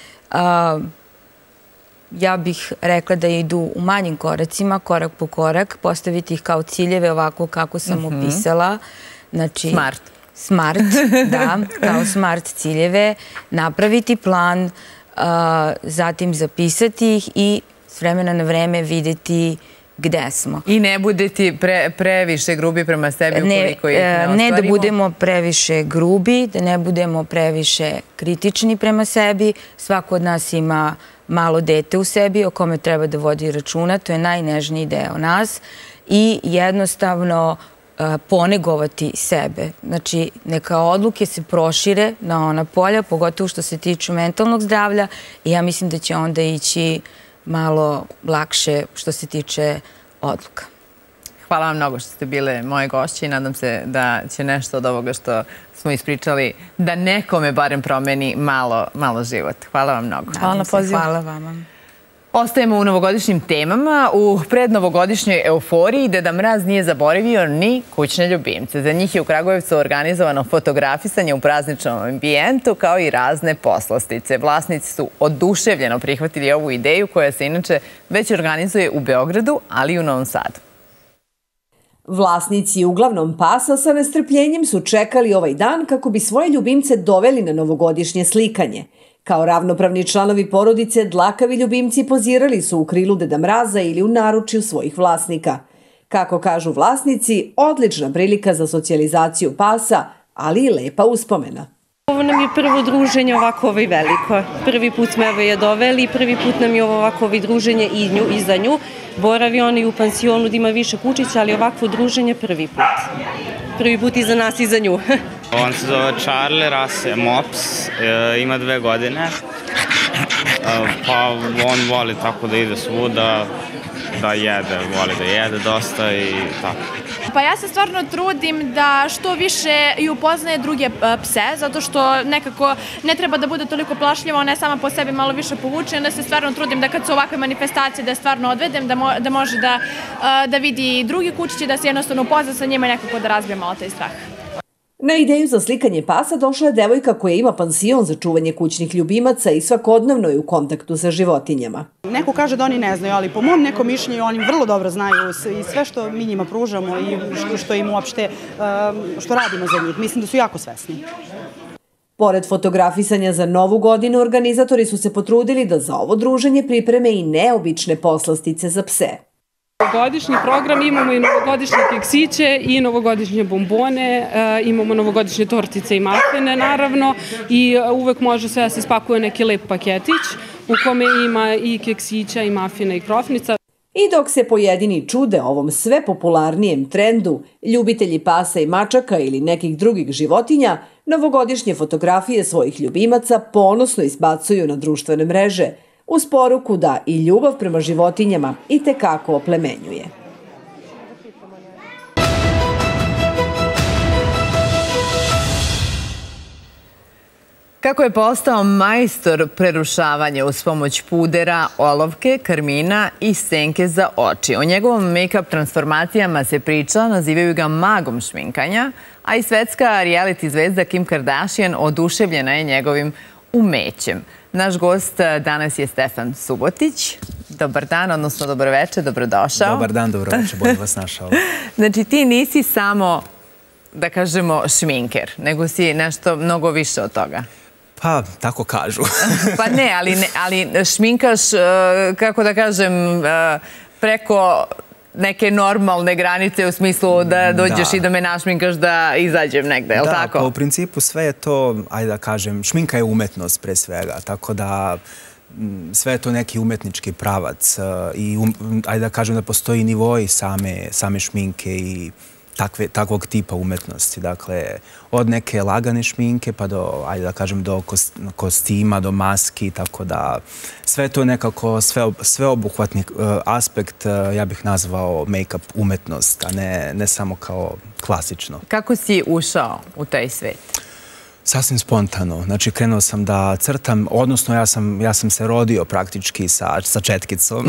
Ja bih rekla da idu u manjim koracima, korak po korak, postaviti ih kao ciljeve ovako kako sam opisala. Smart. Smart, da, kao smart ciljeve, napraviti plan, zatim zapisati ih i s vremena na vreme vidjeti gde smo. I ne budete previše grubi prema sebi ukoliko ih ne ostvarimo? Ne da budemo previše grubi, da ne budemo previše kritični prema sebi. Svako od nas ima malo dete u sebi o kome treba da vodi računa, to je najnežniji deo nas i jednostavno ponegovati sebe. Znači, neka odluke se prošire na ona polja, pogotovo što se tiču mentalnog zdravlja i ja mislim da će onda ići malo lakše što se tiče odluka. Hvala vam mnogo što ste bile moje gošće i nadam se da će nešto od ovoga što smo ispričali da nekome barem promeni malo, malo život. Hvala vam mnogo. Hvala na pozivu. Hvala vama. Ostajemo u novogodišnjim temama. U prednovogodišnjoj euforiji Deda Mraz nije zaboravio ni kućne ljubimce. Za njih je u Kragujevcu organizovano fotografisanje u prazničnom ambijentu kao i razne poslastice. Vlasnici su oduševljeno prihvatili ovu ideju koja se inače već organizuje u Beogradu, ali i u Novom Sadu. Vlasnici uglavnom pasa sa nestrpljenjem su čekali ovaj dan kako bi svoje ljubimce doveli na novogodišnje slikanje. Kao ravnopravni članovi porodice, dlakavi ljubimci pozirali su u krilu Deda Mraza ili u naručju svojih vlasnika. Kako kažu vlasnici, odlična prilika za socijalizaciju pasa, ali i lepa uspomena. Ovo nam je prvo druženje ovako ovaj veliko. Prvi put smo evo je doveli i prvi put nam je ovo ovako ovaj druženje i, nju, i za nju. Boravi ona i u pansionu da ima više kučića, ali ovakvo druženje prvi put. Prvi put i za nas i za nju. On se zove Charlie, rase Mops, e, ima dve godine, e, pa on voli tako da ide svuda, da jede, voli da jede dosta i tako. Pa ja se stvarno trudim da što više i upoznaje druge pse, zato što nekako ne treba da bude toliko plašljiva, ona je sama po sebi malo više povučena, da se stvarno trudim da kad su ovakve manifestacije da je stvarno odvedem, da, mo, da može da, da vidi drugi kućići, da se jednostavno upozna sa njima i nekako da razbije malo taj strah. Na ideju za slikanje pasa došla je devojka koja ima pansion za čuvanje kućnih ljubimaca i svakodnevno je u kontaktu sa životinjama. Neko kaže da oni ne znaju, ali po mom nekom mišljenju oni vrlo dobro znaju i sve što mi njima pružamo i što im uopšte, što radimo za njih. Mislim da su jako svesni. Pored fotografisanja za Novu godinu, organizatori su se potrudili da za ovo druženje pripreme i neobične poslastice za pse. Novogodišnji program imamo i novogodišnje keksiće i novogodišnje bombone, imamo novogodišnje tortice i mafine naravno i uvek može sve da se spakuje neki lep paketić u kome ima i keksića i mafina i krofnica. I dok se pojedini čude ovom sve popularnijem trendu, ljubitelji pasa i mačaka ili nekih drugih životinja, novogodišnje fotografije svojih ljubimaca ponosno izbacuju na društvene mreže, uz poruku da i ljubav prema životinjama i tekako oplemenjuje. Kako je postao majstor prerušavanja uz pomoć pudera, olovke, karmina i senke za oči. O njegovom make-up transformacijama se priča, nazivaju ga magom šminkanja, a i svetska reality zvezda Kim Kardashian oduševljena je njegovim umećem. Naš gost danas je Stefan Subotić. Dobar dan, odnosno dobro večer, dobrodošao. Dobar dan, dobro večer, bolje vas našao. Znači, ti nisi samo, da kažemo, šminker, nego si nešto mnogo više od toga. Pa, tako kažu. Pa ne, ali, ne, ali šminkaš, kako da kažem, preko neke normalne granice u smislu da dođeš da. i da me našminkaš da izađem negde, je li tako? Da, pa u principu sve je to, ajde da kažem, šminka je umetnost pre svega, tako da sve je to neki umetnički pravac i um, ajde da kažem da postoji nivoji same, same šminke i takve, takvog tipa umetnosti. Dakle, od neke lagane šminke pa do, ajde da kažem, do kostima, do maski, tako da sve to nekako sve, sveobuhvatni aspekt, ja bih nazvao make-up umetnost, a ne, ne samo kao klasično. Kako si ušao u taj svet? Sasvim spontano. Znači, krenuo sam da crtam, odnosno ja sam, ja sam se rodio praktički sa, sa četkicom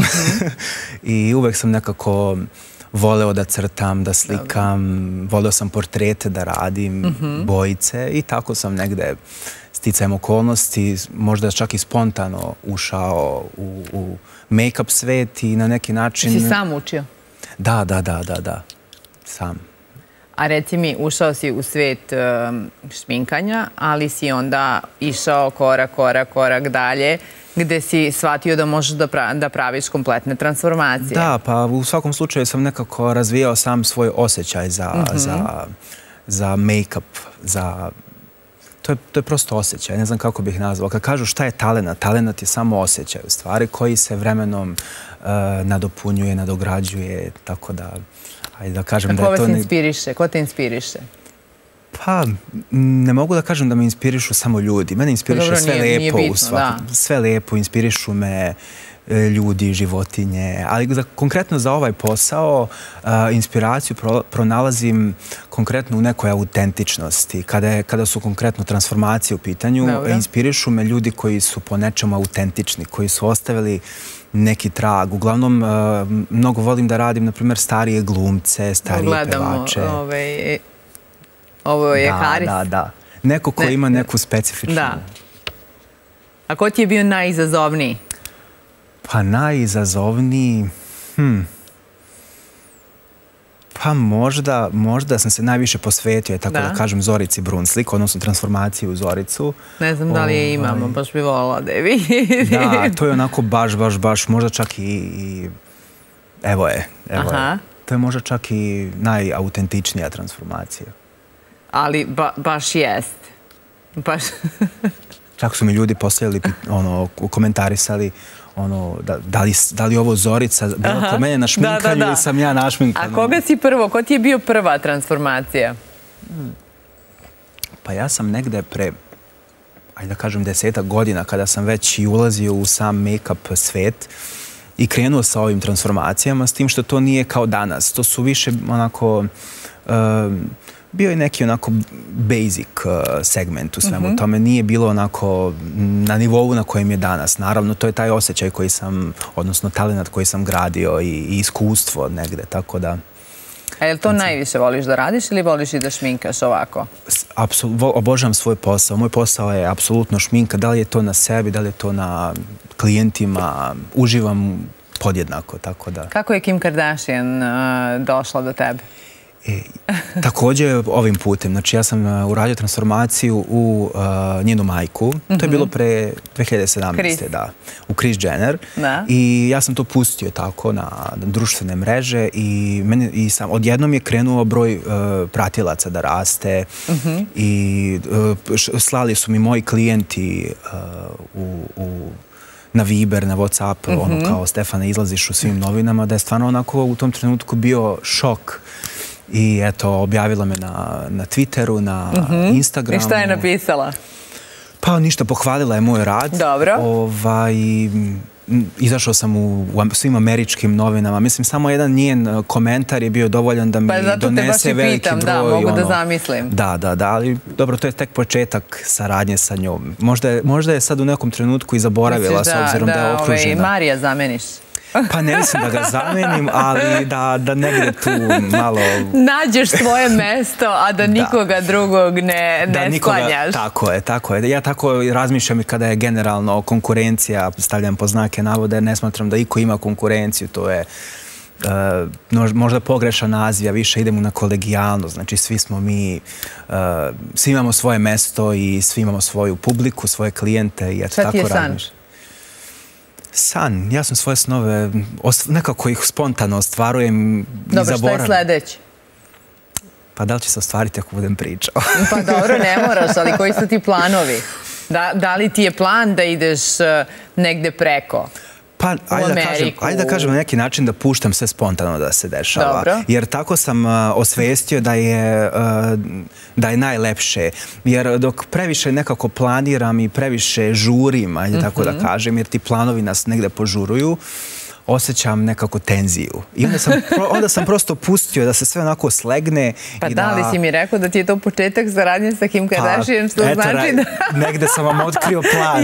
i uvek sam nekako voleo da crtam, da slikam, voleo sam portrete da radim, mm-hmm. bojice i tako sam negde sticajem okolnosti, možda čak i spontano ušao u, u make-up svet i na neki način... Si sam učio? Da, da, da, da, da, sam. A reci mi, ušao si u svet um, šminkanja, ali si onda išao korak, korak, korak dalje, gde si shvatio da možeš da, pra da praviš kompletne transformacije. Da, pa u svakom slučaju sam nekako razvijao sam svoj osjećaj za, mm-hmm. za, za make-up, za to je, to je prosto osjećaj, ne znam kako bih nazvao. Kad kažu šta je talenat, talenat je samo osjećaj u stvari koji se vremenom uh, nadopunjuje, nadograđuje, tako da, ajde da kažem da je to... Ko vas inspiriše? Ko te inspiriše? Pa, ne mogu da kažem da me inspirišu samo ljudi. Mene inspiriše Dobro, sve nije, lepo. nije bitno, u svakom, sve lepo, inspirišu me ljudi, životinje. Ali da, konkretno za ovaj posao uh, inspiraciju pro, pronalazim konkretno u nekoj autentičnosti. Kada, je, kada su konkretno transformacije u pitanju, Dobro. inspirišu me ljudi koji su po nečemu autentični, koji su ostavili neki trag. Uglavnom, uh, mnogo volim da radim, na primjer, starije glumce, starije Gledamo, pevače. Ovaj, ovo je da, Haris. Da, da. Neko ko ne, ima neku specifičnu... Da. A ko ti je bio najizazovniji? Pa najizazovniji... Hm... Pa možda, možda sam se najviše posvetio, tako da, da kažem, Zorici Brunslik, odnosno transformaciju u Zoricu. Ne znam da li je imamo, baš bi volila da je vidi. Da, to je onako baš, baš, baš, možda čak i... i evo je, evo Aha. je. To je možda čak i najautentičnija transformacija. Ali ba, baš jest. Baš... Čak su mi ljudi postavili, ono, komentarisali ono, da, da, li, da li ovo Zorica bila kod mene na šminkanju da, da, da. ili sam ja našminkan. A koga si prvo? Ko ti je bio prva transformacija? Hmm. Pa ja sam negde pre, ajde da kažem, desetak godina, kada sam već i ulazio u sam make-up svet i krenuo sa ovim transformacijama, s tim što to nije kao danas. To su više onako... Uh, bio je neki onako basic segment u svemu uh-huh. tome. Nije bilo onako na nivou na kojem je danas. Naravno, to je taj osjećaj koji sam, odnosno talenat koji sam gradio i, i iskustvo negde, tako da... A je li to najviše voliš da radiš ili voliš i da šminkaš ovako? Apsolutno, obožavam svoj posao. Moj posao je apsolutno šminka. Da li je to na sebi, da li je to na klijentima, uživam podjednako, tako da... Kako je Kim Kardashian uh, došla do tebe? E, također ovim putem. Znači ja sam uh, uradio transformaciju u uh, njenu majku. Mm-hmm. To je bilo pre dve hiljade sedamnaeste. Chris. Da, u Kris Jenner. Da. I ja sam to pustio tako na, na društvene mreže i, meni, i sam, odjednom je krenuo broj uh, pratilaca da raste. Mm-hmm. I uh, slali su mi moji klijenti uh, u... u na Viber, na Whatsapp, mm-hmm. ono kao Stefana, izlaziš u svim novinama, da je stvarno onako u tom trenutku bio šok. I eto, objavila me na, na Twitteru, na mm-hmm. Instagramu. I šta je napisala? Pa ništa, pohvalila je moj rad. Dobro. Ovaj, izašao sam u, u svim američkim novinama. Mislim, samo jedan njen komentar je bio dovoljan da mi pa, donese veliki pitam, broj. Da, mogu ono, da zamislim. Da, da, da, ali dobro, to je tek početak saradnje sa njom. Možda je, možda je sad u nekom trenutku i zaboravila, Misliš, s obzirom da, da je okružena. Da, ovaj, Marija zameniš. Pa ne mislim da ga zamenim, ali da, da negde tu malo... Nađeš svoje mesto, a da nikoga da. drugog ne, da, ne nikoga, sklanjaš. Tako je, tako je. Ja tako razmišljam i kada je generalno konkurencija, stavljam po znake navoda, jer ne smatram da iko ima konkurenciju, to je uh, možda pogrešan naziv, a više idemo na kolegijalnost. Znači svi smo mi, uh, svi imamo svoje mesto i svi imamo svoju publiku, svoje klijente i eto Šta tako ti je san? Razmišljam. San. Ja sam svoje snove, nekako ih spontano ostvarujem i zaboravim. Dobro, šta je sledeći? Pa da li će se ostvariti ako budem pričao? Pa dobro, ne moraš, ali koji su ti planovi? Da, da li ti je plan da ideš negde preko? Pa, ajde da, kažem, ajde da kažem na neki način da puštam sve spontano da se dešava. Dobro. Jer tako sam uh, osvestio da je, uh, da je najlepše. Jer dok previše nekako planiram i previše žurim, ajde tako mm-hmm. da kažem, jer ti planovi nas negde požuruju, osjećam nekako tenziju. I onda sam, onda sam prosto pustio da se sve onako slegne. Pa i da, ali si mi rekao da ti je to početak saradnje sa Kim Kardashian, što pa, eto, znači da... negde sam vam otkrio plan.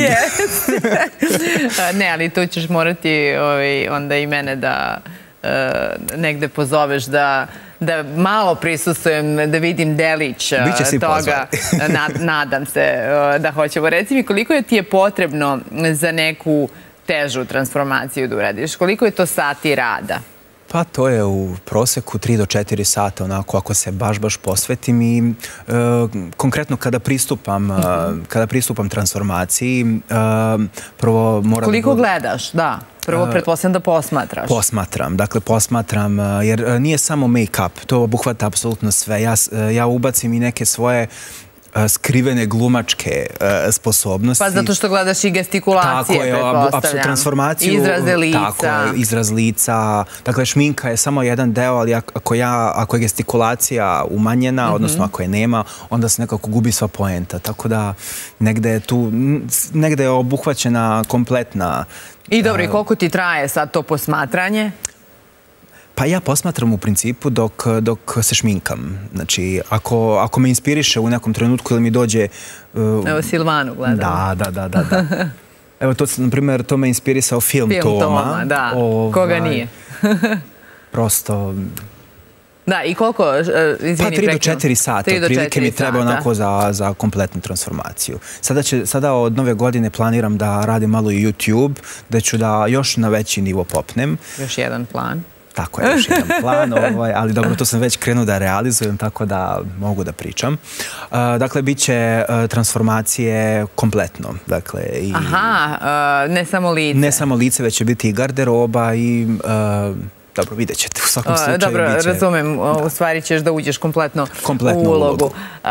Ne, ali tu ćeš morati ovaj, onda i mene da uh, negde pozoveš da da malo prisustujem, da vidim delić uh, toga. Nad, nadam se uh, da hoćemo. Reci mi, koliko ti je potrebno za neku težu transformaciju da uradiš? Koliko je to sati rada? Pa to je u proseku tri do četiri sata, onako, ako se baš, baš posvetim i e, konkretno kada pristupam, e, kada pristupam transformaciji, e, prvo moram... Koliko gledaš, da? Prvo pretpostavljam da posmatraš. Posmatram, dakle posmatram, jer nije samo make-up, to obuhvata apsolutno sve. Ja, ja ubacim i neke svoje skrivene glumačke sposobnosti. Pa zato što gledaš i gestikulacije, pretpostavljam. Tako je, transformaciju. Izraze lica. Tako je, izraz lica. Dakle, šminka je samo jedan deo, ali ako, ja, ako je gestikulacija umanjena, mm-hmm. odnosno ako je nema, onda se nekako gubi sva poenta. Tako da negde je tu, negde je obuhvaćena kompletna... I dobro, i koliko ti traje sad to posmatranje? Pa ja posmatram u principu dok, dok se šminkam. Znači, ako, ako me inspiriše u nekom trenutku ili mi dođe... Uh, Evo Silvanu gledam. Da, da, da, da. da. Evo, to, na primjer, to me inspirisao film, film Toma. Film Toma, da. Ovaj, koga nije? Prosto... Da, i koliko, uh, izvini, pa tri do četiri sata. Prilike mi treba onako za, za kompletnu transformaciju. Sada, će, sada od nove godine planiram da radim malo i YouTube, da ću da još na veći nivo popnem. Još jedan plan. Tako je, još jedan plan, ovaj, ali dobro, to sam već krenuo da realizujem, tako da mogu da pričam. Uh, dakle, bit će uh, transformacije kompletno. Dakle, i, Aha, uh, ne samo lice. Ne samo lice, već će biti i garderoba i... Uh, Dobro, vidjet ćete u svakom slučaju. Dobro, razumem, u stvari ćeš da uđeš kompletno u ulogu.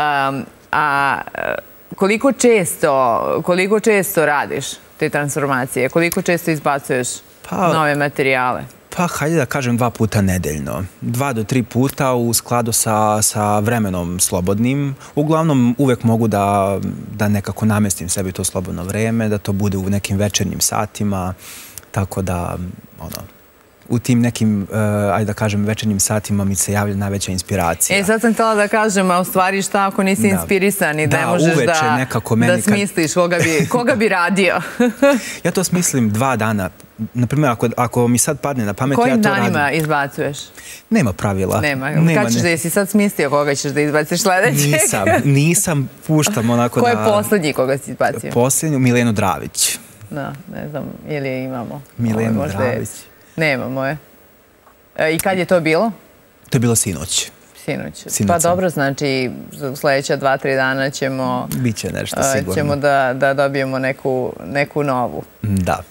A koliko često, koliko često radiš te transformacije? Koliko često izbacuješ nove materijale? Pa, hajde da kažem dva puta nedeljno. Dva do tri puta u skladu sa, sa vremenom slobodnim. Uglavnom, uvek mogu da, da nekako namestim sebi to slobodno vreme, da to bude u nekim večernjim satima, tako da, ono, u tim nekim, uh, ajde da kažem, večernjim satima mi se javlja najveća inspiracija. E, sad sam htjela da kažem, a u stvari šta ako nisi da. inspirisan i da, ne možeš da, da smisliš koga bi, koga bi radio? Ja to smislim dva dana. Naprimjer, ako, ako mi sad padne na pamet, Kojim ja to danima radim. izbacuješ? Nema pravila. Nema. Nema Kad ćeš ne... da jesi sad smislio koga ćeš da izbaciš sledećeg? Nisam, nisam, puštam onako Ko da... Ko je posljednji koga si izbacio? Posljednju, Milenu Dravić. Da, ne znam, ili je imamo. Milenu Ovo, Dravić. Nemamo je. E, I kad je to bilo? To je bilo sinoć. Sinoć. Sinoć. Pa dobro, znači u sljedeća dva, tri dana ćemo... Biće nešto sigurno. Ćemo da, da dobijemo neku, neku novu. Da.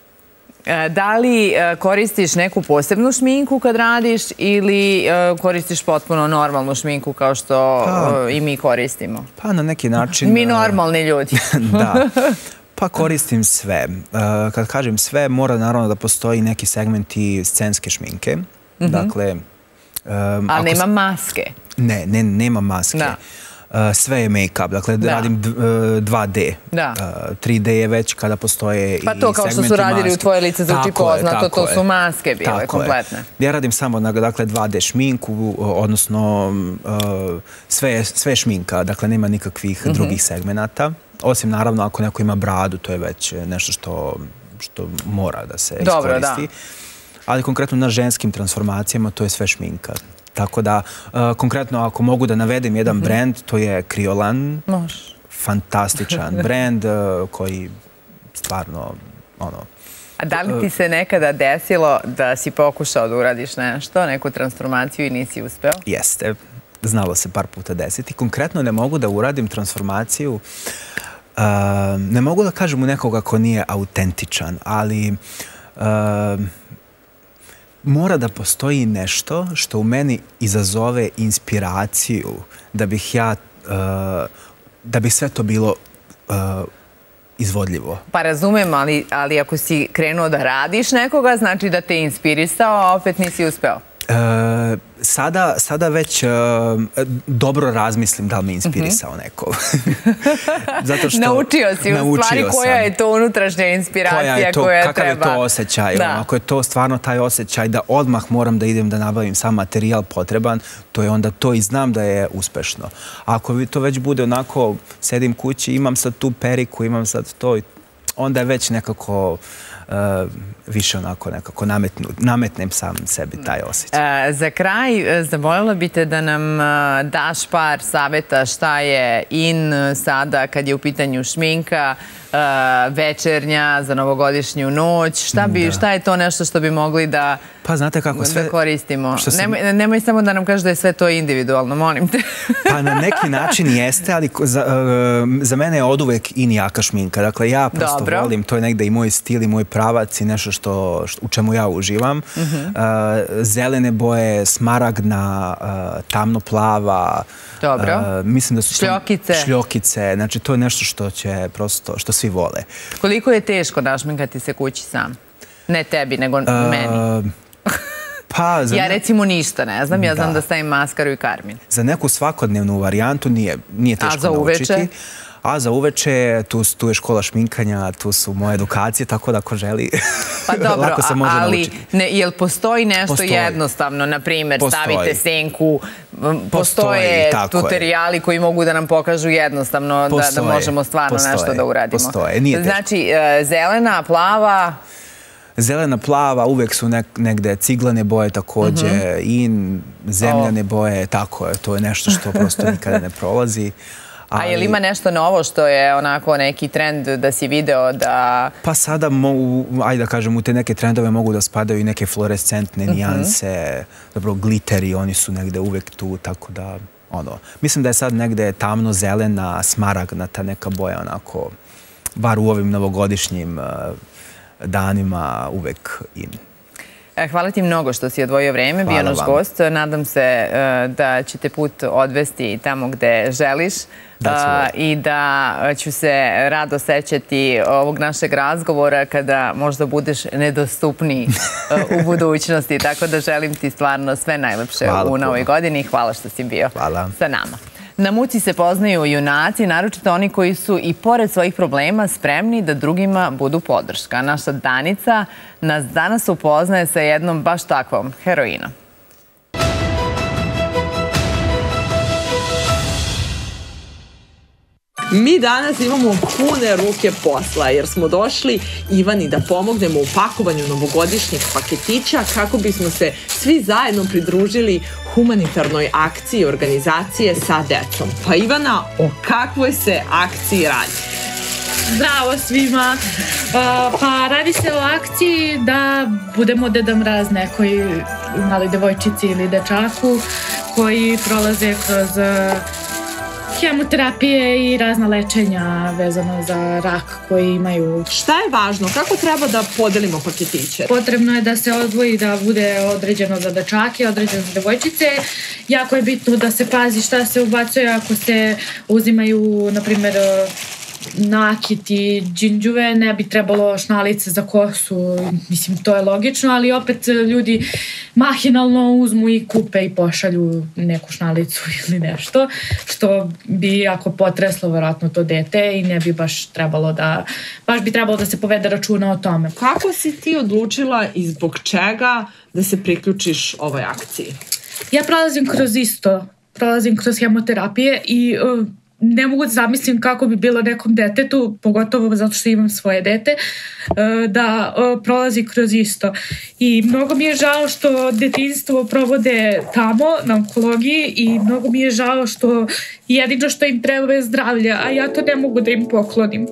E, da li e, koristiš neku posebnu šminku kad radiš ili e, koristiš potpuno normalnu šminku kao što pa, e, i mi koristimo? Pa na neki način... Mi normalni ljudi. Da. Pa koristim sve. Kad kažem sve, mora naravno da postoji neki segmenti scenske šminke. Mm-hmm. Dakle... Um, Ali nema maske? Ne, ne, nema maske. Da. Uh, sve je make-up. Dakle, da. radim dva D. Da. Uh, tri D je već kada postoje i segmenti maske. Pa to kao što su radili maske. U Tvoje lice zvuči poznato, to su maske bile tako kompletne. Je. Ja radim samo dakle, dva D šminku, odnosno uh, sve, je, sve je šminka. Dakle, nema nikakvih mm-hmm. drugih segmenata. Osim, naravno, ako neko ima bradu, to je već nešto što, što mora da se Dobro, iskoristi. Da. Ali konkretno na ženskim transformacijama to je sve šminka. Tako da, uh, konkretno, ako mogu da navedem jedan mm-hmm. brand, to je Kriolan. Može. Fantastičan brand uh, koji stvarno, ono... A da li ti se nekada desilo da si pokušao da uradiš nešto, neku transformaciju i nisi uspeo? Jeste. Znalo se par puta desiti. Konkretno ne mogu da uradim transformaciju, uh, ne mogu da kažem u nekoga ko nije autentičan, ali uh, mora da postoji nešto što u meni izazove inspiraciju da bih ja, uh, da bi sve to bilo uh, izvodljivo. Pa razumem, ali, ali ako si krenuo da radiš nekoga, znači da te inspirisao, a opet nisi uspeo. E, sada, sada već e, dobro razmislim da li me inspirisao mm-hmm. neko. Zato što naučio si u stvari koja je to unutrašnja inspiracija koja, je to, koja kakav treba. Kakav je to osjećaj. Da. Ako je to stvarno taj osjećaj da odmah moram da idem da nabavim sam materijal potreban, to je onda to i znam da je uspešno. Ako to već bude onako, sedim kući, imam sad tu periku, imam sad to, onda je već nekako... Uh, više onako nekako nametnu, nametnem sam sebi taj osjećaj. Uh, za kraj, zamoljala bi te da nam uh, daš par savjeta šta je in sada kad je u pitanju šminka, uh, večernja, za novogodišnju noć. Šta, bi, šta je to nešto što bi mogli da, pa, znate kako, sve, da koristimo? Sam... Nemoj, nemoj samo da nam kažeš da je sve to individualno, molim te. Pa na neki način jeste, ali za, uh, za mene je oduvek in jaka šminka. Dakle, ja prosto Dobro. volim, to je negde i moj stil i moj pravac i nešto što, što, u čemu ja uživam. Uh-huh. uh, zelene boje, smaragdna, uh, tamno plava. Dobro. Uh, mislim da su šljokice. Šljokice. Znači, to je nešto što će prosto, što svi vole. Koliko je teško našminkati se kući sam? Ne tebi, nego uh, meni. Pa, za ja recimo ništa ne znam, ja znam da stavim maskaru i karmin. Za neku svakodnevnu varijantu nije, nije teško naučiti. A za uveče? A za uveče, tu, tu je škola šminkanja, tu su moje edukacije, tako da ako želi, pa dobro, lako se može ali naučiti. Ne, jel postoji nešto postoji. jednostavno, na primjer, postoji. stavite senku, postoje tutoriali koji mogu da nam pokažu jednostavno da, da možemo stvarno postoje. nešto da uradimo. Postoje, nije teško. Znači, zelena, plava... Zelena, plava, uvek su nek, negde ciglane boje takođe, uh-huh. i zemljane oh. boje, tako je, to je nešto što prosto nikada ne prolazi. Ali... A je li ima nešto novo što je onako neki trend da si video da... Pa sada, mogu, ajde da kažem, u te neke trendove mogu da spadaju i neke fluorescentne nijanse, uh-huh. dobro, gliteri, oni su negde uvek tu, tako da, ono, mislim da je sad negde tamno zelena, smaragdna, ta neka boja, onako, bar u ovim novogodišnjim uh, danima uvek in. Hvala ti mnogo što si odvojio vreme, bio naš gost. Nadam se da će te put odvesti tamo gde želiš i da ću se rado sećati ovog našeg razgovora kada možda budeš nedostupniji u budućnosti. Tako da želim ti stvarno sve najlepše u novoj godini. Hvala što si bio sa nama. Na muci se poznaju junaci, naročito oni koji su i pored svojih problema spremni da drugima budu podrška. Naša Danica nas danas upoznaje sa jednom baš takvom heroinom. Mi danas imamo pune ruke posla jer smo došli Ivani da pomognemo u pakovanju novogodišnjih paketića kako bismo se svi zajedno pridružili humanitarnoj akciji organizacije Sa decom. Pa Ivana, o kakvoj se akciji radi? Zdravo svima! Pa radi se o akciji da budemo Deda Mraz nekoj mali devojčici ili dečaku koji prolaze kroz hemoterapije i razna lečenja vezano za rak koji imaju. Šta je važno? Kako treba da podelimo paketiće? Potrebno je da se odvoji da bude određeno za dečake, određeno za devojčice. Jako je bitno da se pazi šta se ubacuje ako se uzimaju, na primjer, nakiti, džinđuve, ne bi trebalo šnalice za kosu, mislim to je logično, ali opet ljudi mahinalno uzmu i kupe i pošalju neku šnalicu ili nešto, što bi jako potreslo verovatno to dete i ne bi baš trebalo da, baš bi trebalo da se povede računa o tome. Kako si ti odlučila i zbog čega da se priključiš ovoj akciji? Ja prolazim kroz isto, prolazim kroz hemoterapije i uh, ne mogu da zamislim kako bi bilo nekom detetu, pogotovo zato što imam svoje dete, da prolazi kroz isto. I mnogo mi je žao što detinjstvo provode tamo na onkologiji i mnogo mi je žao što jedino što im treba je zdravlje, a ja to ne mogu da im poklonim.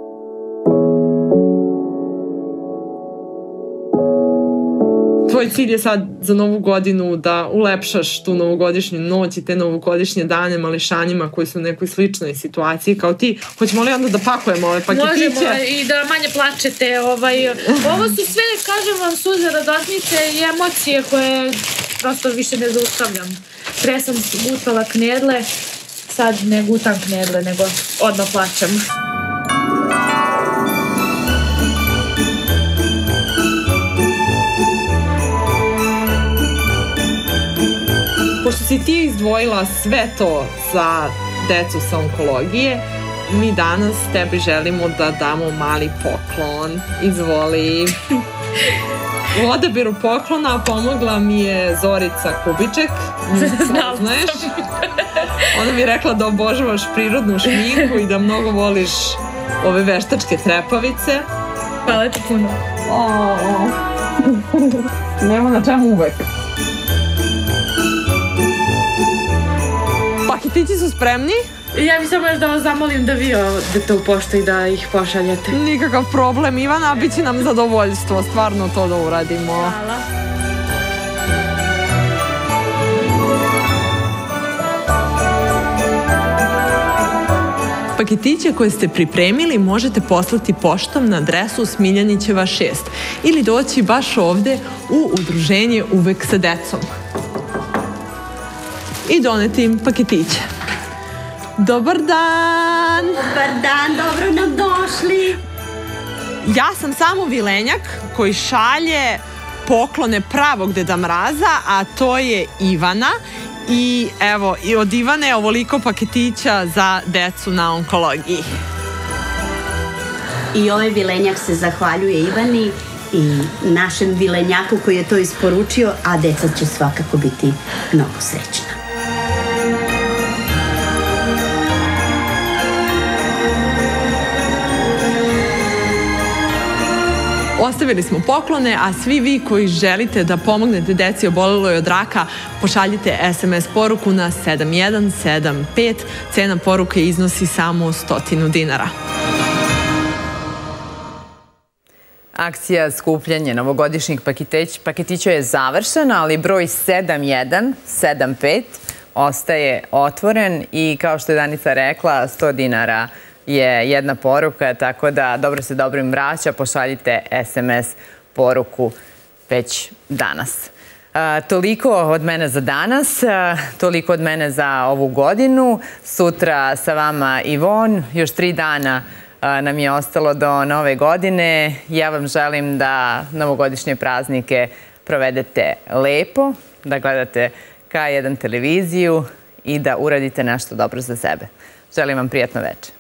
Tvoj cilj je sad za novu godinu da ulepšaš tu novogodišnju noć i te novogodišnje dane mališanjima koji su u nekoj sličnoj situaciji kao ti. Hoćemo li onda da pakujemo ove paketiće? Možemo i da manje plačete. Ovaj, ovo su sve, kažem vam, suze, radosnice i emocije koje prosto više ne zaustavljam. Pre sam gutala knedle, sad ne gutam knedle, nego odmah plačem. Pošto si ti izdvojila sve to za decu sa onkologije, mi danas tebi želimo da damo mali poklon. Izvoli. U odabiru poklona pomogla mi je Zorica Kubiček. Znaš? Ona mi je rekla da obožavaš prirodnu šminku i da mnogo voliš ove veštačke trepavice. Hvala ti puno. Nema na čemu uvek. Paketići su spremni Ja bih samo još da vas zamolim da vi odete u poštu i da ih pošaljete. Nikakav problem, Ivana, bit će nam zadovoljstvo stvarno to da uradimo. Hvala. Paketiće koje ste pripremili možete poslati poštom na adresu Smiljanićeva šest ili doći baš ovde u udruženje Uvek sa decom i doneti im paketiće. Dobar dan! Dobar dan, dobro nam došli! Ja sam samo Vilenjak koji šalje poklone pravog Deda Mraza, a to je Ivana. I evo, i od Ivane ovoliko paketića za decu na onkologiji. I ovaj Vilenjak se zahvaljuje Ivani i našem Vilenjaku koji je to isporučio, a deca će svakako biti mnogo srećna. Ostavili smo poklone, a svi vi koji želite da pomognete deci oboleloj od raka, pošaljite es em es poruku na sedam jedan sedam pet. Cena poruke iznosi samo stotinu dinara. Akcija skupljanja novogodišnjih paketića je završena, ali broj sedam jedan sedam pet ostaje otvoren i kao što je Danica rekla, sto dinara je jedna poruka, tako da dobro se dobrim vraća, pošaljite es em es poruku već danas. Toliko od mene za danas, toliko od mene za ovu godinu. Sutra sa vama Ivon, još tri dana nam je ostalo do nove godine. Ja vam želim da novogodišnje praznike provedete lepo, da gledate K jedan televiziju i da uradite nešto dobro za sebe. Želim vam prijatno večer.